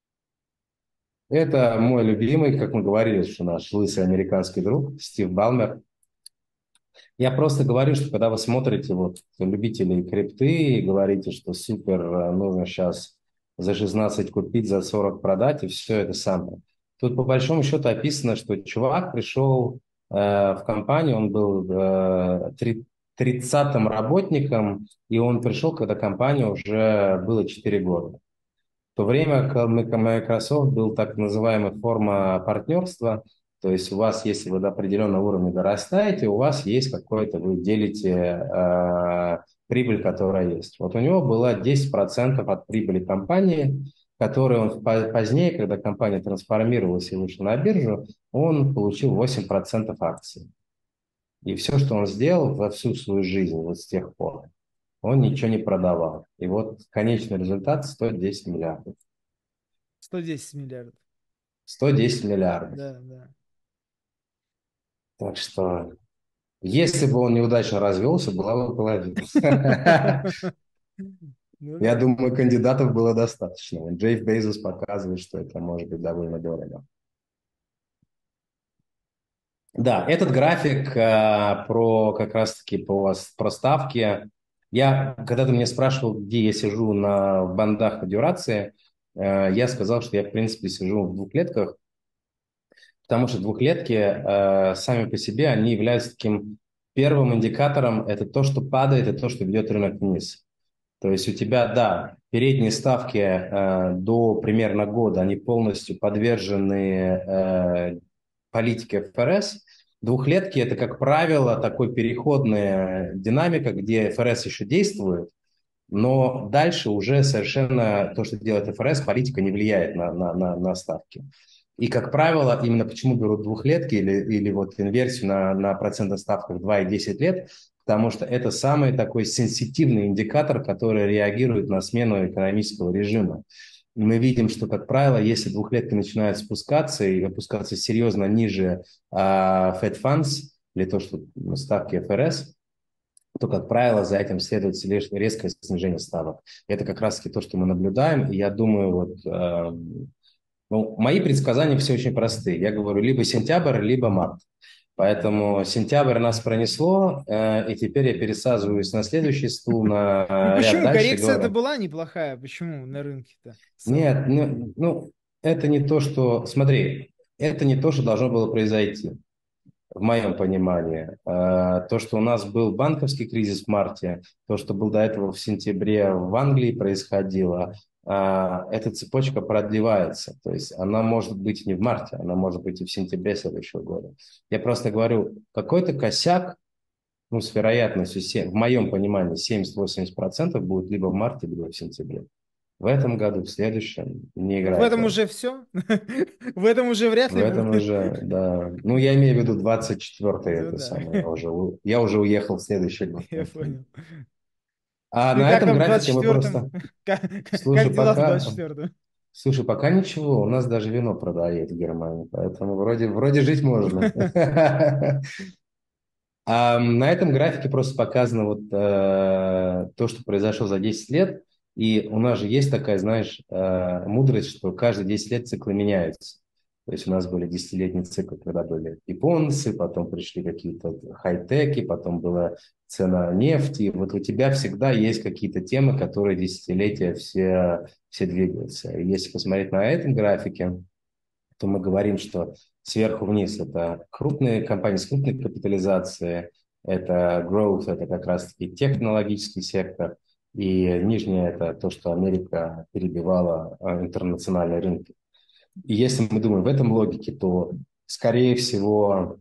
Это мой любимый, как мы говорили, что наш лысый американский друг Стив Балмер. Я просто говорю, что когда вы смотрите вот любителей крипты и говорите, что супер, нужно сейчас за шестнадцать купить, за сорок продать, и все это самое. Тут по большому счету описано, что чувак пришел э, в компанию, он был э, тридцатым работником, и он пришел, когда компания уже было четыре года. В то время Microsoft был так называемая форма партнерства, то есть у вас, если вы до определенного уровня дорастаете, у вас есть какой-то, вы делите э, прибыль, которая есть. Вот у него было десять процентов от прибыли компании, которую он позднее, когда компания трансформировалась и вышла на биржу, он получил восемь процентов акций. И все, что он сделал во всю свою жизнь вот с тех пор, он ничего не продавал. И вот конечный результат сто десять миллиардов. сто десять миллиардов. сто десять миллиардов. Да, да. Так что, если бы он неудачно развелся, была бы половина. Я думаю, кандидатов было достаточно. Джефф Безос показывает, что это может быть довольно дорого. Да, этот график э, про как раз-таки по, про ставки. Я, когда ты меня спрашивал, где я сижу на бандах по дюрации, э, я сказал, что я, в принципе, сижу в двухлетках, потому что двухлетки э, сами по себе, они являются таким первым индикатором, это то, что падает, и то, что ведет рынок вниз. То есть у тебя, да, передние ставки э, до примерно года, они полностью подвержены э, политике эф эр эс. Двухлетки – это, как правило, такой переходная динамика, где эф эр эс еще действует, но дальше уже совершенно то, что делает эф эр эс, политика не влияет на, на, на, на ставки. И, как правило, именно почему берут двухлетки или, или вот инверсию на, на процентных ставках два и десять лет, потому что это самый такой сенситивный индикатор, который реагирует на смену экономического режима. И мы видим, что, как правило, если двухлетки начинают спускаться и опускаться серьезно ниже uh, Fed Funds, или то, что ставки эф эр эс, то, как правило, за этим следует резкое снижение ставок. Это как раз-таки то, что мы наблюдаем. И я думаю, вот uh, Ну, мои предсказания все очень простые. Я говорю, либо сентябрь, либо март. Поэтому сентябрь нас пронесло, э, и теперь я пересаживаюсь на следующий стул, на Ну э, ряд почему? дальше и Коррекция-то говорю, была неплохая. Почему на рынке-то в целом? нет, ну, ну, это не то, что... Смотри, это не то, что должно было произойти, в моем понимании. Э, То, что у нас был банковский кризис в марте, то, что был до этого в сентябре в Англии происходило, э, эта цепочка продлевается. То есть она может быть не в марте, она может быть и в сентябре следующего года. Я просто говорю, какой-то косяк, ну, с вероятностью, се- в моем понимании, семьдесят-восемьдесят процентов будет либо в марте, либо в сентябре. В этом году, в следующем не Так в играет этом роли. уже все? В этом уже вряд В ли этом будет. уже, да. Ну, я имею в виду двадцать четвёртый, Ну это да, самое. Я уже, у- я уже уехал в следующий год. я поэтому. понял. А Ну и на как этом там в графике двадцать мы четвёртом? просто... Как, Слушай, как дела в пока... двадцать четвёртом? Слушай, пока ничего. У нас даже вино продают в Германии, поэтому вроде, вроде жить можно. А на этом графике просто показано вот э, то, что произошло за десять лет. И у нас же есть такая, знаешь, э, мудрость, что каждые десять лет циклы меняются. То есть у нас были десятилетние циклы, когда были японцы, потом пришли какие-то хай-теки, потом была цена нефти. Вот у тебя всегда есть какие-то темы, которые десятилетия все, все двигаются. И если посмотреть на этом графике, то мы говорим, что сверху вниз это крупные компании с крупной капитализацией, это growth, это как раз-таки технологический сектор, и нижнее это то, что Америка перебивала а, интернациональные рынки. И если мы думаем в этом логике, то, скорее всего,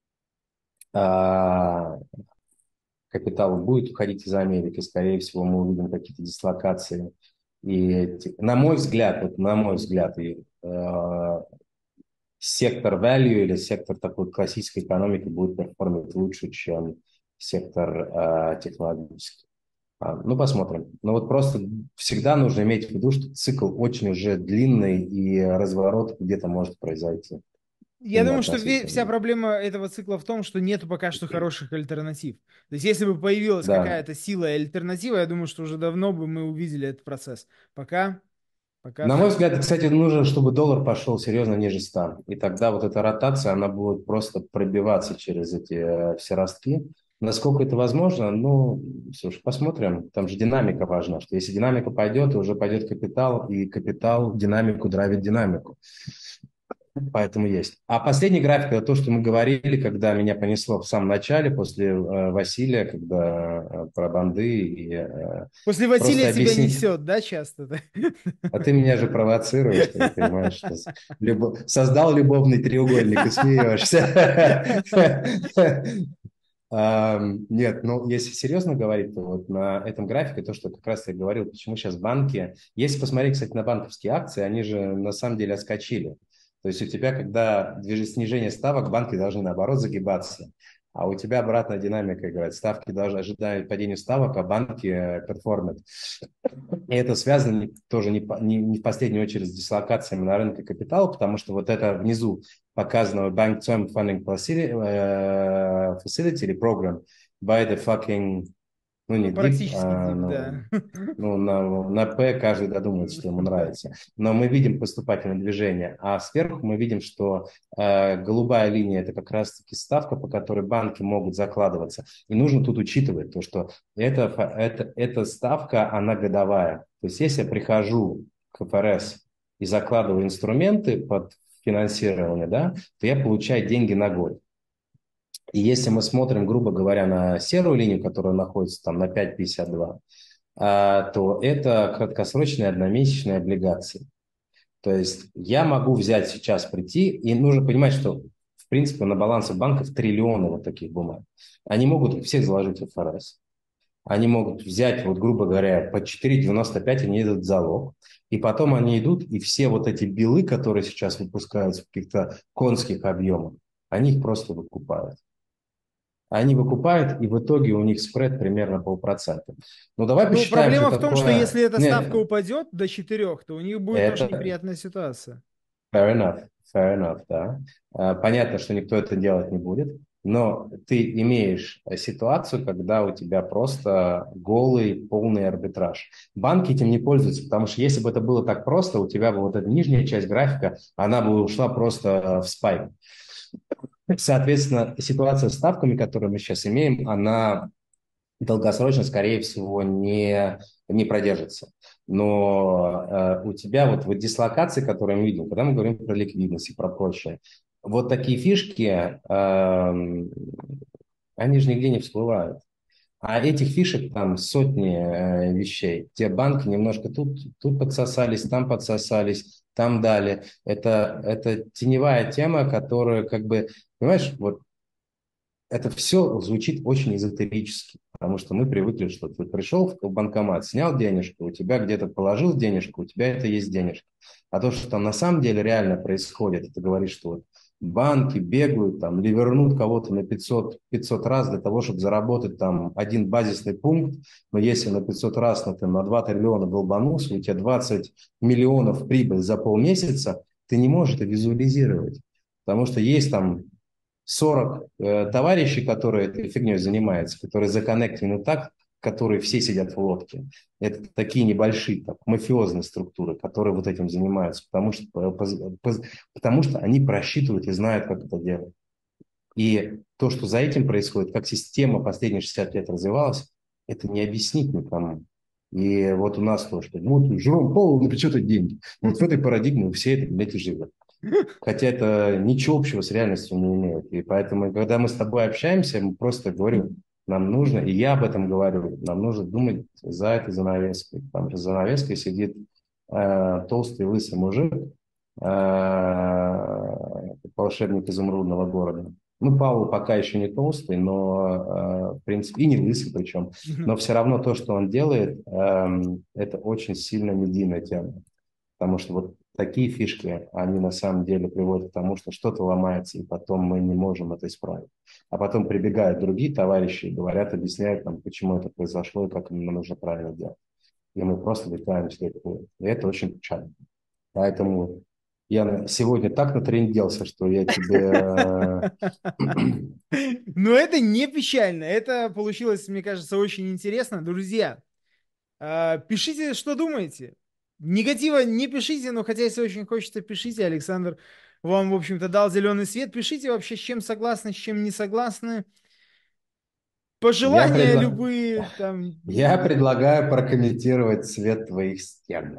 а, капитал будет уходить из Америки, скорее всего, мы увидим какие-то дислокации. И, на мой взгляд, вот на мой взгляд, и, э, сектор value или сектор такой классической экономики будет перформить лучше, чем сектор э, технологический. А, ну, посмотрим. Но вот просто всегда нужно иметь в виду, что цикл очень уже длинный, и разворот где-то может произойти. Я Именно думаю, что ве- вся относительно. проблема этого цикла в том, что нету пока что хороших альтернатив. То есть, если бы появилась Да. какая-то сила и альтернатива, я думаю, что уже давно бы мы увидели этот процесс. Пока, пока На так. мой взгляд, кстати, нужно, чтобы доллар пошел серьезно ниже ста. И тогда вот эта ротация, она будет просто пробиваться через эти э, все ростки. Насколько это возможно? Ну, слушай, посмотрим. Там же динамика важна, что если динамика пойдет, уже пойдет капитал, и капитал динамику драйвит динамику. Поэтому есть. А последний график – это то, что мы говорили, когда меня понесло в самом начале, после э, Василия, когда э, про банды. И, э, После просто Василия тебя объяснить. несет, да, часто? А ты меня же провоцируешь, ты понимаешь, что любо- создал любовный треугольник и смеешься. Ам, Нет, ну, если серьезно говорить, то вот на этом графике, то, что как раз я говорил, почему сейчас банки... Если посмотреть, кстати, на банковские акции, они же на самом деле отскочили. То есть у тебя, когда движется снижение ставок, банки должны, наоборот, загибаться. А у тебя обратная динамика играет. Ставки должны ожидать падения ставок, а банки э, перформят. И это связано не- тоже не, по- не, не в последнюю очередь с дислокациями на рынке капитала, потому что вот это внизу показанного Bank Term Funding Facility, э, facility или Program by the fucking, ну не Ну, дип, практически а, дип, ну, да. ну, на, на P каждый додумается, что ему Да. нравится. Но мы видим поступательное движение, а сверху мы видим, что э, голубая линия – это как раз-таки ставка, по которой банки могут закладываться. И нужно тут учитывать то, что это, это, эта ставка, она годовая. То есть если я прихожу к эф эр эс и закладываю инструменты под финансирование, да, то я получаю деньги на год. И если мы смотрим, грубо говоря, на серую линию, которая находится там на пять пятьдесят два, а, то это краткосрочные одномесячные облигации. То есть я могу взять сейчас, прийти, и нужно понимать, что в принципе на балансах банков триллионы вот таких бумаг. Они могут их всех заложить в эф эр эс. Они могут взять, вот грубо говоря, по четыре девяносто пять они идут в залог. И потом они идут, и все вот эти билы, которые сейчас выпускаются в каких-то конских объемах, они их просто выкупают. Они выкупают, и в итоге у них спред примерно полпроцента. Ну, давай Ну, посчитаем, что проблема в том, что такое... если эта ставка Нет, упадет до четырех, то у них будет тоже это неприятная ситуация. fair enough, fair enough, да. А, Понятно, что никто это делать не будет. Но ты имеешь э, ситуацию, когда у тебя просто голый, полный арбитраж. Банки этим не пользуются, потому что если бы это было так просто, у тебя бы вот эта нижняя часть графика, она бы ушла просто э, в спайк. Соответственно, ситуация с ставками, которую мы сейчас имеем, она долгосрочно, скорее всего, не, не продержится. Но э, у тебя вот, вот дислокации, которые мы видим, когда мы говорим про ликвидность и про прочее, вот такие фишки, э, они же нигде не всплывают. А этих фишек там сотни э, вещей. Те банки немножко тут, тут подсосались, там подсосались, там дали. Это, это теневая тема, которая как бы, понимаешь, вот это все звучит очень эзотерически, потому что мы привыкли, что ты пришел в банкомат, снял денежку, у тебя где-то положил денежку, у тебя это есть денежка. А то, что там на самом деле реально происходит, это говорит, что вот банки бегают, там, ливернут кого-то на пятьсот, пятьсот раз для того, чтобы заработать там один базисный пункт, но если на пятьсот раз ну, ты на два триллиона долбанулся, у тебя двадцать миллионов прибыль за полмесяца, ты не можешь это визуализировать, потому что есть там сорок э, товарищей, которые этой фигней занимаются, которые законнектены так, которые все сидят в лодке. Это такие небольшие, так, мафиозные структуры, которые вот этим занимаются, потому что, потому что они просчитывают и знают, как это делать. И то, что за этим происходит, как система последние шестьдесят лет развивалась, это не объяснить никому. И вот у нас то, что вот Жером Пауэлл напечатает деньги. Вот в этой парадигме все это, блядь, и живут. Хотя это ничего общего с реальностью не имеет. И поэтому, когда мы с тобой общаемся, мы просто говорим, нам нужно, и я об этом говорю, нам нужно думать за этой занавеской. Там же за занавеской сидит э, толстый лысый мужик, э, волшебник изумрудного города. Ну, Павел пока еще не толстый, но, э, в принципе, и не лысый причем. Но все равно то, что он делает, э, это очень сильно медийная тема. Потому что вот такие фишки, они на самом деле приводят к тому, что что-то ломается, и потом мы не можем это исправить. А потом прибегают другие товарищи и говорят, объясняют, там, почему это произошло и как нам нужно правильно делать. И мы просто летаем вслед. И это очень печально. Поэтому я сегодня так натренделся, что я тебе... Но это не печально. Это получилось, мне кажется, очень интересно. Друзья, пишите, что думаете. Негатива не пишите, но хотя если очень хочется, пишите. Александр вам, в общем-то, дал зеленый свет. Пишите вообще, с чем согласны, с чем не согласны. Пожелания я предла... любые. Там... Я предлагаю прокомментировать цвет твоих стен.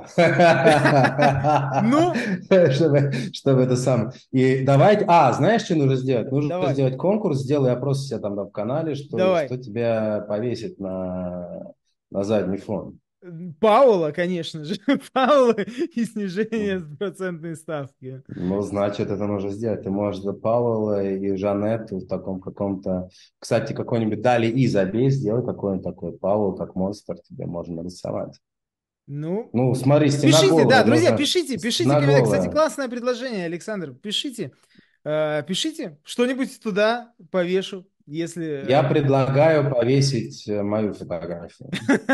Ну? Чтобы, чтобы это сам... И давайте... А, знаешь, что нужно сделать? Нужно Давай. сделать конкурс, сделай опрос у себя там в канале, что, Давай. что тебя повесит на, на задний фон. Пауэлла, конечно же. Пауэлла и снижение процентной ставки. Ну, значит, это нужно сделать. Ты можешь за Пауэлла и Жанетту в таком каком-то... Кстати, какой-нибудь Дали и забей, сделай какой-нибудь такой Пауэлл, как монстр, тебе можно нарисовать. Ну, ну смотри, пишите, да, друзья, пишите, пишите. Стеноголовая. Кстати, классное предложение, Александр. Пишите, э, пишите, что-нибудь туда повешу. Если... Я предлагаю повесить мою фотографию.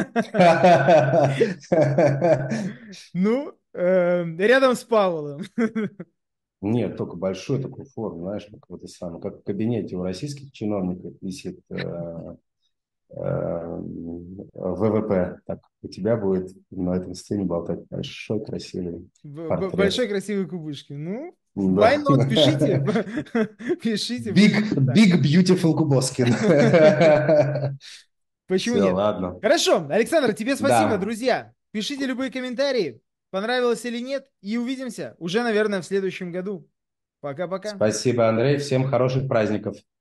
Ну, рядом с Павлом. Нет, только большой такой форм, знаешь, как вот это самое, как в кабинете у российских чиновников висит ВВП. Так, у тебя будет на этом сцене болтать большой красивый портрет. Большой красивый Кубышкин. Ну, why not? Пишите. Пишите. Big, big beautiful Кубоскин. Почему Все, нет? ладно. Хорошо, Александр, тебе спасибо, Да. друзья. Пишите любые комментарии, понравилось или нет, и увидимся уже, наверное, в следующем году. Пока-пока. Спасибо, Андрей. Всем хороших праздников.